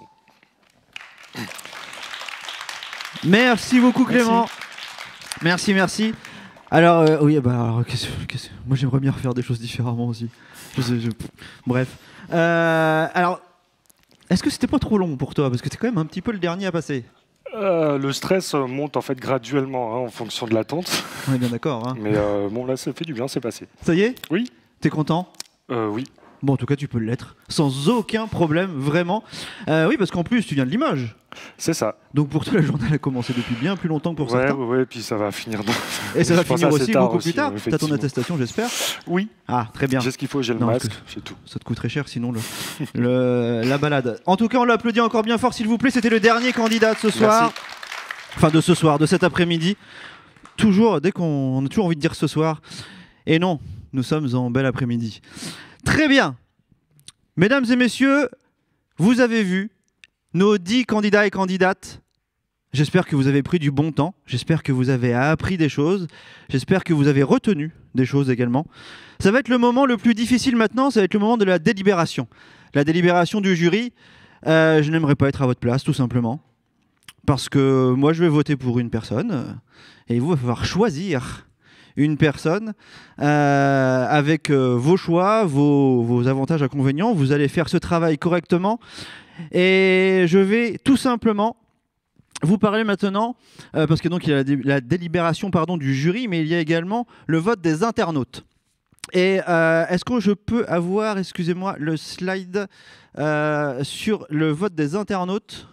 Merci beaucoup Clément. Merci. Alors, moi j'aimerais bien refaire des choses différemment aussi. Bref. Alors, est-ce que c'était pas trop long pour toi? Parce que c'est quand même un petit peu le dernier à passer. Le stress monte en fait graduellement en fonction de l'attente. On est bien d'accord. Hein. Mais là ça fait du bien, c'est passé. Ça y est? Oui. T'es content? Oui. Bon, en tout cas, tu peux l'être, sans aucun problème, vraiment. Oui, parce qu'en plus, tu viens de Limoges. C'est ça. Donc pour toi, la journée a commencé depuis bien plus longtemps que pour certains. Ouais, et puis ça va finir. Et ça va finir aussi beaucoup plus tard. Tu as ton attestation, j'espère? Oui. Ah, très bien. J'ai ce qu'il faut, j'ai le masque, c'est tout. Ça te coûterait cher sinon la balade. En tout cas, on l'applaudit encore bien fort, s'il vous plaît. C'était le dernier candidat de ce soir. Merci. Enfin, de ce soir, de cet après-midi. Toujours, dès qu'on a toujours envie de dire ce soir. Et non, nous sommes en bel après-midi. Très bien. Mesdames et messieurs, vous avez vu nos 10 candidats et candidates. J'espère que vous avez pris du bon temps. J'espère que vous avez appris des choses. J'espère que vous avez retenu des choses également. Ça va être le moment le plus difficile maintenant. Ça va être le moment de la délibération. La délibération du jury. Je n'aimerais pas être à votre place, tout simplement. Parce que moi, je vais voter pour une personne. Et vous, il va falloir choisir une personne avec vos choix, vos avantages, inconvénients. Vous allez faire ce travail correctement. Et je vais tout simplement vous parler maintenant, parce que donc il y a la délibération du jury, mais il y a également le vote des internautes. Et est-ce que je peux avoir, excusez-moi, le slide sur le vote des internautes?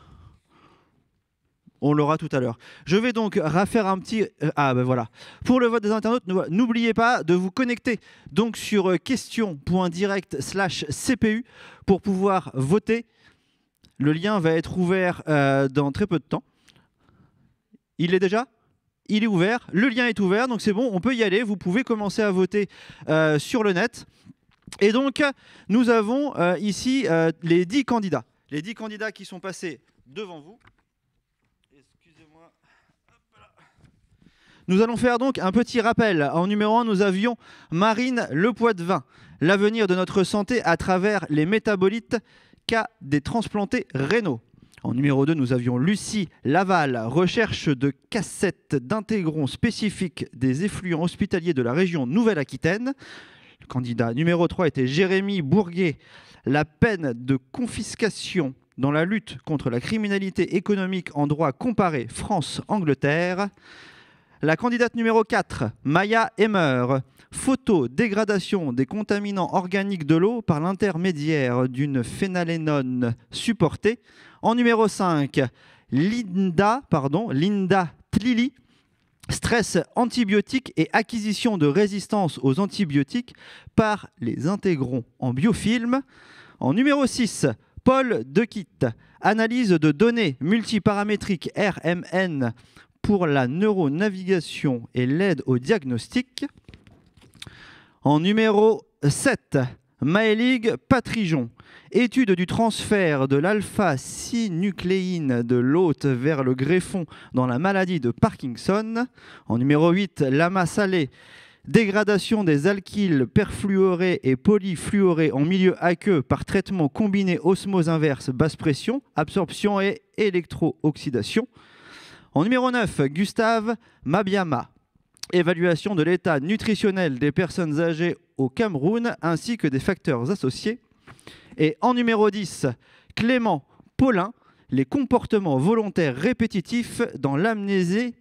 On l'aura tout à l'heure. Je vais donc refaire un petit... voilà. Pour le vote des internautes, n'oubliez pas de vous connecter donc sur question.direct/CPU pour pouvoir voter. Le lien va être ouvert dans très peu de temps. Il est déjà ? Il est ouvert. Le lien est ouvert, donc c'est bon, on peut y aller. Vous pouvez commencer à voter sur le net. Et donc, nous avons ici les 10 candidats. Les 10 candidats qui sont passés devant vous. Excusez-moi. Nous allons faire donc un petit rappel. En numéro 1, nous avions Marine Lepoitvin. L'avenir de notre santé à travers les métabolites, cas des transplantés rénaux. En numéro 2, nous avions Lucie Laval, recherche de cassettes d'intégrons spécifiques des effluents hospitaliers de la région Nouvelle-Aquitaine. Le candidat numéro 3 était Jérémy Bourguet, la peine de confiscation dans la lutte contre la criminalité économique en droit comparé France-Angleterre. La candidate numéro 4, Maya Emmer. Photo, dégradation des contaminants organiques de l'eau par l'intermédiaire d'une phénalénone supportée. En numéro 5, Linda Tlili. Stress antibiotique et acquisition de résistance aux antibiotiques par les intégrons en biofilm. En numéro 6, Paul Dequitte. Analyse de données multiparamétriques RMN pour la neuronavigation et l'aide au diagnostic. En numéro 7, Maëlig Patrijon. Étude du transfert de l'alpha-synucléine de l'hôte vers le greffon dans la maladie de Parkinson. En numéro 8, Lama Salé. Dégradation des alkyles perfluorés et polyfluorés en milieu aqueux par traitement combiné osmose inverse basse pression, absorption et électro-oxydation. En numéro 9, Gustave Mabiama. Évaluation de l'état nutritionnel des personnes âgées au Cameroun ainsi que des facteurs associés. Et en numéro 10, Clément Paulin. Les comportements volontaires répétitifs dans l'amnésie,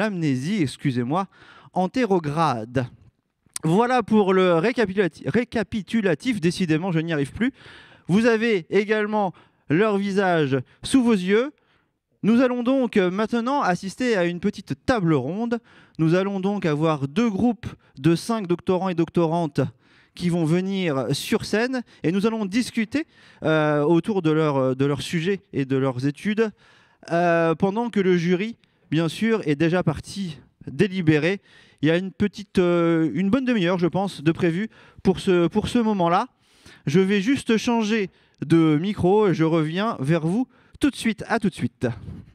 antérograde. Voilà pour le récapitulatif. Décidément, je n'y arrive plus. Vous avez également leur visage sous vos yeux. Nous allons donc maintenant assister à une petite table ronde. Nous allons donc avoir 2 groupes de 5 doctorants et doctorantes qui vont venir sur scène et nous allons discuter autour de leur sujet et de leurs études pendant que le jury, bien sûr, est déjà parti délibérer. Il y a une bonne demi-heure, je pense, de prévu pour ce moment-là. Je vais juste changer de micro et je reviens vers vous tout de suite. À tout de suite.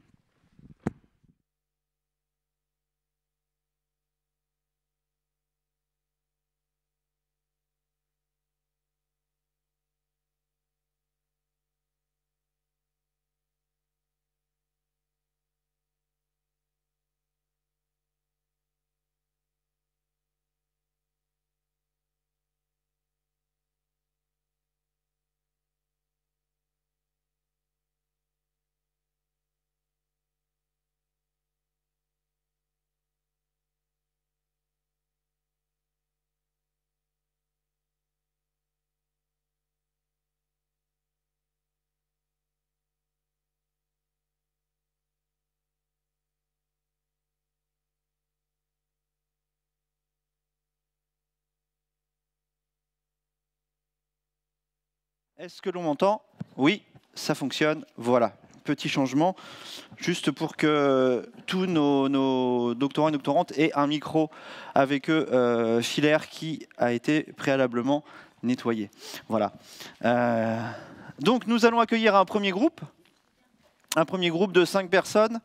Est-ce que l'on m'entend? Oui, ça fonctionne. Voilà, petit changement, juste pour que tous nos doctorants et doctorantes aient un micro avec eux filaire qui a été préalablement nettoyé. Voilà. Donc nous allons accueillir un premier groupe de 5 personnes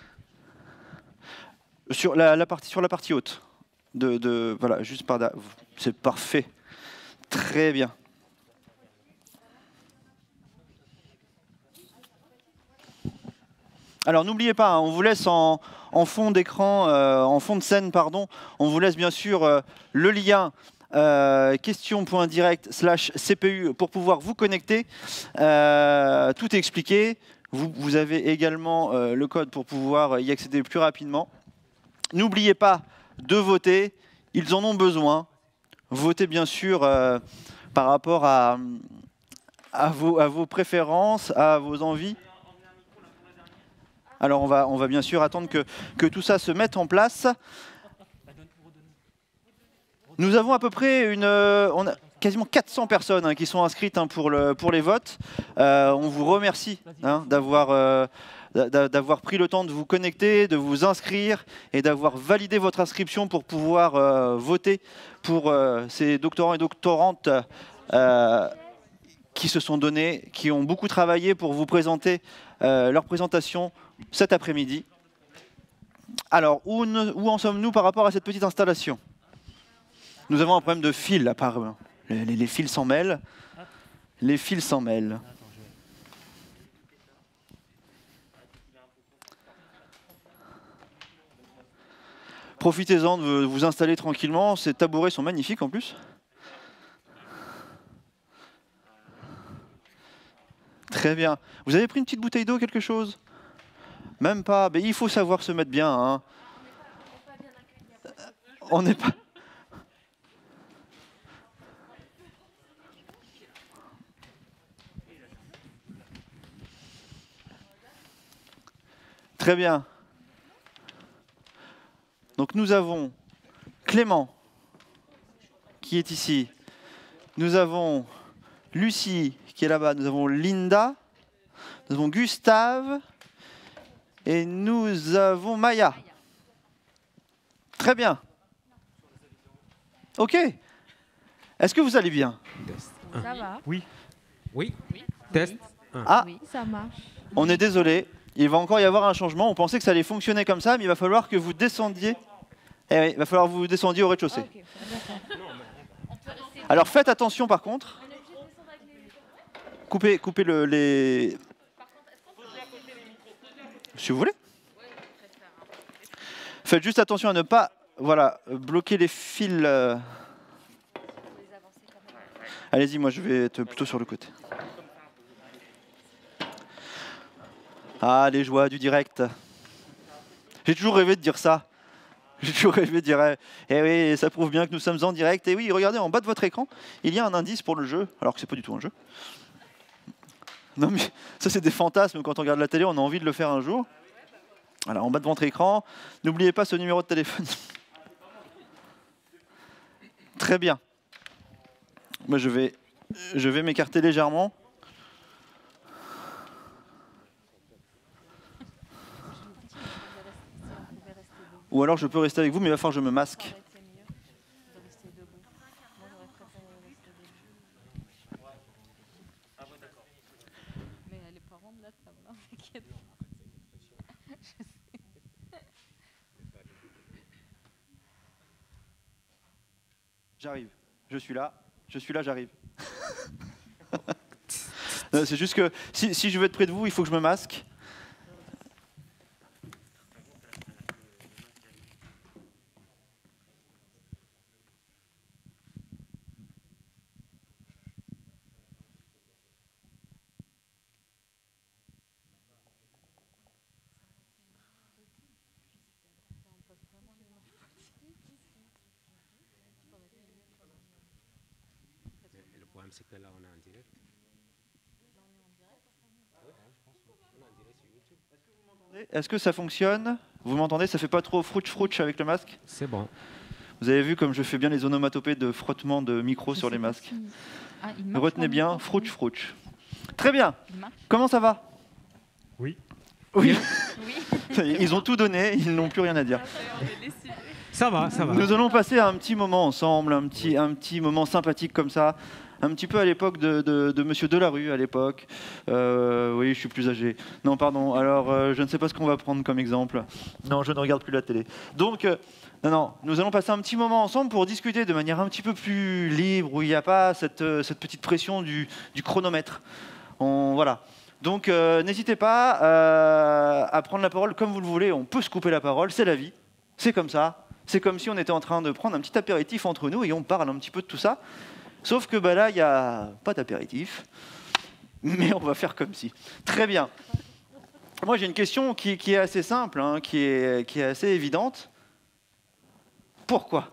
sur la partie haute. Voilà, juste par là. C'est parfait. Très bien. Alors n'oubliez pas, hein, on vous laisse en fond d'écran, en fond de scène, pardon, on vous laisse bien sûr le lien question.direct/CPU pour pouvoir vous connecter. Tout est expliqué. Vous avez également le code pour pouvoir y accéder plus rapidement. N'oubliez pas de voter, ils en ont besoin. Votez bien sûr par rapport à vos préférences, à vos envies. Alors on va bien sûr attendre que tout ça se mette en place. Nous avons à peu près on a quasiment 400 personnes qui sont inscrites pour les votes. On vous remercie d'avoir pris le temps de vous connecter, de vous inscrire et d'avoir validé votre inscription pour pouvoir voter pour ces doctorants et doctorantes qui se sont donnés, qui ont beaucoup travaillé pour vous présenter leur présentation cet après-midi. Alors, où en sommes-nous par rapport à cette petite installation? Nous avons un problème de fil, apparemment. Les fils s'en mêlent. Les fils s'en mêlent. Profitez-en de vous installer tranquillement. Ces tabourets sont magnifiques en plus. Très bien. Vous avez pris une petite bouteille d'eau, quelque chose? Même pas. Mais il faut savoir se mettre bien. Hein. On n'est pas... Très bien. Donc nous avons Clément, qui est ici. Nous avons Lucie, qui est là-bas. Nous avons Linda. Nous avons Gustave. Et nous avons Maya. Très bien. OK. Est-ce que vous allez bien? Ça va. Oui. Oui. Test. Ah, Oui, ça marche. on est désolé. Il va encore y avoir un changement. On pensait que ça allait fonctionner comme ça, mais il va falloir que vous descendiez. Eh oui, il va falloir que vous descendiez au rez-de-chaussée. Alors faites attention par contre. Coupez les... Si vous voulez. Faites juste attention à ne pas bloquer les fils. Allez-y, moi je vais être plutôt sur le côté. Ah, les joies du direct. J'ai toujours rêvé de dire ça. J'ai toujours rêvé de dire, eh oui, ça prouve bien que nous sommes en direct. Et oui, regardez, en bas de votre écran, il y a un indice pour le jeu, alors que c'est pas du tout un jeu. Non mais ça c'est des fantasmes, quand on regarde la télé, on a envie de le faire un jour. Voilà, en bas de votre écran, n'oubliez pas ce numéro de téléphone. Très bien. Moi je vais m'écarter légèrement. Ou alors je peux rester avec vous, mais il va falloir que je me masque. J'arrive. Je suis là, j'arrive. C'est juste que si je veux être près de vous, il faut que je me masque. Le problème, c'est que là, on est en direct. Est-ce que ça fonctionne? Vous m'entendez? Ça fait pas trop frouch avec le masque? C'est bon. Vous avez vu comme je fais bien les onomatopées de frottement de micro sur les masques. Retenez bien, frouch. Très bien. Comment ça va? Oui. Oui. Ils ont tout donné, ils n'ont plus rien à dire. Ça va, ça va. Nous allons passer un petit moment ensemble, un petit moment sympathique comme ça. Un petit peu à l'époque de Monsieur Delarue, à l'époque. Oui, je suis plus âgé. Non, pardon. Alors, je ne sais pas ce qu'on va prendre comme exemple. Non, je ne regarde plus la télé. Donc, non, nous allons passer un petit moment ensemble pour discuter de manière un petit peu plus libre, où il n'y a pas cette petite pression du chronomètre. Voilà. Donc, n'hésitez pas à prendre la parole comme vous le voulez. On peut se couper la parole, c'est la vie. C'est comme ça. C'est comme si on était en train de prendre un petit apéritif entre nous et on parle un petit peu de tout ça. Sauf que là, il n'y a pas d'apéritif, mais on va faire comme si. Très bien. Moi, j'ai une question qui est assez simple, hein, qui est assez évidente. Pourquoi?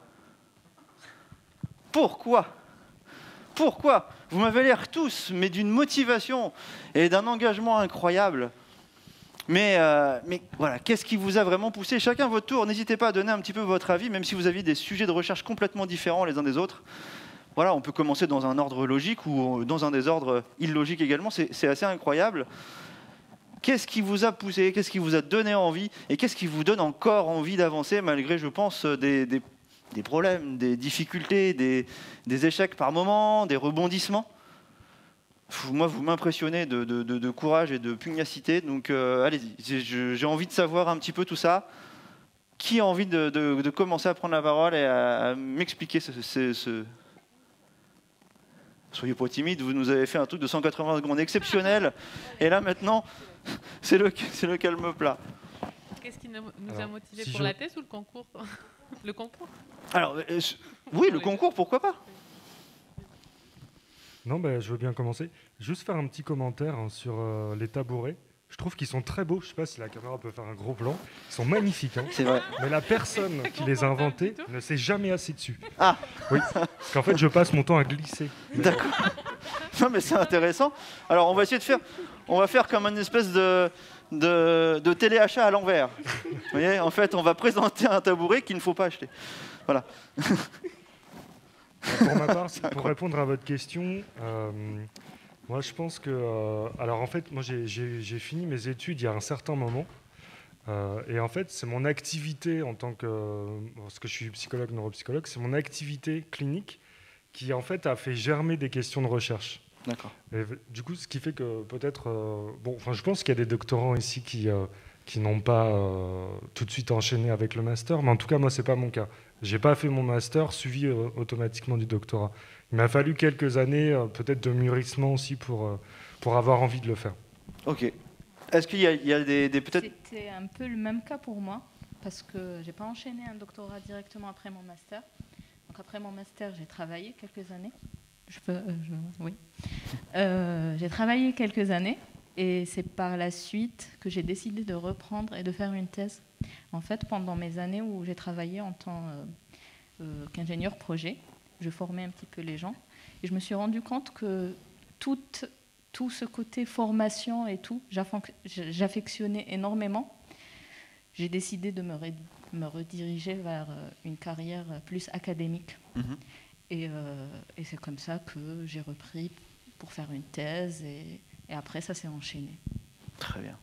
Vous m'avez l'air tous, mais d'une motivation et d'un engagement incroyable. Mais voilà, qu'est-ce qui vous a vraiment poussé? Chacun votre tour, n'hésitez pas à donner un petit peu votre avis, même si vous aviez des sujets de recherche complètement différents les uns des autres. Voilà, on peut commencer dans un ordre logique ou dans un désordre illogique également, c'est assez incroyable. Qu'est-ce qui vous a poussé? Qu'est-ce qui vous a donné envie? Et qu'est-ce qui vous donne encore envie d'avancer malgré, je pense, des problèmes, des difficultés, des échecs par moments, des rebondissements? Moi, vous m'impressionnez de courage et de pugnacité, donc allez-y. J'ai envie de savoir un petit peu tout ça. Qui a envie de commencer à prendre la parole et à m'expliquer ce... Soyez pas timide, vous nous avez fait un truc de 180 secondes exceptionnel, et là maintenant, c'est le calme plat. Qu'est-ce qui nous a motivés pour la thèse ou le concours? Le concours? Alors, oui, le concours, pourquoi pas? Non, je veux bien commencer. Juste faire un petit commentaire sur les tabourets. Je trouve qu'ils sont très beaux. Je ne sais pas si la caméra peut faire un gros plan. Ils sont magnifiques. Hein. C'est vrai. Mais la personne qui les a inventés ne s'est jamais assise dessus. Ah oui. Parce qu'en fait, je passe mon temps à glisser. D'accord. Non, mais c'est intéressant. Alors, on va essayer de faire... On va faire comme une espèce de téléachat à l'envers. Vous voyez, en fait, on va présenter un tabouret qu'il ne faut pas acheter. Voilà. Pour ma part, pour répondre à votre question... moi, je pense que... alors, en fait, moi, j'ai fini mes études il y a un certain moment. Et en fait, c'est mon activité en tant que... parce que je suis psychologue, neuropsychologue, c'est mon activité clinique qui, en fait, a fait germer des questions de recherche. D'accord. Et du coup, ce qui fait que peut-être... bon, enfin, je pense qu'il y a des doctorants ici qui n'ont pas tout de suite enchaîné avec le master. Mais en tout cas, moi, ce n'est pas mon cas. Je n'ai pas fait mon master suivi automatiquement du doctorat. Il m'a fallu quelques années, peut-être de mûrissement aussi, pour avoir envie de le faire. Ok. Est-ce qu'il y a des peut-être... C'était un peu le même cas pour moi, parce que je n'ai pas enchaîné un doctorat directement après mon master. Donc après mon master, j'ai travaillé quelques années. Oui. J'ai travaillé quelques années, et c'est par la suite que j'ai décidé de reprendre et de faire une thèse. En fait, pendant mes années où j'ai travaillé en tant qu'ingénieur projet, je formais un petit peu les gens et je me suis rendu compte que tout ce côté formation et tout, j'affectionnais énormément. J'ai décidé de me rediriger vers une carrière plus académique. Et c'est comme ça que j'ai repris pour faire une thèse et après ça s'est enchaîné. Très bien.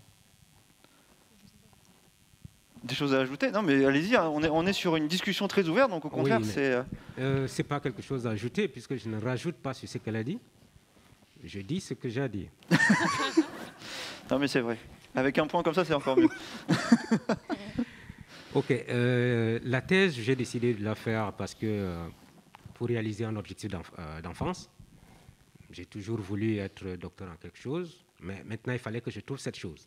Des choses à ajouter? Non, mais allez-y, hein, on est sur une discussion très ouverte, donc au contraire, c'est pas quelque chose à ajouter, puisque je ne rajoute pas sur ce qu'elle a dit. Je dis ce que j'ai à dire. Non, mais c'est vrai. Avec un point comme ça, c'est encore mieux. Ok. La thèse, j'ai décidé de la faire parce que pour réaliser un objectif d'enfance, j'ai toujours voulu être docteur en quelque chose, mais maintenant, il fallait que je trouve cette chose.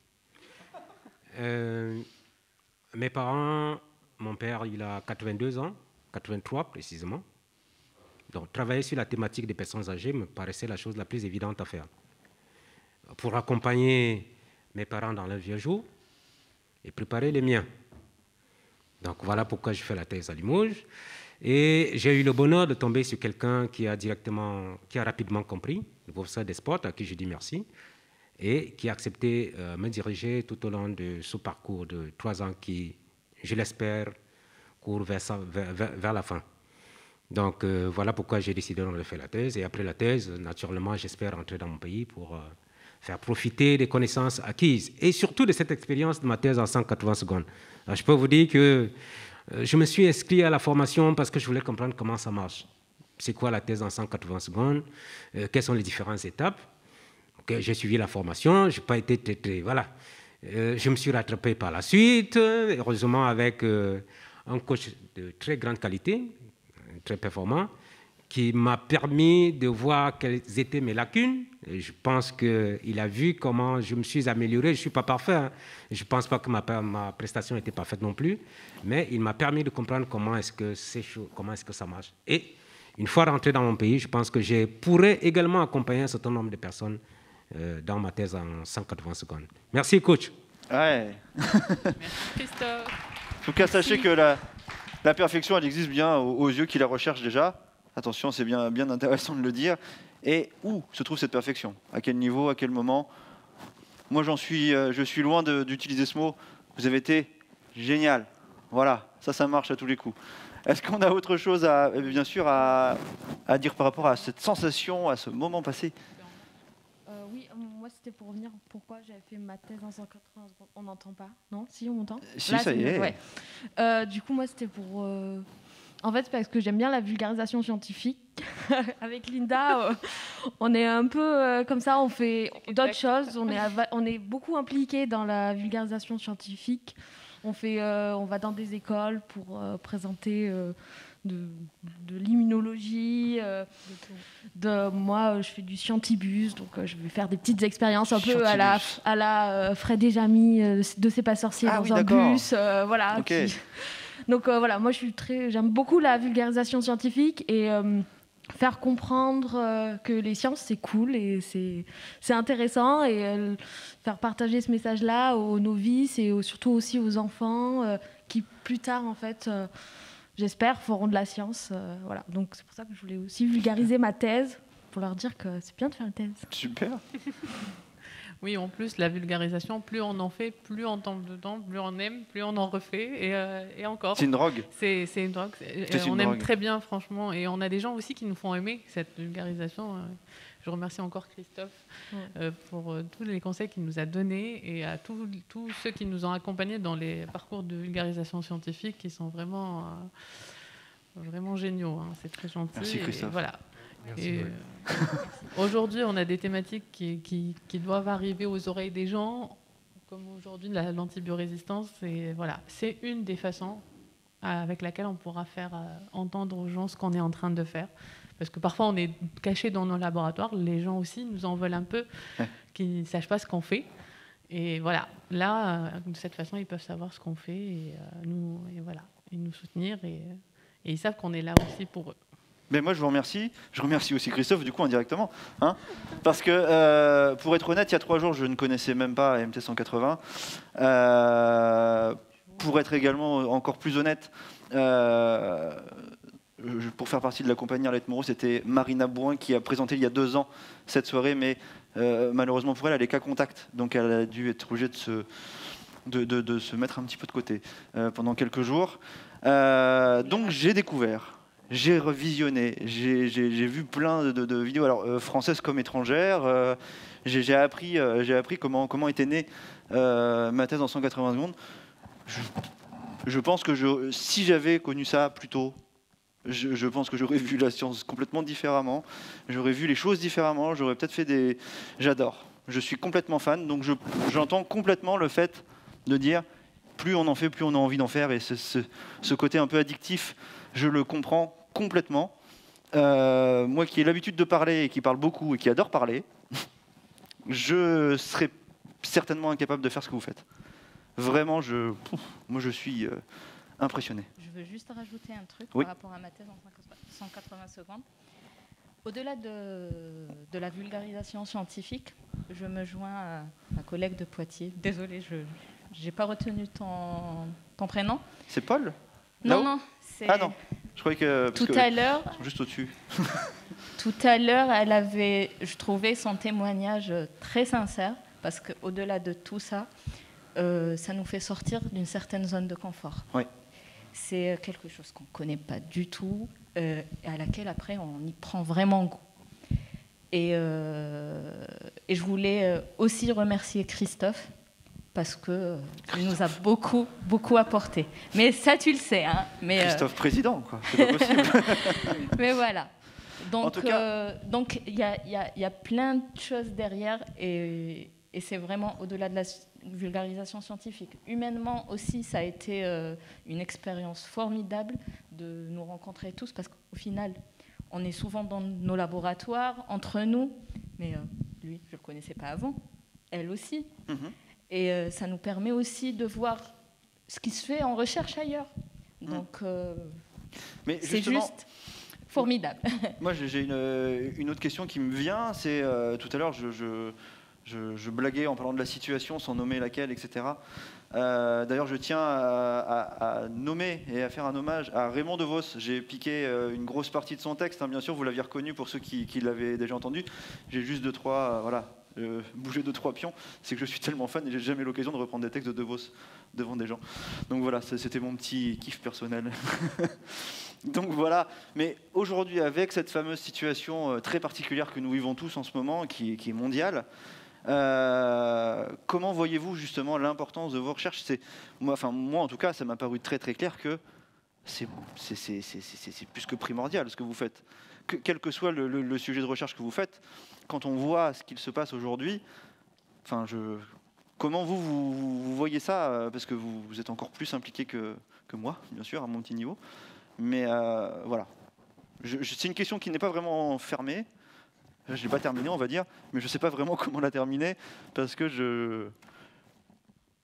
Mes parents, mon père, il a 82 ans, 83 précisément. Donc, travailler sur la thématique des personnes âgées me paraissait la chose la plus évidente à faire. Pour accompagner mes parents dans leur vieux jour et préparer les miens. Donc, voilà pourquoi je fais la thèse à Limoges. Et j'ai eu le bonheur de tomber sur quelqu'un qui a rapidement compris, le professeur Desportes, à qui je dis merci, et qui a accepté de me diriger tout au long de ce parcours de 3 ans qui, je l'espère, court vers la fin. Donc voilà pourquoi j'ai décidé de faire la thèse. Et après la thèse, naturellement, j'espère rentrer dans mon pays pour faire profiter des connaissances acquises et surtout de cette expérience de ma thèse en 180 secondes. Alors, je peux vous dire que je me suis inscrit à la formation parce que je voulais comprendre comment ça marche. C'est quoi la thèse en 180 secondes? Quelles sont les différentes étapes? Okay, j'ai suivi la formation, je n'ai pas été très voilà. Je me suis rattrapé par la suite, heureusement avec un coach de très grande qualité, très performant, qui m'a permis de voir quelles étaient mes lacunes. Et je pense qu'il a vu comment je me suis amélioré. Je ne suis pas parfait, hein. Je ne pense pas que ma prestation était parfaite non plus, mais il m'a permis de comprendre comment est-ce que ça marche. Et une fois rentré dans mon pays, je pense que je pourrais également accompagner un certain nombre de personnes dans ma thèse en 180 secondes. Merci, coach. Ouais. Merci, Christophe. En tout cas, sachez que la perfection, elle existe bien aux yeux qui la recherchent déjà. Attention, c'est bien intéressant de le dire. Et où se trouve cette perfection? À quel niveau? À quel moment? Moi, je suis loin d'utiliser ce mot. Vous avez été génial. Voilà, ça marche à tous les coups. Est-ce qu'on a autre chose, bien sûr, à dire par rapport à cette sensation, à ce moment passé? Oui, moi c'était pour revenir pourquoi j'avais fait ma thèse en 180 secondes. On n'entend pas? Non? Si, on m'entend? Si, là, ça y est. Ouais. Du coup, moi c'était pour... En fait, parce que j'aime bien la vulgarisation scientifique. Avec Linda, on est un peu comme ça, on fait d'autres choses. On est beaucoup impliqués dans la vulgarisation scientifique. On va dans des écoles pour présenter de l'immunologie. Moi, je fais du scientibus, donc je vais faire des petites expériences un peu à la Fred et Jamy de C'est pas sorcier dans un bus. Voilà. Okay. Donc voilà, moi j'aime beaucoup la vulgarisation scientifique et faire comprendre que les sciences c'est cool et c'est intéressant et faire partager ce message-là aux novices et surtout aussi aux enfants qui plus tard en fait j'espère feront de la science voilà. Donc c'est pour ça que je voulais aussi vulgariser ma thèse pour leur dire que c'est bien de faire une thèse. Super. Oui, en plus, la vulgarisation, plus on en fait, plus on tombe dedans, plus on aime, plus on en refait, et encore. C'est une drogue. C'est une drogue. On aime très bien, franchement. Et on a des gens aussi qui nous font aimer cette vulgarisation. Je remercie encore Christophe pour tous les conseils qu'il nous a donnés et à tous ceux qui nous ont accompagnés dans les parcours de vulgarisation scientifique qui sont vraiment, vraiment géniaux. Hein. C'est très gentil. Merci Christophe. Et voilà. Aujourd'hui, on a des thématiques qui doivent arriver aux oreilles des gens, comme aujourd'hui l'antibiorésistance. Et voilà, c'est une des façons avec laquelle on pourra faire entendre aux gens ce qu'on est en train de faire. Parce que parfois, on est caché dans nos laboratoires. Les gens aussi nous en veulent un peu, qui ne sachent pas ce qu'on fait. Et voilà, là, de cette façon, ils peuvent savoir ce qu'on fait et nous soutenir. Et ils savent qu'on est là aussi pour eux. Mais moi, je vous remercie. Je remercie aussi Christophe, du coup, indirectement. Hein, parce que, pour être honnête, il y a 3 jours, je ne connaissais même pas MT 180. Pour être également encore plus honnête, pour faire partie de la compagnie Arlette Moreau, c'était Marina Bouin qui a présenté il y a 2 ans cette soirée, mais malheureusement pour elle, elle est qu'à contact. Donc, elle a dû être obligée de se mettre un petit peu de côté pendant quelques jours. Donc, j'ai découvert. J'ai revisionné, j'ai vu plein de vidéos, alors françaises comme étrangères. J'ai appris comment était née ma thèse en 180 secondes. Je pense que si j'avais connu ça plus tôt, je pense que j'aurais vu la science complètement différemment. J'aurais vu les choses différemment. J'aurais peut-être fait des. J'adore. Je suis complètement fan. Donc j'entends complètement le fait de dire plus on en fait, plus on a envie d'en faire. Et ce côté un peu addictif, je le comprends complètement. Moi qui ai l'habitude de parler et qui parle beaucoup et qui adore parler, je serais certainement incapable de faire ce que vous faites. Vraiment, moi je suis impressionné. Je veux juste rajouter un truc Oui. par rapport à ma thèse en 180 secondes. Au-delà de la vulgarisation scientifique, je me joins à ma collègue de Poitiers. Désolée, je n'ai pas retenu ton prénom. C'est Paul ? Non, non. Ah non, je croyais que... Tout à l'heure... Juste au-dessus. Tout à l'heure, elle avait, je trouvais son témoignage très sincère, parce qu'au-delà de tout ça, ça nous fait sortir d'une certaine zone de confort. Oui. C'est quelque chose qu'on ne connaît pas du tout, et à laquelle après on y prend vraiment goût. Et je voulais aussi remercier Christophe, parce qu'il nous a beaucoup, beaucoup apporté. Mais ça, tu le sais. Hein. Mais, Christophe président, quoi. C'est pas possible. Mais voilà. Donc, en tout cas, il y a plein de choses derrière, et c'est vraiment au-delà de la vulgarisation scientifique. Humainement aussi, ça a été une expérience formidable de nous rencontrer tous, parce qu'au final, on est souvent dans nos laboratoires, entre nous, mais lui, je ne le connaissais pas avant, elle aussi. Mm-hmm. Et ça nous permet aussi de voir ce qui se fait en recherche ailleurs. Donc, c'est juste formidable. Moi, j'ai une autre question qui me vient. C'est tout à l'heure, je blaguais en parlant de la situation, sans nommer laquelle, etc. D'ailleurs, je tiens à nommer et à faire un hommage à Raymond DeVos. J'ai piqué une grosse partie de son texte. Hein, bien sûr, vous l'aviez reconnu pour ceux qui l'avaient déjà entendu. J'ai juste 2-3... voilà. Bouger 2-3 pions, c'est que je suis tellement fan et j'ai jamais l'occasion de reprendre des textes de Vos devant des gens. Donc voilà, c'était mon petit kiff personnel. Donc voilà, mais aujourd'hui, avec cette fameuse situation très particulière que nous vivons tous en ce moment, qui est mondiale, comment voyez-vous justement l'importance de vos recherches ? Moi en tout cas, ça m'a paru très très clair que c'est plus que primordial ce que vous faites. Quel que soit le sujet de recherche que vous faites, quand on voit ce qu'il se passe aujourd'hui, comment vous voyez ça ? Parce que vous êtes encore plus impliqué que moi, bien sûr, à mon petit niveau. Mais voilà. C'est une question qui n'est pas vraiment fermée. Je ne l'ai pas terminée, on va dire, mais je ne sais pas vraiment comment la terminer, parce que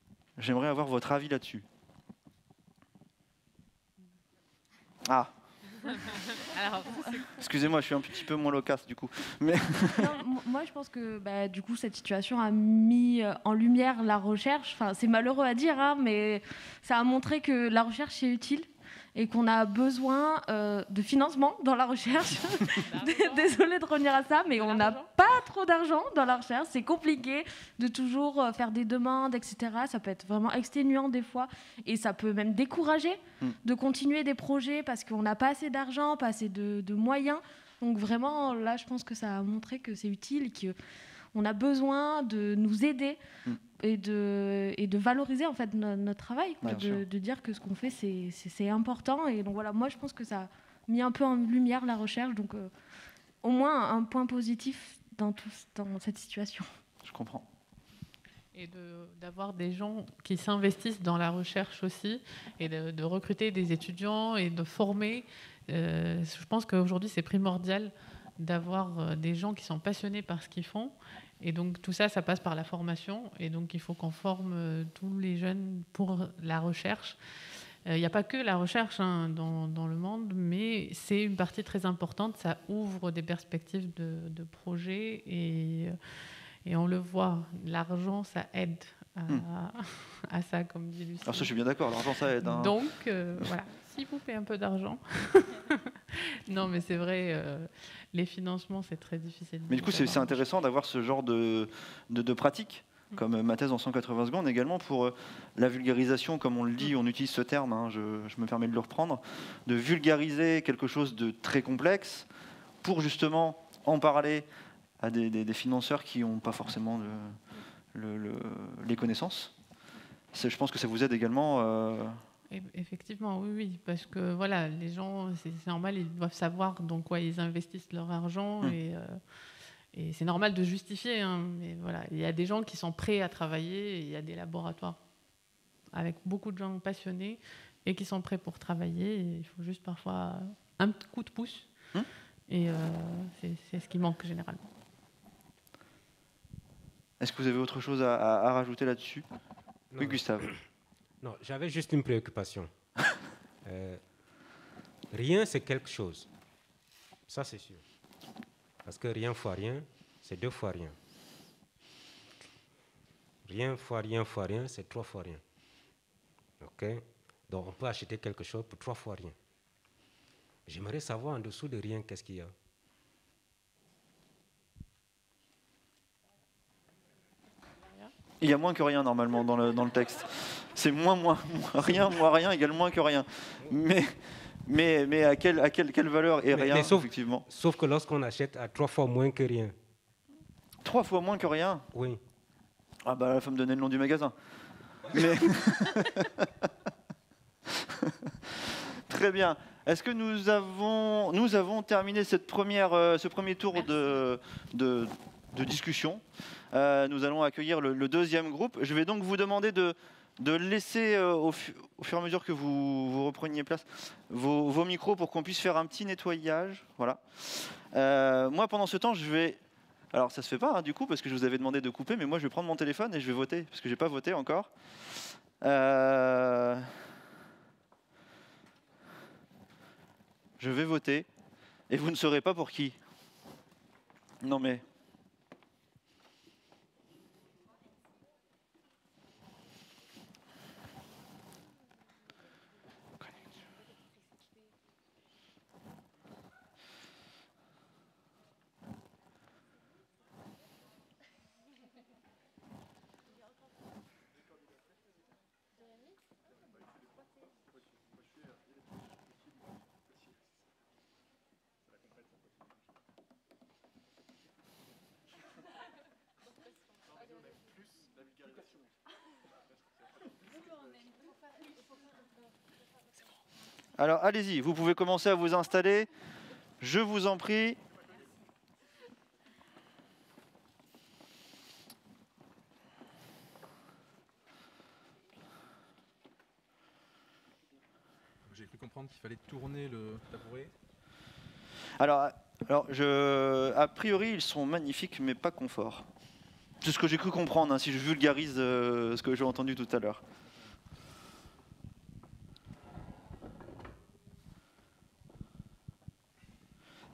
j'aimerais avoir votre avis là-dessus. Ah. Alors, Excusez-moi, je suis un petit peu moins loquace du coup. Mais Non, moi, je pense que du coup, cette situation a mis en lumière la recherche. Enfin, c'est malheureux à dire, hein, mais ça a montré que la recherche est utile et qu'on a besoin de financement dans la recherche. Désolée de revenir à ça, mais on n'a pas trop d'argent dans la recherche. C'est compliqué de toujours faire des demandes, etc. Ça peut être vraiment exténuant des fois et ça peut même décourager de continuer des projets parce qu'on n'a pas assez d'argent, pas assez de moyens. Donc vraiment, là, je pense que ça a montré que c'est utile et qu'on a besoin de nous aider et de valoriser en fait notre travail, quoi, de dire que ce qu'on fait, c'est important. Et donc voilà, moi, je pense que ça a mis un peu en lumière la recherche. Donc au moins un point positif dans cette situation. Je comprends. Et d'avoir des gens qui s'investissent dans la recherche aussi, et de recruter des étudiants et de former. Je pense qu'aujourd'hui, c'est primordial d'avoir des gens qui sont passionnés par ce qu'ils font. Et donc tout ça, ça passe par la formation. Et donc il faut qu'on forme tous les jeunes pour la recherche. Il n'y a pas que la recherche dans le monde, mais c'est une partie très importante. Ça ouvre des perspectives de projets et on le voit. L'argent, ça aide à ça, comme dit Lucie. Alors ça, je suis bien d'accord, l'argent, ça aide. Hein. Donc, voilà, s'il vous plaît un peu d'argent. Non, mais c'est vrai, les financements, c'est très difficile. Mais du coup, c'est intéressant d'avoir ce genre de pratique, comme ma thèse en 180 secondes, également pour la vulgarisation, comme on le dit, on utilise ce terme, hein, je me permets de le reprendre, de vulgariser quelque chose de très complexe pour justement en parler à des financeurs qui n'ont pas forcément les connaissances. Je pense que ça vous aide également. Effectivement, oui, parce que voilà, les gens, c'est normal, ils doivent savoir dans quoi ils investissent leur argent et c'est normal de justifier. Hein, mais voilà, il y a des gens qui sont prêts à travailler et il y a des laboratoires avec beaucoup de gens passionnés et qui sont prêts pour travailler. Et il faut juste parfois un petit coup de pouce et c'est ce qui manque généralement. Est-ce que vous avez autre chose à rajouter là-dessus? Oui, Gustave. Non, j'avais juste une préoccupation. Rien, c'est quelque chose. Ça, c'est sûr. Parce que rien fois rien, c'est 2 fois rien. Rien fois rien, c'est 3 fois rien. OK? Donc, on peut acheter quelque chose pour 3 fois rien. J'aimerais savoir en dessous de rien, qu'est-ce qu'il y a. Il y a moins que rien normalement dans le texte. C'est moins rien égale moins que rien. Mais à quelle valeur est rien, effectivement. Sauf que lorsqu'on achète à 3 fois moins que rien. 3 fois moins que rien? Oui. Ah bah il faut me donner le nom du magasin. Mais très bien. Est-ce que nous avons terminé ce premier tour de discussion? Nous allons accueillir le deuxième groupe. Je vais donc vous demander de laisser, au fur et à mesure que vous repreniez place, vos micros pour qu'on puisse faire un petit nettoyage. Voilà. Moi, pendant ce temps, je vais... Alors, ça se fait pas, hein, du coup, parce que je vous avais demandé de couper, mais moi, je vais prendre mon téléphone et je vais voter, parce que j'ai pas voté encore. Je vais voter, et vous ne saurez pas pour qui. Non, mais... Alors, allez-y, vous pouvez commencer à vous installer. Je vous en prie. J'ai cru comprendre qu'il fallait tourner le tabouret. Alors, a priori, ils sont magnifiques, mais pas confort. C'est ce que j'ai cru comprendre, hein, si je vulgarise ce que j'ai entendu tout à l'heure.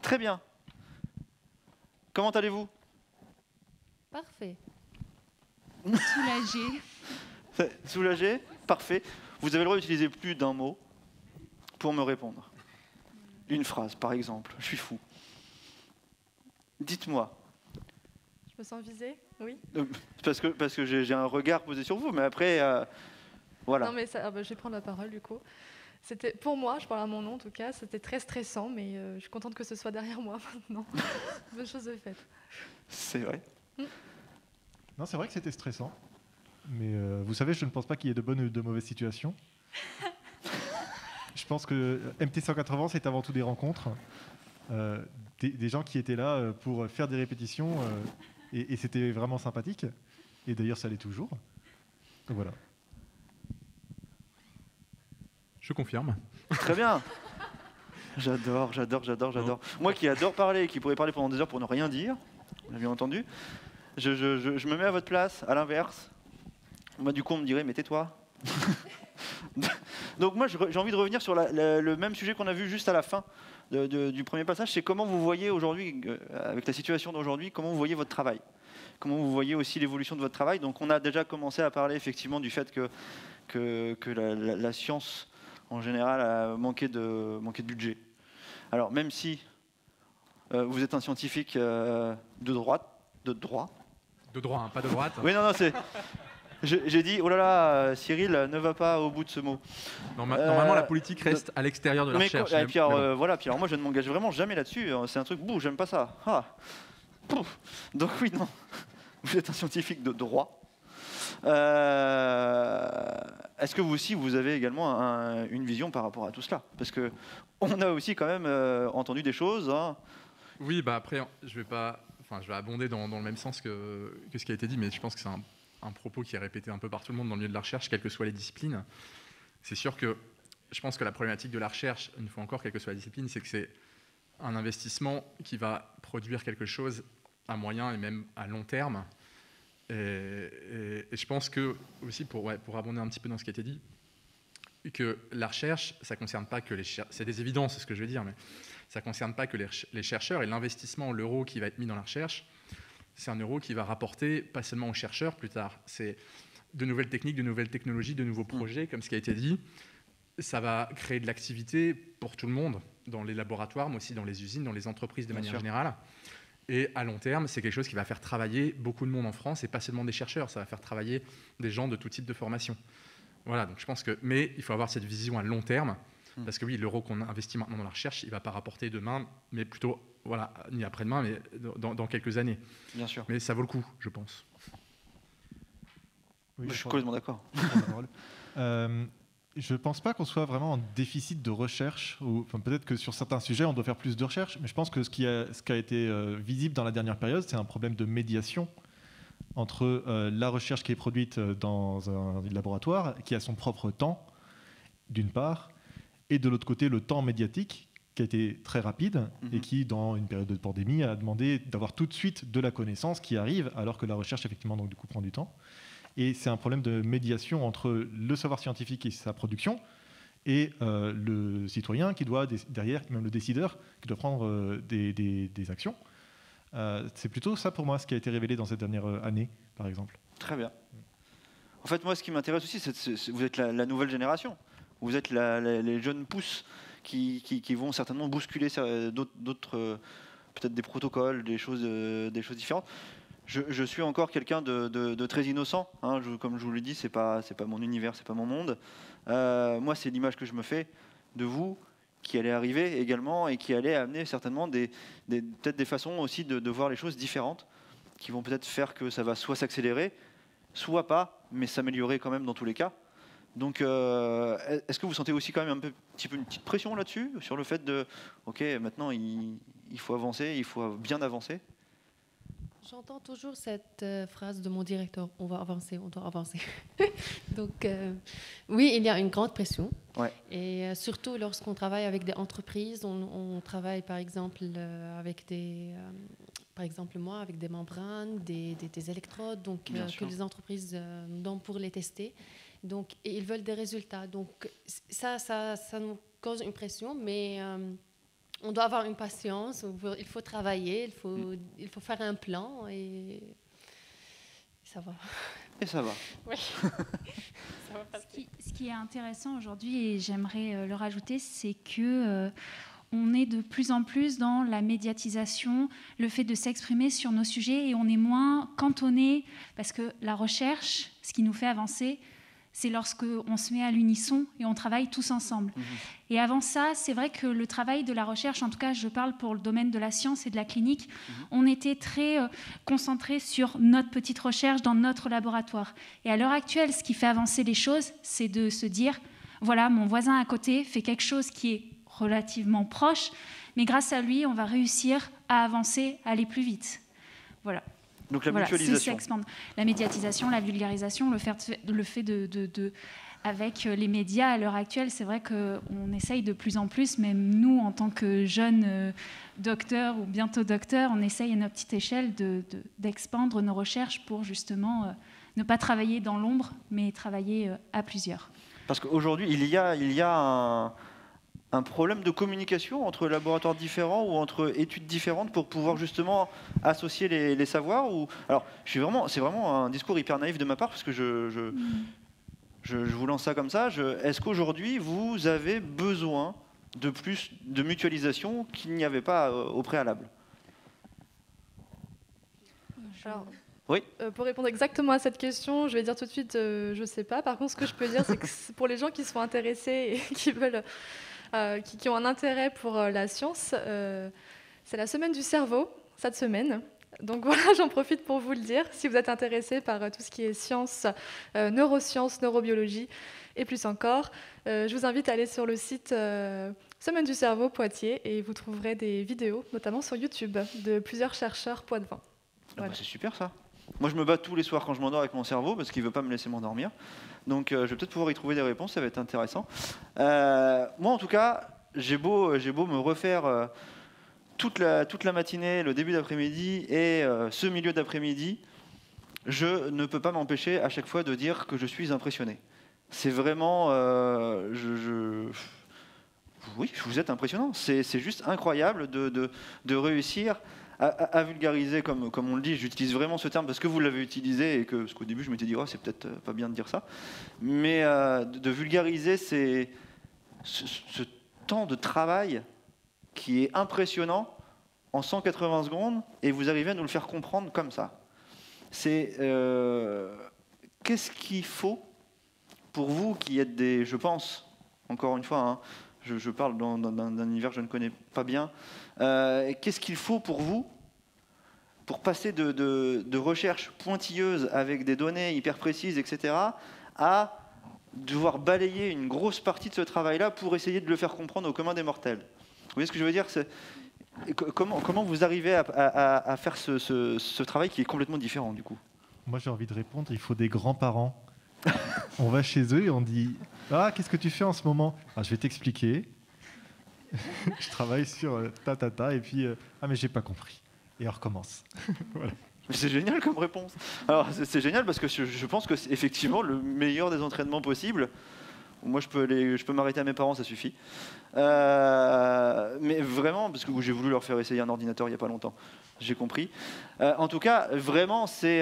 Très bien. Comment allez-vous? Parfait. Soulagé. Soulagé? Parfait. Vous avez le droit d'utiliser plus d'un mot pour me répondre. Une phrase, par exemple. Je suis fou. Dites-moi. Je me sens visée, oui. Parce que j'ai un regard posé sur vous, mais après, voilà. Non, mais ça, je vais prendre la parole du coup. C'était, pour moi, je parle à mon nom en tout cas, c'était très stressant, mais je suis contente que ce soit derrière moi maintenant. Bonne chose est faite. C'est vrai. Non, c'est vrai que c'était stressant. Mais vous savez, je ne pense pas qu'il y ait de bonnes ou de mauvaises situations. Je pense que MT180, c'est avant tout des rencontres. Des gens qui étaient là pour faire des répétitions. Et c'était vraiment sympathique. Et d'ailleurs, ça l'est toujours. Donc voilà. Je confirme. Très bien. J'adore. Moi qui adore parler et qui pourrais parler pendant des heures pour ne rien dire, vous l'avez entendu, je me mets à votre place, à l'inverse. Moi, du coup, on me dirait, mais tais-toi. Donc moi, j'ai envie de revenir sur le même sujet qu'on a vu juste à la fin du premier passage, c'est comment vous voyez aujourd'hui, avec la situation d'aujourd'hui, comment vous voyez votre travail. Comment vous voyez aussi l'évolution de votre travail. Donc on a déjà commencé à parler effectivement du fait que la science, en général, a manqué de budget. Alors même si vous êtes un scientifique de droit. De droit, hein, pas de droite. Oui, non, c'est... J'ai dit, oh là là, Cyril ne va pas au bout de ce mot. Normalement, la politique reste à l'extérieur de la recherche. Et puis alors, voilà, puis alors moi je ne m'engage vraiment jamais là-dessus. C'est un truc, j'aime pas ça. Ah. Donc oui, non, vous êtes un scientifique de droit. Est-ce que vous aussi, vous avez également une vision par rapport à tout cela? Parce que on a aussi quand même entendu des choses. Hein. Oui, bah après, je vais abonder dans le même sens que ce qui a été dit, mais je pense que c'est un propos qui est répété un peu par tout le monde dans le milieu de la recherche, quelles que soient les disciplines. C'est sûr que je pense que la problématique de la recherche, une fois encore, quelle que soit la discipline, c'est que c'est un investissement qui va produire quelque chose à moyen et même à long terme. Et je pense que, aussi, pour abonder un petit peu dans ce qui a été dit, que la recherche, ça ne concerne pas que les chercheurs, c'est des évidences, c'est ce que je veux dire, mais ça ne concerne pas que les chercheurs, et l'investissement, l'euro qui va être mis dans la recherche, c'est un euro qui va rapporter pas seulement aux chercheurs plus tard, c'est de nouvelles techniques, de nouvelles technologies, de nouveaux projets, comme ce qui a été dit. Ça va créer de l'activité pour tout le monde, dans les laboratoires, mais aussi dans les usines, dans les entreprises de manière générale. Et à long terme, c'est quelque chose qui va faire travailler beaucoup de monde en France, et pas seulement des chercheurs, ça va faire travailler des gens de tout type de formation. Voilà, donc je pense que... Mais il faut avoir cette vision à long terme, parce que oui, l'euro qu'on investit maintenant dans la recherche, il ne va pas rapporter demain, mais plutôt, voilà, ni après-demain, mais dans quelques années. Bien sûr. Mais ça vaut le coup, je pense. Oui, je suis complètement d'accord. Je ne pense pas qu'on soit vraiment en déficit de recherche. Peut-être que sur certains sujets, on doit faire plus de recherche, mais je pense que ce qui a été visible dans la dernière période, c'est un problème de médiation entre la recherche qui est produite dans un laboratoire, qui a son propre temps, d'une part, et de l'autre côté, le temps médiatique, qui a été très rapide et qui, dans une période de pandémie, a demandé d'avoir tout de suite de la connaissance qui arrive, alors que la recherche, effectivement, donc, du coup, prend du temps. Et c'est un problème de médiation entre le savoir scientifique et sa production et le citoyen qui doit, derrière, même le décideur, qui doit prendre des actions. C'est plutôt ça, pour moi, ce qui a été révélé dans cette dernière année, par exemple. Très bien. En fait, moi, ce qui m'intéresse aussi, c'est vous êtes la nouvelle génération. Vous êtes les jeunes pousses qui vont certainement bousculer d'autres, peut-être des protocoles, des choses différentes. Je suis encore quelqu'un de très innocent. Hein, comme je vous l'ai dit, c'est pas mon univers, c'est pas mon monde. Moi, c'est l'image que je me fais de vous qui allez arriver également et qui allez amener certainement peut-être des façons aussi de voir les choses différentes, qui vont peut-être faire que ça va soit s'accélérer, soit pas, mais s'améliorer quand même dans tous les cas. Donc, est-ce que vous sentez aussi quand même une petite pression là-dessus, sur le fait de, ok, maintenant il faut avancer, il faut bien avancer? J'entends toujours cette phrase de mon directeur, on va avancer, on doit avancer. Donc, oui, il y a une grande pression. Ouais. Et surtout lorsqu'on travaille avec des entreprises, on travaille par exemple avec par exemple moi, avec des membranes, des électrodes, donc, que les entreprises nous donnent pour les tester. Donc, et ils veulent des résultats. Donc, ça nous cause une pression, mais on doit avoir une patience, il faut travailler, il faut faire un plan et ça va. Et ça va. Oui. Ce qui est intéressant aujourd'hui, et j'aimerais le rajouter, c'est que on est de plus en plus dans la médiatisation, le fait de s'exprimer sur nos sujets, et on est moins cantonné, parce que la recherche, ce qui nous fait avancer, c'est lorsqu'on se met à l'unisson et on travaille tous ensemble. Et avant ça, c'est vrai que le travail de la recherche, en tout cas je parle pour le domaine de la science et de la clinique, on était très concentré sur notre petite recherche dans notre laboratoire. Et à l'heure actuelle, ce qui fait avancer les choses, c'est de se dire, voilà, mon voisin à côté fait quelque chose qui est relativement proche, mais grâce à lui, on va réussir à avancer, à aller plus vite. Voilà. Donc la mutualisation. La médiatisation, la vulgarisation, le fait avec les médias à l'heure actuelle, c'est vrai qu'on essaye de plus en plus, même nous, en tant que jeunes docteurs ou bientôt docteurs, on essaye à notre petite échelle d'expandre nos recherches pour justement ne pas travailler dans l'ombre, mais travailler à plusieurs. Parce qu'aujourd'hui, il y a un problème de communication entre laboratoires différents ou entre études différentes pour pouvoir justement associer les savoirs Alors, c'est vraiment un discours hyper naïf de ma part parce que je vous lance ça comme ça. Est-ce qu'aujourd'hui, vous avez besoin de plus de mutualisation qu'il n'y avait pas au préalable? Alors, oui. Pour répondre exactement à cette question, je vais dire tout de suite, je ne sais pas. Par contre, ce que je peux dire, c'est que pour les gens qui sont intéressés et qui veulent... qui ont un intérêt pour la science. C'est la semaine du cerveau, cette semaine. Donc voilà, j'en profite pour vous le dire. Si vous êtes intéressé par tout ce qui est sciences, neurosciences, neurobiologie et plus encore, je vous invite à aller sur le site Semaine du cerveau Poitiers et vous trouverez des vidéos, notamment sur YouTube, de plusieurs chercheurs poitevins. Voilà. C'est super ça. Moi, je me bats tous les soirs quand je m'endors avec mon cerveau parce qu'il ne veut pas me laisser m'endormir. Donc, je vais peut-être pouvoir y trouver des réponses, ça va être intéressant. Moi, en tout cas, j'ai beau me refaire toute la matinée, le début d'après-midi et ce milieu d'après-midi, je ne peux pas m'empêcher à chaque fois de dire que je suis impressionné. C'est vraiment... Oui, vous êtes impressionnant. C'est juste incroyable de réussir... À vulgariser, comme on le dit, j'utilise vraiment ce terme parce que vous l'avez utilisé et parce qu'au début je m'étais dit oh, c'est peut-être pas bien de dire ça, mais de vulgariser ce temps de travail qui est impressionnant en 180 secondes et vous arrivez à nous le faire comprendre comme ça. Qu'est-ce qu'il faut pour vous qui êtes je pense, encore une fois, hein, je parle d'un univers que je ne connais pas bien. Qu'est-ce qu'il faut pour vous pour passer de recherches pointilleuses avec des données hyper précises, etc., à devoir balayer une grosse partie de ce travail-là pour essayer de le faire comprendre au commun des mortels? Vous voyez ce que je veux dire? Comment vous arrivez à faire ce travail qui est complètement différent, du coup? Moi, j'ai envie de répondre, il faut des grands-parents. On va chez eux et on dit « Ah, qu'est-ce que tu fais en ce moment ?» Je vais t'expliquer. Je travaille sur et puis « Ah, mais j'ai pas compris. » Et on recommence. Voilà. C'est génial comme réponse. Alors, c'est génial parce que je pense que c'est effectivement le meilleur des entraînements possibles. Moi, je peux m'arrêter à mes parents, ça suffit. Mais vraiment, parce que j'ai voulu leur faire essayer un ordinateur il n'y a pas longtemps. J'ai compris. En tout cas, vraiment, c'est...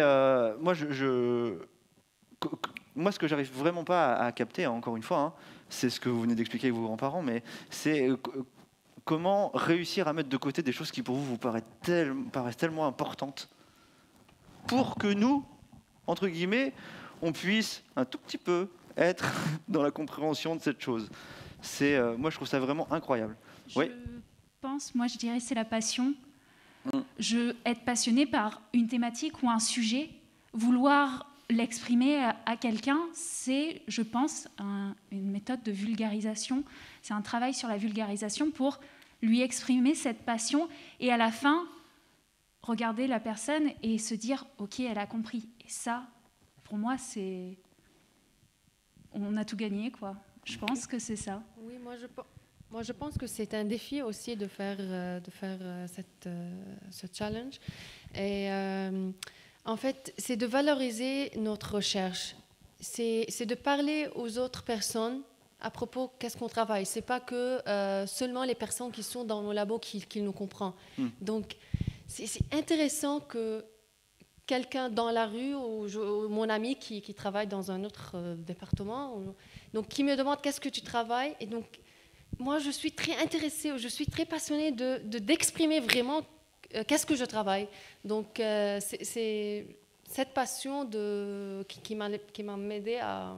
Moi, ce que j'arrive vraiment pas à capter, encore une fois, hein, c'est ce que vous venez d'expliquer avec vos grands-parents, mais c'est comment réussir à mettre de côté des choses qui pour vous paraissent tellement importantes pour que nous, entre guillemets, on puisse un tout petit peu être dans la compréhension de cette chose. Moi, je trouve ça vraiment incroyable. Je dirais, c'est la passion. Être passionné par une thématique ou un sujet, vouloir l'exprimer à quelqu'un, c'est, je pense, une méthode de vulgarisation. C'est un travail sur la vulgarisation pour lui exprimer cette passion et à la fin, regarder la personne et se dire « Ok, elle a compris ». Et ça, pour moi, c'est... On a tout gagné, quoi. Je pense que c'est ça. Oui, moi, je pense que c'est un défi aussi de faire ce challenge. Et... en fait, c'est de valoriser notre recherche. C'est de parler aux autres personnes à propos qu'est-ce qu'on travaille. C'est pas que seulement les personnes qui sont dans nos labos qui nous comprennent. Donc, c'est intéressant que quelqu'un dans la rue ou mon ami qui travaille dans un autre département, donc qui me demande qu'est-ce que tu travailles. Et donc, moi, je suis très intéressée, je suis très passionnée d'exprimer vraiment qu'est-ce que je travaille. Donc, c'est cette passion qui m'a aidé à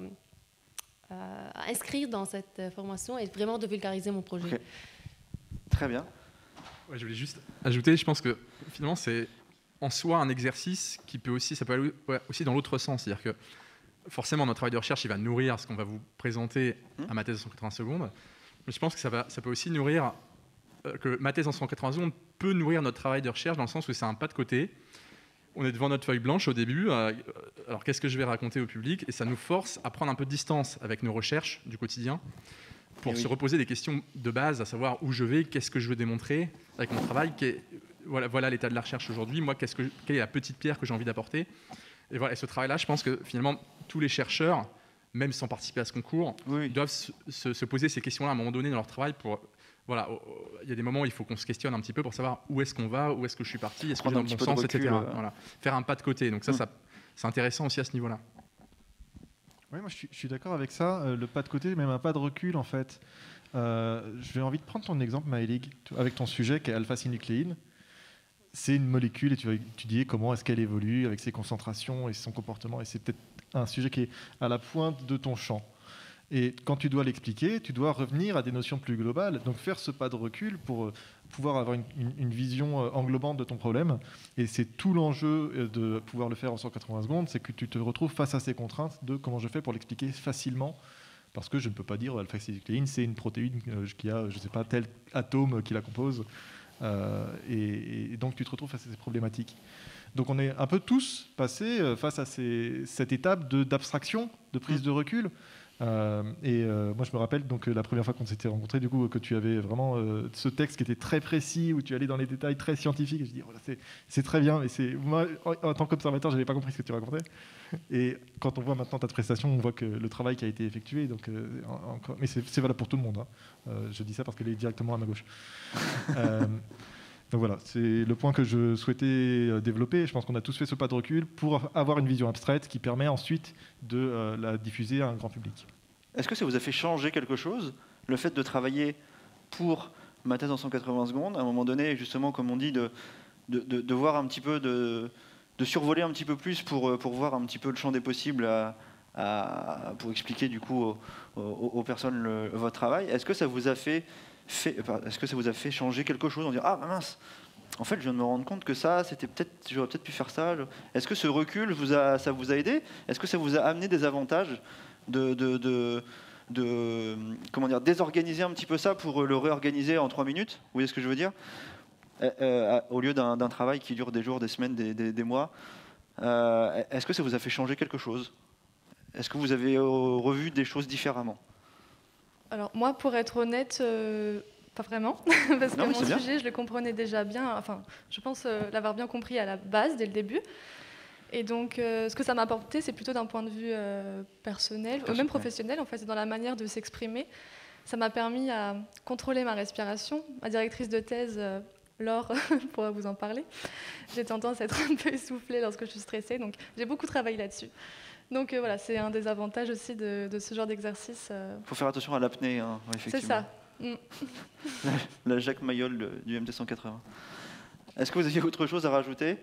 inscrire dans cette formation et vraiment de vulgariser mon projet. Okay. Très bien. Ouais, je voulais juste ajouter, je pense que finalement, c'est en soi un exercice qui peut aussi, ça peut aller aussi dans l'autre sens. C'est-à-dire que forcément, notre travail de recherche, il va nourrir ce qu'on va vous présenter à ma thèse en 180 secondes. Mais je pense que ça peut aussi nourrir, que ma thèse en 180 secondes peut nourrir notre travail de recherche dans le sens où c'est un pas de côté. On est devant notre feuille blanche au début. Alors, qu'est-ce que je vais raconter au public? Et ça nous force à prendre un peu de distance avec nos recherches du quotidien pour se reposer des questions de base, à savoir où je vais, qu'est-ce que je veux démontrer avec mon travail, voilà l'état de la recherche aujourd'hui. Moi, quelle est la petite pierre que j'ai envie d'apporter? Et voilà. Et ce travail-là, je pense que finalement, tous les chercheurs, même sans participer à ce concours, doivent se poser ces questions-là à un moment donné dans leur travail pour... Voilà, il y a des moments où il faut qu'on se questionne un petit peu pour savoir où est-ce qu'on va, où est-ce que je suis parti, est-ce que j'ai dans le bon sens, etc. Voilà. Faire un pas de côté. Donc ça c'est intéressant aussi à ce niveau-là. Oui, moi je suis d'accord avec ça. Le pas de côté, même un pas de recul en fait. J'ai envie de prendre ton exemple, Maëlig, avec ton sujet qui est alpha-synucléine. C'est une molécule et tu vas étudier comment est-ce qu'elle évolue avec ses concentrations et son comportement. Et c'est peut-être un sujet qui est à la pointe de ton champ. Et quand tu dois l'expliquer, tu dois revenir à des notions plus globales. Donc faire ce pas de recul pour pouvoir avoir une vision englobante de ton problème. Et c'est tout l'enjeu de pouvoir le faire en 180 secondes, c'est que tu te retrouves face à ces contraintes de comment je fais pour l'expliquer facilement. Parce que je ne peux pas dire alpha-synucléine, c'est une protéine qui a, je ne sais pas, tel atome qui la compose. Et donc tu te retrouves face à ces problématiques. Donc on est un peu tous passés face à cette étape d'abstraction, de prise de recul. Moi je me rappelle donc la première fois qu'on s'était rencontrés, du coup, que tu avais vraiment ce texte qui était très précis, où tu allais dans les détails très scientifiques, et je dis voilà, c'est très bien, mais moi en tant qu'observateur je n'avais pas compris ce que tu racontais, et quand on voit maintenant ta prestation, on voit que le travail qui a été effectué, donc encore, mais c'est valable pour tout le monde, hein. Je dis ça parce qu'elle est directement à ma gauche. Donc voilà, c'est le point que je souhaitais développer. Je pense qu'on a tous fait ce pas de recul pour avoir une vision abstraite qui permet ensuite de la diffuser à un grand public. Est-ce que ça vous a fait changer quelque chose, le fait de travailler pour ma thèse en 180 secondes, à un moment donné, justement, comme on dit, de voir un petit peu, de survoler un petit peu plus pour voir un petit peu le champ des possibles pour expliquer du coup aux personnes votre travail. Est-ce que ça vous a fait changer quelque chose en disant ah mince, en fait je viens de me rendre compte que ça j'aurais peut-être pu faire ça. Est-ce que ce recul ça vous a aidé? Est-ce que ça vous a amené des avantages de comment dire, désorganiser un petit peu ça pour le réorganiser en 3 minutes? Vous voyez ce que je veux dire? Au lieu d'un travail qui dure des jours, des semaines, des mois. Est-ce que ça vous a fait changer quelque chose? Est-ce que vous avez revu des choses différemment? Alors moi, pour être honnête, pas vraiment, parce que mon sujet, je le comprenais déjà bien, enfin, je pense l'avoir bien compris à la base, dès le début. Et donc, ce que ça m'a apporté, c'est plutôt d'un point de vue personnel, ou même professionnel, en fait, c'est dans la manière de s'exprimer. Ça m'a permis à contrôler ma respiration. Ma directrice de thèse, Laure, pourra vous en parler. J'ai tendance à être un peu essoufflée lorsque je suis stressée, donc j'ai beaucoup travaillé là-dessus. Donc voilà, c'est un des avantages aussi de ce genre d'exercice. Il faut faire attention à l'apnée, hein, effectivement. C'est ça. La Jacques Mayol du MT 180. Est-ce que vous aviez autre chose à rajouter?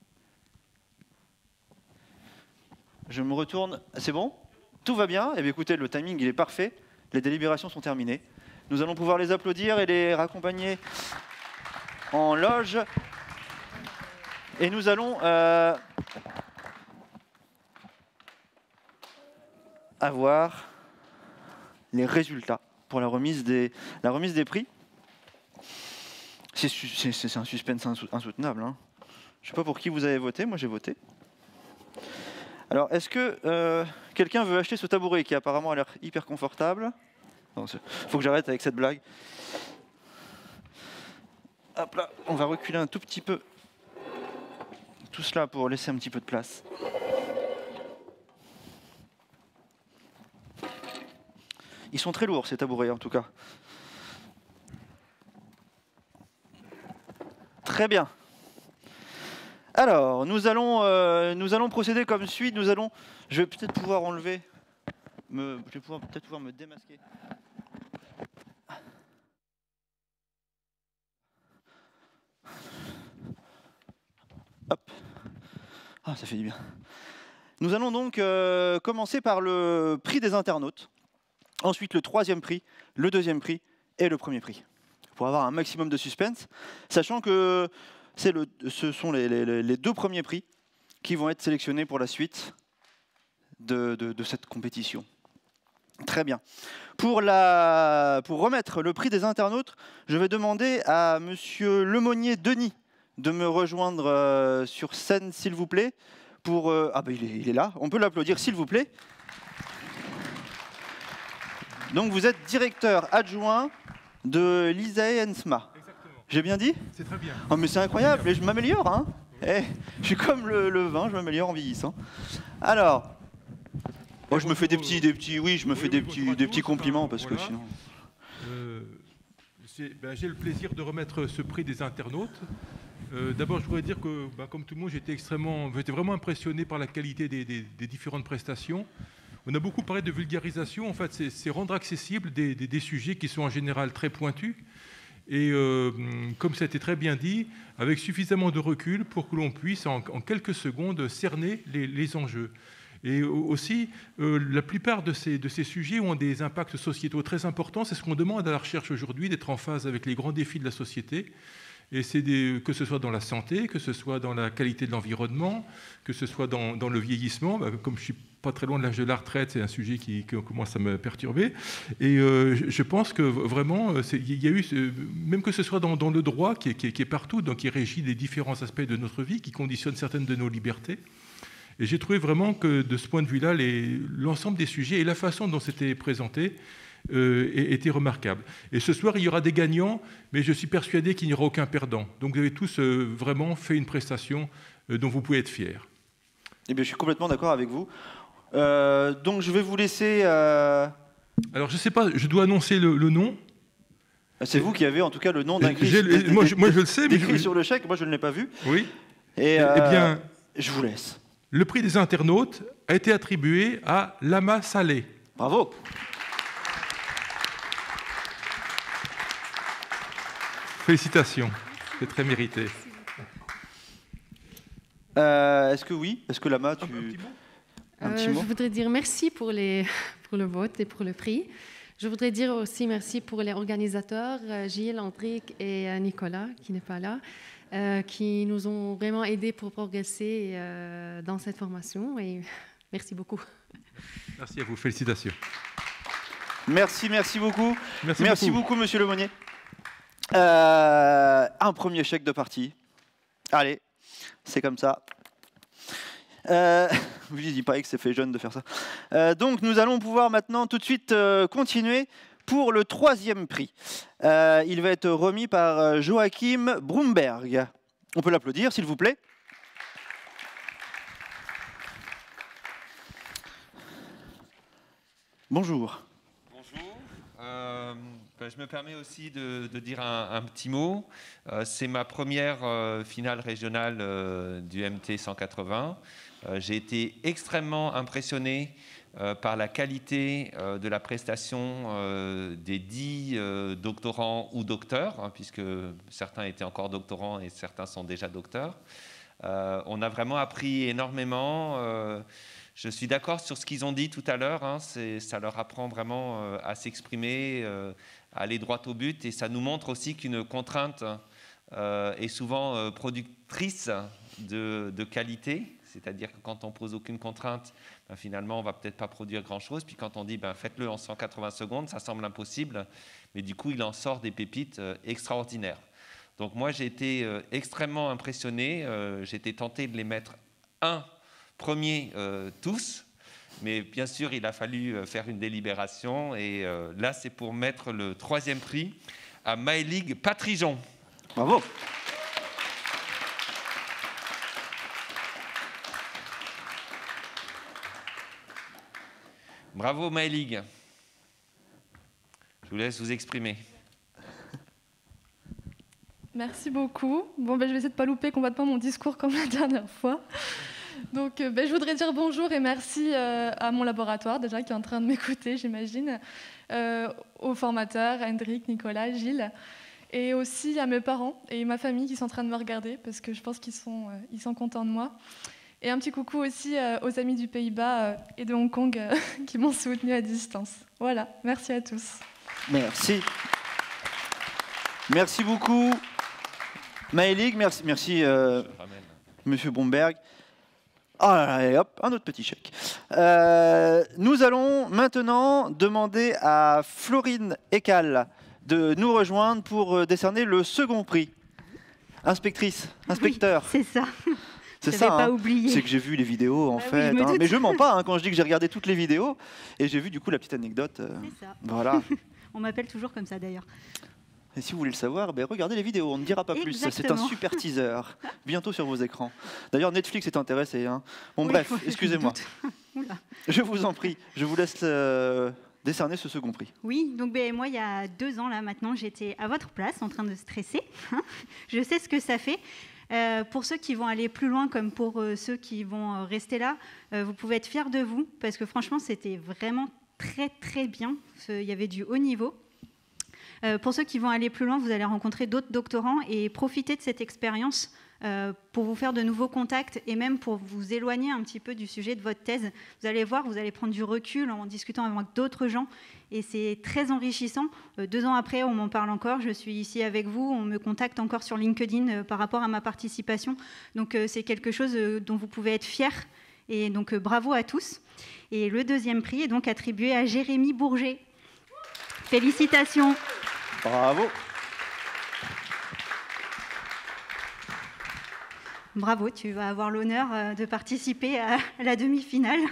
Je me retourne. C'est bon? Tout va bien? Eh bien, écoutez, le timing il est parfait. Les délibérations sont terminées. Nous allons pouvoir les applaudir et les raccompagner en loge. Et nous allons avoir les résultats pour la remise des prix. C'est un suspense insoutenable, hein. Je ne sais pas pour qui vous avez voté, moi j'ai voté. Alors, est-ce que quelqu'un veut acheter ce tabouret qui apparemment a l'air hyper confortable? Il faut que j'arrête avec cette blague. Hop là, on va reculer un tout petit peu. Tout cela pour laisser un petit peu de place. Ils sont très lourds, ces tabourets, en tout cas. Très bien. Alors, nous allons procéder comme suit. Je vais peut-être pouvoir enlever... je vais peut-être pouvoir me démasquer. Hop. Ah, ça fait du bien. Nous allons donc commencer par le prix des internautes. Ensuite, le troisième prix, le deuxième prix et le premier prix. Pour avoir un maximum de suspense, sachant que ce sont les deux premiers prix qui vont être sélectionnés pour la suite de cette compétition. Très bien. Pour remettre le prix des internautes, je vais demander à Monsieur Lemonnier Denis de me rejoindre sur scène, s'il vous plaît. Il est là. On peut l'applaudir, s'il vous plaît. Donc vous êtes directeur adjoint de l'ISAE ENSMA. J'ai bien dit? C'est très bien. Oh, mais c'est incroyable, et je m'améliore. Hein. Je suis comme le vin, je m'améliore en vieillissant. Alors, moi je me fais des petits compliments parce que sinon. J'ai le plaisir de remettre ce prix des internautes. D'abord, je voudrais dire que, comme tout le monde, j'étais vraiment impressionné par la qualité des différentes prestations. On a beaucoup parlé de vulgarisation. En fait, c'est rendre accessibles des sujets qui sont en général très pointus. Et comme ça a été très bien dit, avec suffisamment de recul pour que l'on puisse, en quelques secondes, cerner les enjeux. Et aussi, la plupart de ces sujets ont des impacts sociétaux très importants. C'est ce qu'on demande à la recherche aujourd'hui, d'être en phase avec les grands défis de la société. Et que ce soit dans la santé, que ce soit dans la qualité de l'environnement, que ce soit dans le vieillissement. Comme je ne suis pas très loin de l'âge de la retraite, c'est un sujet qui commence à me perturber. Et je pense que vraiment, il y a eu, même que ce soit dans le droit qui est partout, donc qui régit les différents aspects de notre vie, qui conditionne certaines de nos libertés. Et j'ai trouvé vraiment que de ce point de vue-là, l'ensemble des sujets et la façon dont c'était présenté était remarquable. Et ce soir, il y aura des gagnants, mais je suis persuadé qu'il n'y aura aucun perdant. Donc vous avez tous vraiment fait une prestation dont vous pouvez être fiers. Eh bien, je suis complètement d'accord avec vous. Donc je vais vous laisser... Alors je ne sais pas, je dois annoncer le nom. C'est vous qui avez en tout cas le nom d'un Chris. Moi je le sais, mais écrit sur le chèque, moi je ne l'ai pas vu. Oui. Et eh bien, je vous laisse. Le prix des internautes a été attribué à Lama Saleh. Bravo. Félicitations, c'est très mérité. Est-ce que oui? Est-ce que Lama, tu... Un petit mot. Je voudrais dire merci pour le vote et pour le prix. Je voudrais dire aussi merci pour les organisateurs, Gilles, Andric et Nicolas, qui n'est pas là, qui nous ont vraiment aidés pour progresser dans cette formation. Et merci beaucoup. Merci à vous, félicitations. Merci beaucoup. Merci beaucoup, monsieur Lemonnier. Un premier chèque de partie. Allez, c'est comme ça. Je ne dis pas que c'est fait jeune de faire ça. Donc nous allons pouvoir maintenant tout de suite continuer pour le troisième prix. Il va être remis par Joachim Brumberg. On peut l'applaudir, s'il vous plaît. Bonjour. Je me permets aussi de dire un petit mot. C'est ma première finale régionale du MT 180. J'ai été extrêmement impressionné par la qualité de la prestation des 10 doctorants ou docteurs, hein, puisque certains étaient encore doctorants et certains sont déjà docteurs. On a vraiment appris énormément. Je suis d'accord sur ce qu'ils ont dit tout à l'heure. Hein, ça leur apprend vraiment à s'exprimer, à aller droit au but. Et ça nous montre aussi qu'une contrainte est souvent productrice de qualité. C'est-à-dire que quand on pose aucune contrainte, finalement, on ne va peut-être pas produire grand-chose. Puis quand on dit faites-le en 180 secondes, ça semble impossible. Mais du coup, il en sort des pépites extraordinaires. Donc moi, j'ai été extrêmement impressionné. J'ai été tenté de les mettre premiers tous. Mais bien sûr, il a fallu faire une délibération. Et là, c'est pour mettre le troisième prix à Maëlig Patrijon. Bravo. Bravo Maëlig. Je vous laisse vous exprimer. Merci beaucoup. Bon, je vais essayer de ne pas louper complètement mon discours comme la dernière fois. Donc, je voudrais dire bonjour et merci à mon laboratoire, déjà, qui est en train de m'écouter, j'imagine, aux formateurs, Hendrik, Nicolas, Gilles, et aussi à mes parents et ma famille qui sont en train de me regarder, parce que je pense qu'ils sont contents de moi. Et un petit coucou aussi aux amis du Pays-Bas et de Hong Kong qui m'ont soutenu à distance. Voilà, merci à tous. Merci. Merci beaucoup. Maëlig, merci Monsieur Bomberg. Ah là là, et hop, un autre petit chèque. Nous allons maintenant demander à Florine Ekal de nous rejoindre pour décerner le second prix. Inspectrice, inspecteur. Oui, c'est ça. C'est ça, pas oublié. C'est que j'ai vu les vidéos en fait. Oui, mais je mens pas quand je dis que j'ai regardé toutes les vidéos et j'ai vu du coup la petite anecdote. C'est ça. Voilà. On m'appelle toujours comme ça d'ailleurs. Et si vous voulez le savoir, regardez les vidéos, on ne dira pas plus. C'est un super teaser. Bientôt sur vos écrans. D'ailleurs, Netflix est intéressé. Hein. Bon, oui, bref, excusez-moi. Je vous en prie, je vous laisse décerner ce second prix. Oui, donc moi, il y a 2 ans, là, maintenant, j'étais à votre place en train de stresser. Je sais ce que ça fait. Pour ceux qui vont aller plus loin, comme pour ceux qui vont rester là, vous pouvez être fiers de vous, parce que franchement, c'était vraiment très, très bien. Il y avait du haut niveau. Pour ceux qui vont aller plus loin, vous allez rencontrer d'autres doctorants et profiter de cette expérience pour vous faire de nouveaux contacts et même pour vous éloigner un petit peu du sujet de votre thèse. Vous allez voir, vous allez prendre du recul en discutant avec d'autres gens et c'est très enrichissant. 2 ans après, on m'en parle encore, je suis ici avec vous, on me contacte encore sur LinkedIn par rapport à ma participation. Donc c'est quelque chose dont vous pouvez être fiers et donc bravo à tous. Et le deuxième prix est donc attribué à Jérémy Bourget. Félicitations. Bravo. Bravo, tu vas avoir l'honneur de participer à la demi-finale.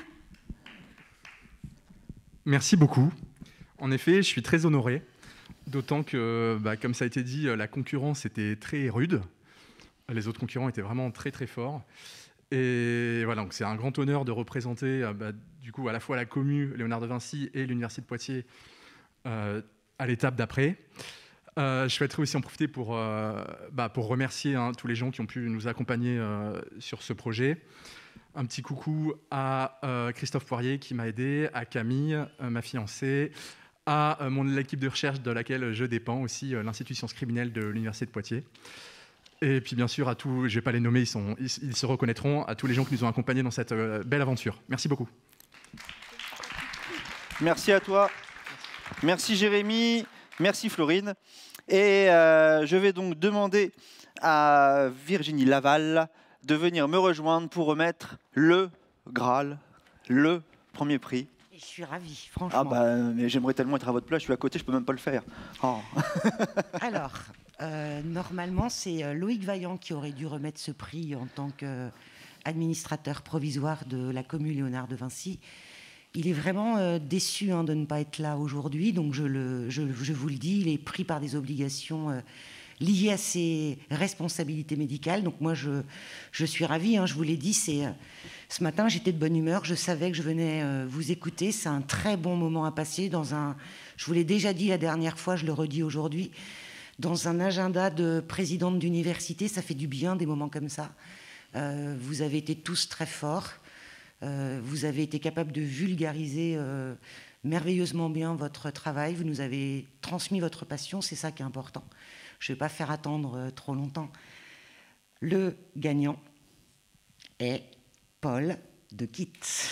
Merci beaucoup. En effet, je suis très honoré, d'autant que, comme ça a été dit, la concurrence était très rude. Les autres concurrents étaient vraiment très très forts. Et voilà, donc c'est un grand honneur de représenter du coup à la fois la commu Léonard de Vinci et l'Université de Poitiers à l'étape d'après. Je souhaiterais aussi en profiter pour remercier tous les gens qui ont pu nous accompagner sur ce projet. Un petit coucou à Christophe Poirier qui m'a aidé, à Camille, ma fiancée, à l'équipe de recherche de laquelle je dépends aussi, l'Institut Sciences Criminelles de l'Université de Poitiers. Et puis bien sûr à tous, je ne vais pas les nommer, ils se reconnaîtront, à tous les gens qui nous ont accompagnés dans cette belle aventure. Merci beaucoup. Merci à toi. Merci Jérémy, merci Florine. Et je vais donc demander à Virginie Laval de venir me rejoindre pour remettre le Graal, le premier prix. Et je suis ravie, franchement. Mais j'aimerais tellement être à votre place, je suis à côté, je ne peux même pas le faire. Oh. Alors, normalement, c'est Loïc Vaillant qui aurait dû remettre ce prix en tant qu'administrateur provisoire de la commune Léonard de Vinci. Il est vraiment déçu de ne pas être là aujourd'hui, donc je vous le dis, il est pris par des obligations liées à ses responsabilités médicales. Donc moi, je suis ravie, je vous l'ai dit, ce matin, j'étais de bonne humeur, je savais que je venais vous écouter. C'est un très bon moment à passer je vous l'ai déjà dit la dernière fois, je le redis aujourd'hui, dans un agenda de présidente d'université, ça fait du bien des moments comme ça. Vous avez été tous très forts. Vous avez été capable de vulgariser merveilleusement bien votre travail. Vous nous avez transmis votre passion, c'est ça qui est important. Je ne vais pas faire attendre trop longtemps. Le gagnant est Paul de Kitts.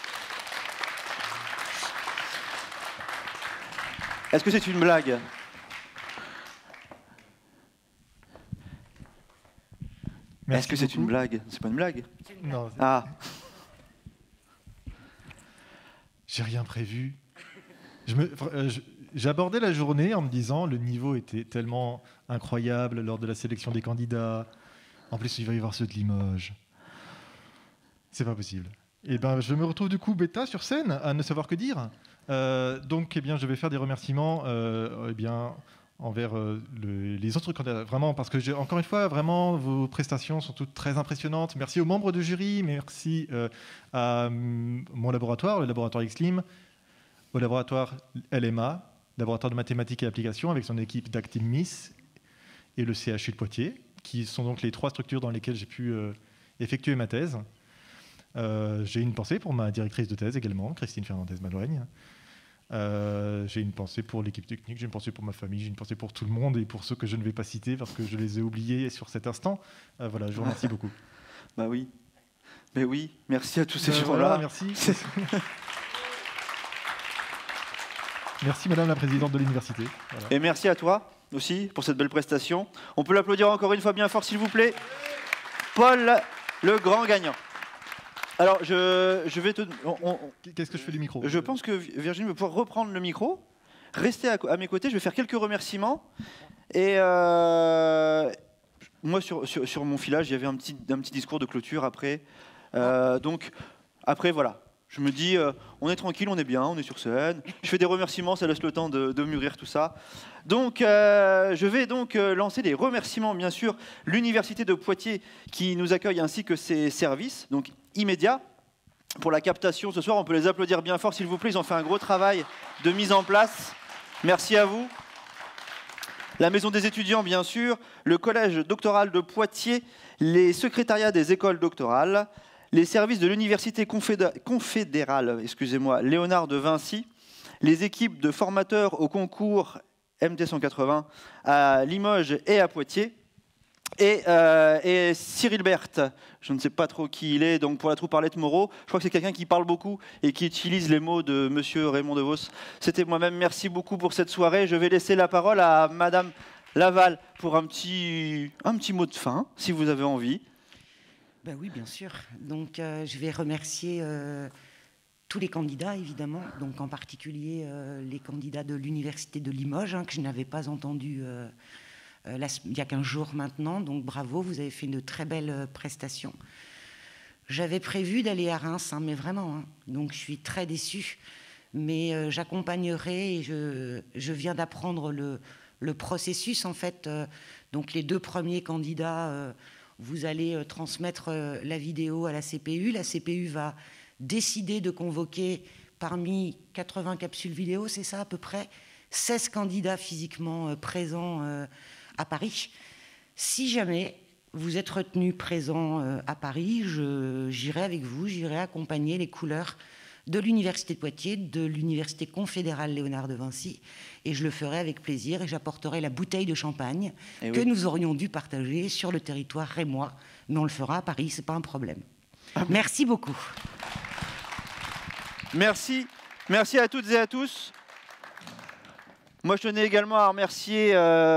Est-ce que c'est une blague ? Est-ce que c'est une blague ? C'est pas une blague ? Non. Ah. J'ai rien prévu. J'abordais la journée en me disant le niveau était tellement incroyable lors de la sélection des candidats. En plus, il va y avoir ceux de Limoges. C'est pas possible. Et je me retrouve du coup bêta sur scène à ne savoir que dire. Donc, je vais faire des remerciements envers les autres candidats. Vraiment, parce que encore une fois, vraiment, vos prestations sont toutes très impressionnantes. Merci aux membres de jury, merci à mon laboratoire, le laboratoire XLIM, au laboratoire LMA, laboratoire de mathématiques et applications, avec son équipe d'Actimmis et le CHU de Poitiers, qui sont donc les 3 structures dans lesquelles j'ai pu effectuer ma thèse. J'ai une pensée pour ma directrice de thèse également, Christine Fernandez-Malouigne. J'ai une pensée pour l'équipe technique, j'ai une pensée pour ma famille, j'ai une pensée pour tout le monde et pour ceux que je ne vais pas citer parce que je les ai oubliés sur cet instant. Voilà, je vous remercie beaucoup. Bah oui. Mais oui, merci à tous ces gens-là. Voilà, merci. Merci Madame la Présidente de l'Université. Voilà. Et merci à toi aussi pour cette belle prestation. On peut l'applaudir encore une fois bien fort s'il vous plaît. Paul, le grand gagnant. Alors, je vais te... Qu'est-ce que je fais du micro? Je pense que Virginie va pouvoir reprendre le micro, rester à mes côtés, je vais faire quelques remerciements. Et moi, sur mon filage, il y avait un petit discours de clôture après. Donc, après, voilà. Je me dis, on est tranquille, on est bien, on est sur scène. Je fais des remerciements, ça laisse le temps de mûrir tout ça. Donc, je vais donc lancer les remerciements, bien sûr, l'Université de Poitiers qui nous accueille ainsi que ses services, donc immédiats. Pour la captation ce soir, on peut les applaudir bien fort, s'il vous plaît. Ils ont fait un gros travail de mise en place. Merci à vous. La Maison des étudiants, bien sûr, le Collège doctoral de Poitiers, les secrétariats des écoles doctorales, les services de l'Université confédérale, Léonard de Vinci, les équipes de formateurs au concours MT 180 à Limoges et à Poitiers, et Cyril Berthe, je ne sais pas trop qui il est, donc pour la troupe Arlette Moreau, je crois que c'est quelqu'un qui parle beaucoup et qui utilise les mots de Monsieur Raymond DeVos. C'était moi-même, merci beaucoup pour cette soirée. Je vais laisser la parole à Madame Laval pour un petit mot de fin, si vous avez envie. Ben oui, bien sûr. Donc, je vais remercier tous les candidats, évidemment. Donc, en particulier les candidats de l'Université de Limoges, que je n'avais pas entendu il y a 15 jours maintenant. Donc, bravo, vous avez fait une très belle prestation. J'avais prévu d'aller à Reims, mais vraiment. Donc, je suis très déçue. Mais j'accompagnerai et je viens d'apprendre le processus, en fait. Donc, les 2 premiers candidats... vous allez transmettre la vidéo à la CPU. La CPU va décider de convoquer parmi 80 capsules vidéo, c'est ça à peu près, 16 candidats physiquement présents à Paris. Si jamais vous êtes retenu présent à Paris, j'irai avec vous, j'irai accompagner les couleurs de l'Université de Poitiers, de l'Université confédérale Léonard de Vinci, et je le ferai avec plaisir, et j'apporterai la bouteille de champagne que nous aurions dû partager sur le territoire rémois, mais on le fera à Paris, c'est pas un problème. Merci beaucoup. Merci à toutes et à tous. Moi, je tenais également à remercier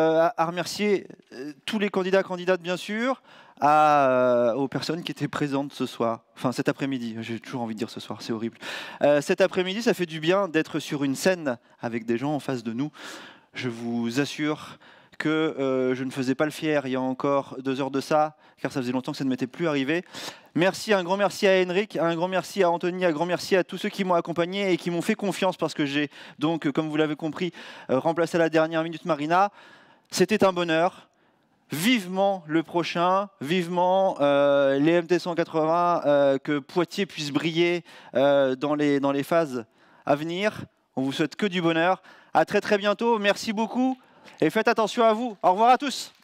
tous les candidates, bien sûr, aux personnes qui étaient présentes ce soir, enfin cet après-midi, j'ai toujours envie de dire ce soir, c'est horrible. Cet après-midi, ça fait du bien d'être sur une scène avec des gens en face de nous. Je vous assure que je ne faisais pas le fier il y a encore 2 heures de ça, car ça faisait longtemps que ça ne m'était plus arrivé. Merci, un grand merci à Henrik, un grand merci à Anthony, un grand merci à tous ceux qui m'ont accompagné et qui m'ont fait confiance parce que j'ai donc, comme vous l'avez compris, remplacé à la dernière minute Marina. C'était un bonheur. Vivement le prochain, vivement les MT 180, que Poitiers puisse briller dans les phases à venir. On vous souhaite que du bonheur. À très très bientôt. Merci beaucoup et faites attention à vous. Au revoir à tous.